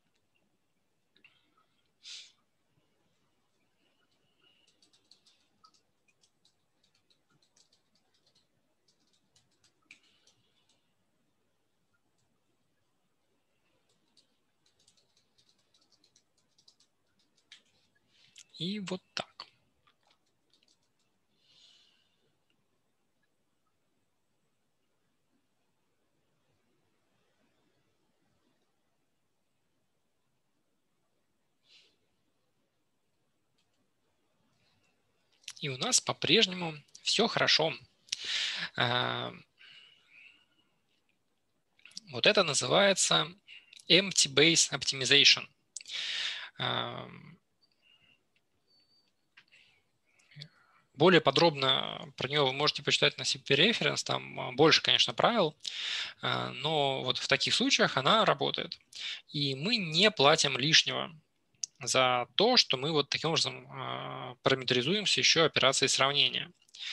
И вот так. И у нас по-прежнему все хорошо. Вот это называется empty base optimization. Более подробно про нее вы можете почитать на си пи пи Reference, там больше, конечно, правил, но вот в таких случаях она работает. И мы не платим лишнего за то, что мы вот таким образом параметризуемся еще операцией сравнения.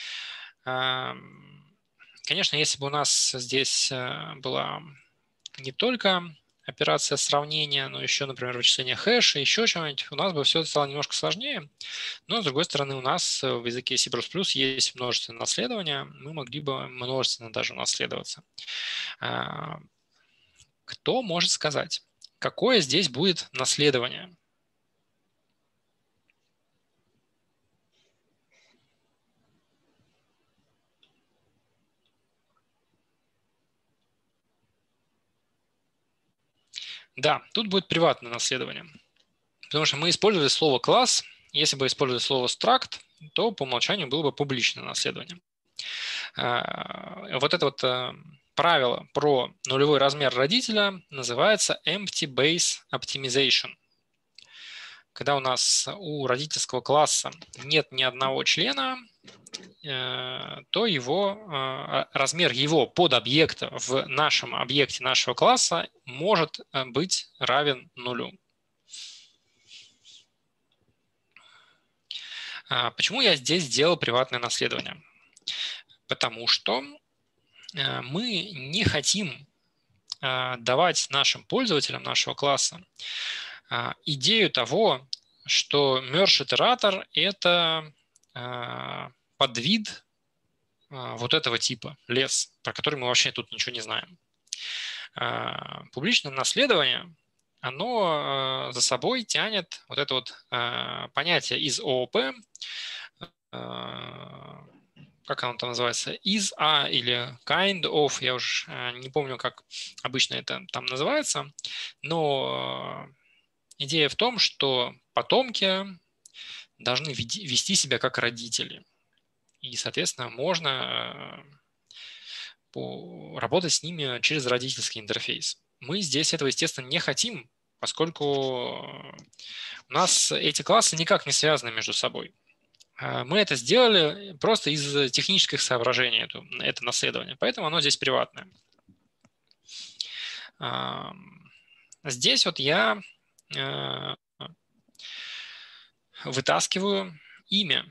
Конечно, если бы у нас здесь была не только операция сравнения, но еще, например, вычисление хэша, еще чего-нибудь, у нас бы все стало немножко сложнее. Но, с другой стороны, у нас в языке C++ есть множественное наследование, мы могли бы множественно даже наследоваться. Кто может сказать, какое здесь будет наследование? Да, тут будет приватное наследование, потому что мы использовали слово класс. Если бы использовали слово struct, то по умолчанию было бы публичное наследование. Вот это вот правило про нулевой размер родителя называется empty base optimization. Когда у нас у родительского класса нет ни одного члена, то его, размер его подобъекта в нашем объекте нашего класса может быть равен нулю. Почему я здесь сделал приватное наследование? Потому что мы не хотим давать нашим пользователям нашего класса идею того, что merge-итератор – это подвид вот этого типа, лес, про который мы вообще тут ничего не знаем. Публичное наследование, оно за собой тянет вот это вот понятие из ООП, как оно там называется, is a или kind of, я уж не помню, как обычно это там называется, но идея в том, что потомки должны вести себя как родители. И, соответственно, можно работать с ними через родительский интерфейс. Мы здесь этого, естественно, не хотим, поскольку у нас эти классы никак не связаны между собой. Мы это сделали просто из технических соображений, это, это наследование, поэтому оно здесь приватное. Здесь вот я вытаскиваю имя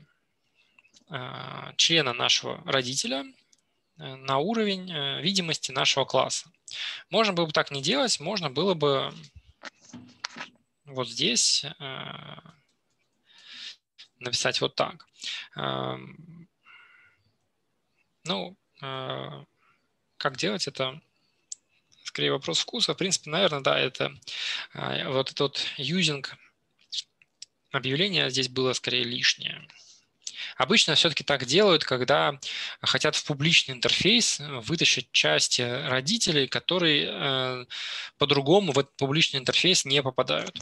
члена нашего родителя на уровень видимости нашего класса. Можно было бы так не делать, можно было бы вот здесь написать вот так. Ну, как делать это? Скорее вопрос вкуса. В принципе, наверное, да, это вот это вот using объявление здесь было скорее лишнее. Обычно все-таки так делают, когда хотят в публичный интерфейс вытащить части родителей, которые э, по-другому в этот публичный интерфейс не попадают.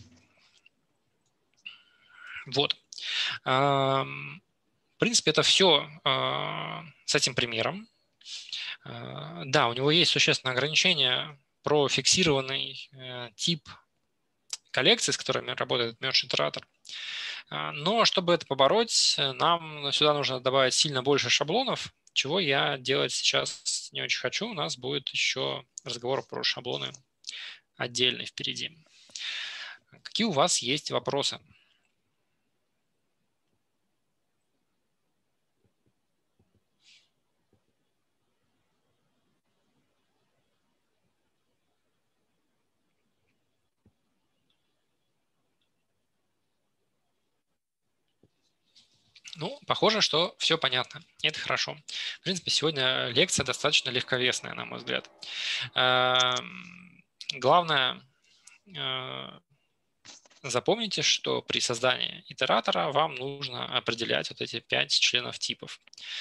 Вот. Э, в принципе, это все э, с этим примером. Э, да, у него есть существенное ограничение про фиксированный э, тип коллекции, с которыми работает merge-итератор. Но чтобы это побороть, нам сюда нужно добавить сильно больше шаблонов, чего я делать сейчас не очень хочу. У нас будет еще разговор про шаблоны отдельный впереди. Какие у вас есть вопросы? Ну, похоже, что все понятно. Это хорошо. В принципе, сегодня лекция достаточно легковесная, на мой взгляд. Главное, запомните, что при создании итератора вам нужно определять вот эти пять членов типов.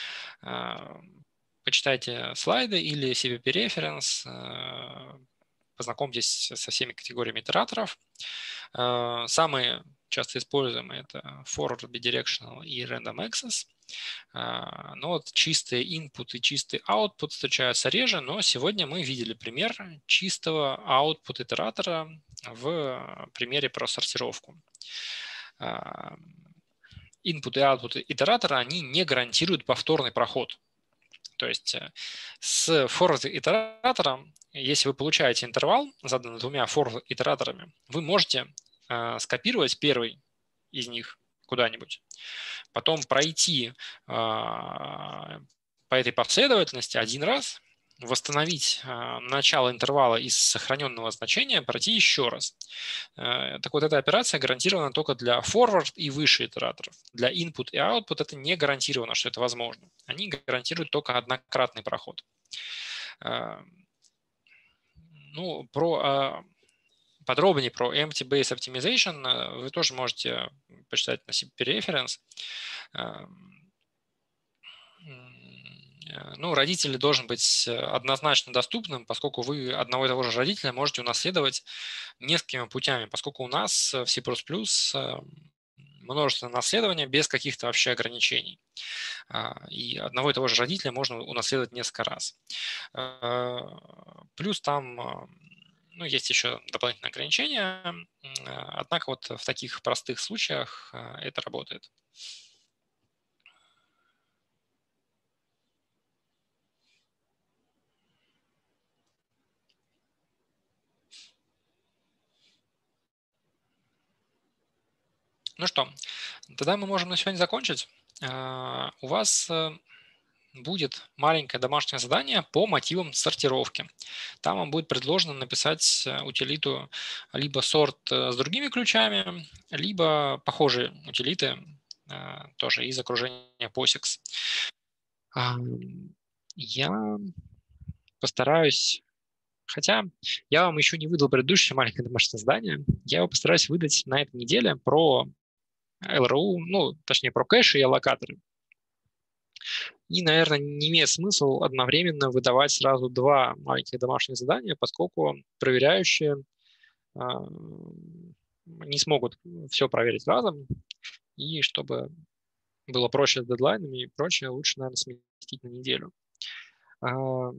Почитайте слайды или си пи пи Reference, познакомьтесь со всеми категориями итераторов. Самые часто используемые это forward, bidirectional и random access. Но вот чистый input и чистый output встречаются реже, но сегодня мы видели пример чистого output итератора в примере про сортировку. input и output итератора, они не гарантируют повторный проход. То есть с forward итератором, если вы получаете интервал, заданный двумя forward итераторами, вы можете э, скопировать первый из них куда-нибудь, потом пройти э, по этой последовательности один раз, восстановить э, начало интервала из сохраненного значения, пройти еще раз. Э, так вот, эта операция гарантирована только для forward и выше итераторов. Для input и output это не гарантировано, что это возможно. Они гарантируют только однократный проход. Э, ну, про... Подробнее про Empty Base Optimization вы тоже можете почитать на си пи Reference. Ну, родитель должен быть однозначно доступным, поскольку вы одного и того же родителя можете унаследовать несколькими путями, поскольку у нас в C++ множественное наследование без каких-то вообще ограничений. И одного и того же родителя можно унаследовать несколько раз. Плюс там... Ну, есть еще дополнительные ограничения, однако вот в таких простых случаях это работает. Ну что, тогда мы можем на сегодня закончить. У вас будет маленькое домашнее задание по мотивам сортировки. Там вам будет предложено написать утилиту либо сорт с другими ключами, либо похожие утилиты тоже из окружения POSIX. Я постараюсь, хотя я вам еще не выдал предыдущее маленькое домашнее задание, я его постараюсь выдать на этой неделе про эл эр ю, ну, точнее, про кэши и аллокаторы. И, наверное, не имеет смысла одновременно выдавать сразу два маленьких домашних задания, поскольку проверяющие э, не смогут все проверить разом. И чтобы было проще с дедлайнами и прочее, лучше, наверное, сместить на неделю. Э,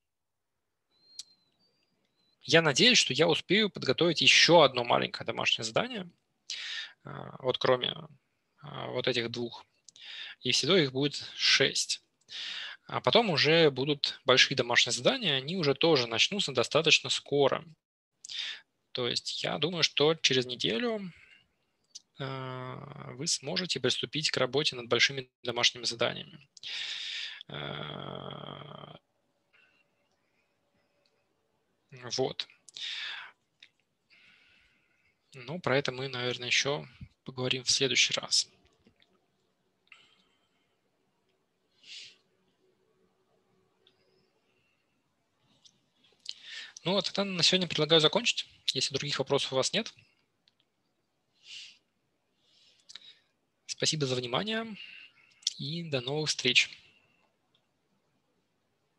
я надеюсь, что я успею подготовить еще одно маленькое домашнее задание, э, вот кроме э, вот этих двух. И всего их будет шесть. А потом уже будут большие домашние задания, они уже тоже начнутся достаточно скоро. То есть я думаю, что через неделю вы сможете приступить к работе над большими домашними заданиями. Вот. Ну, про это мы, наверное, еще поговорим в следующий раз. Ну вот, тогда на сегодня предлагаю закончить, если других вопросов у вас нет. Спасибо за внимание и до новых встреч.